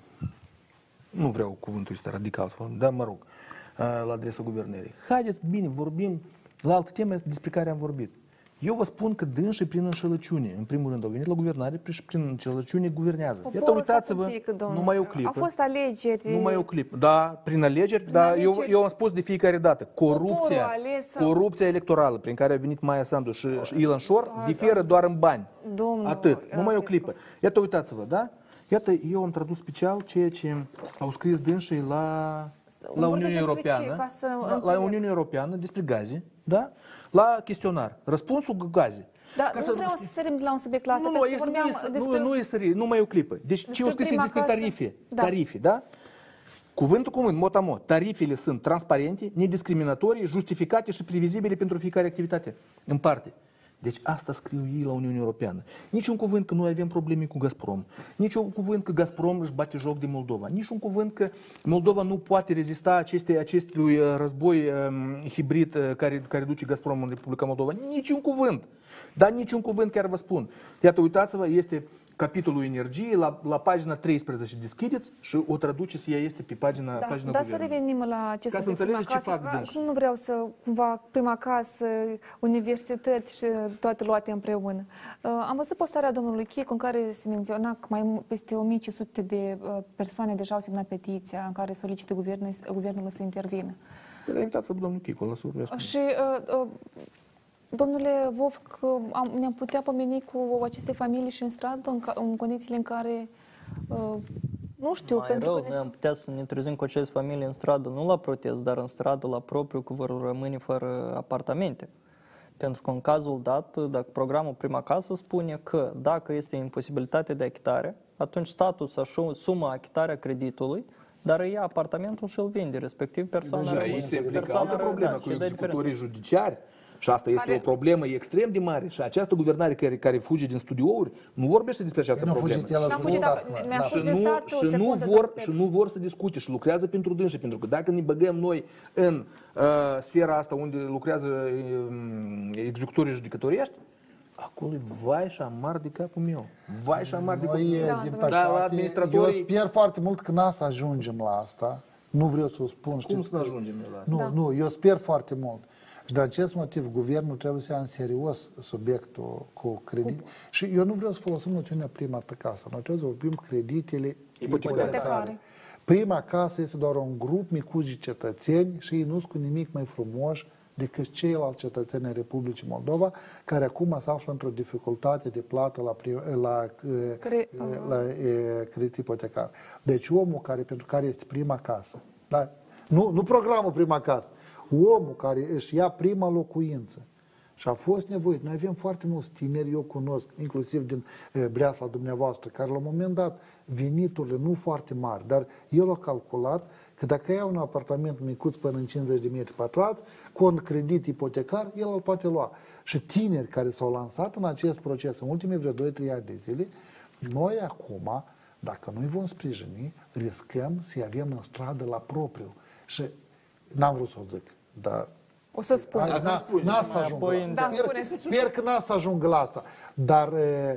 nu vreau cuvântul ăsta radical, dar mă rog, la adresa guvernării. Haideți, bine, vorbim la altă temă despre care am vorbit. Eu vă spun că dânsii prin înșelăciune, în primul rând, au venit la guvernare și prin înșelăciune guvernează. Poporul Iată, uitați-vă, numai o clipă. Au fost alegeri. Numai o clipă. Da, prin alegeri, dar alegeri. Eu, eu am spus de fiecare dată, corupția, corupția electorală prin care a venit Maia Sandu și, și Ilan Șor diferă doar în bani. Domnul, atât, numai o clipă. Iată, uitați-vă, da? Iată, eu am tradus special ceea ce au scris dânsii la, la Uniunea Europeană, la, la Uniunea Europeană despre gaze, da? La chestionar. Răspunsul gaze. Da, nu să vreau să sărim la un subiect la asta. Nu, nu, este, nu, e, despre... nu, nu e sări, numai o clipă. Deci ce o scris despre tarife? Da. Tarife, da? Cuvântul cuvânt, mot-a-mot. Tarifele sunt transparente, nediscriminatorii, justificate și previzibile pentru fiecare activitate în parte. Deci asta scriu ei la Uniunea Europeană. Nici un cuvânt că noi avem probleme cu Gazprom. Nici un cuvânt că Gazprom își bate joc de Moldova. Nici un cuvânt că Moldova nu poate rezista aceste, acestui război um, hibrid uh, care, care duce Gazprom în Republica Moldova. Nici un cuvânt. Dar nici un cuvânt chiar vă spun. Iată, uitați-vă, este capitolul energie, la, la pagina treisprezece deschideți și o traduceți, ea este pe pagina, da, pagina dar guvernului. să revenim la ce Ca să înțelegeți ce fac dânsi. Nu vreau să cumva Prima Casă, universități și toate luate împreună. Uh, am văzut postarea domnului Chicu în care se menționa că mai peste o mie cinci sute de uh, persoane deja au semnat petiția în care solicită guvernul, guvernul să intervină. Păi, invitați-vă domnul Chicu, o să vorbească. Și uh, uh, domnule Vov, că am, ne-am putea pomeni cu aceste familii și în stradă, în, ca, în condițiile în care, uh, nu știu... Mai pentru rău, că noi am putea să ne trezim cu aceste familii în stradă, nu la protest, dar în stradă, la propriu, că vor rămâne fără apartamente. Pentru că în cazul dat, dacă programul Prima Casă spune că dacă este imposibilitate de achitare, atunci statul să asumă achitarea creditului, dar îi ia apartamentul și îl vinde, respectiv persoana... Deja aici se implică altă problemă cu executorii judiciari. Și asta este care... o problemă extrem de mare. Și această guvernare care, care fuge din studiouri nu vorbește despre această problemă. Și nu, și, nu vor, și nu vor să discute și lucrează pentru dânsi. Pentru că dacă ne băgăm noi în uh, sfera asta unde lucrează uh, executorii judecătoriești, acolo e vai și amar de capul meu. Vai și amar de capul Noi, meu. din Dar păcate, la administratorii... eu sper foarte mult că n-a să ajungem la asta. Nu vreau să o spun. Cum știți să că- ajungem la asta? Nu, Da. nu, eu sper foarte mult. Și de acest motiv, guvernul trebuie să ia în serios subiectul cu credit. Și eu nu vreau să folosim noțiunea prima casă. Noi trebuie să vorbim creditele Ipotecare. ipotecare. Prima casă este doar un grup micuț de cetățeni și ei nu sunt cu nimic mai frumoși decât ceilalți cetățeni ai Republicii Moldova, care acum se află într-o dificultate de plată la, prim, la, Cre- la, la e, credit ipotecar. Deci omul care, pentru care este prima casă, da? nu, nu programul prima casă, omul care își ia prima locuință și a fost nevoit. Noi avem foarte mulți tineri, eu cunosc, inclusiv din e, Breasla dumneavoastră, care la un moment dat veniturile nu foarte mari, dar el a calculat că dacă ia un apartament micuț până în cincizeci de metri pătrați, cu un credit ipotecar, el îl poate lua. Și tineri care s-au lansat în acest proces în ultimii vreo doi trei ani de zile, noi acum, dacă nu îi vom sprijini, riscăm să-i avem în stradă la propriu. Și n-am vrut să o zic, dar O să spun. Hai, n-a, n-a să ajungă la asta. Da, Sper, spuneți. sper că n-a să ajungă la asta. Dar e,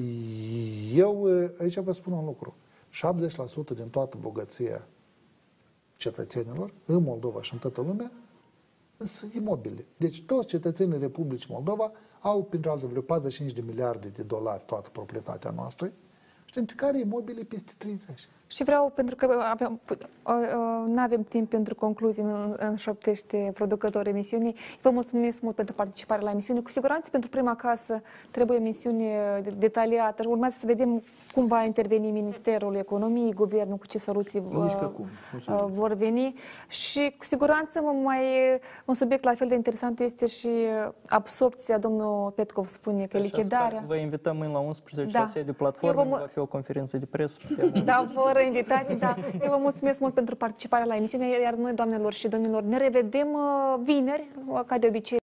eu e, aici vă spun un lucru. șaptezeci la sută din toată bogăția cetățenilor în Moldova și în toată lumea sunt imobile. Deci toți cetățenii Republicii Moldova au, printre altele, vreo patruzeci și cinci de miliarde de dolari toată proprietatea noastră și dintre care imobile peste treizeci. Și vreau, pentru că avem, nu avem timp pentru concluzii, în, în șoptește producătorul emisiunii. Vă mulțumesc mult pentru participarea la emisiune. Cu siguranță, pentru prima casă trebuie o emisiune detaliată. Urmează să vedem cum va interveni Ministerul Economiei, Guvernul, cu ce soluții Nici că cum. uh, vor veni. Și cu siguranță mai un subiect la fel de interesant este și absorpția. Domnul Petkov spune că lichidarea. Vă invităm mâine la unsprezece Da. la sediul platformei, Eu vă mu- va fi o conferință de presă. Putem... Da, fără invitații, da. Eu vă mulțumesc mult pentru participarea la emisiune, iar noi, doamnelor și domnilor, ne revedem uh, vineri, uh, ca de obicei.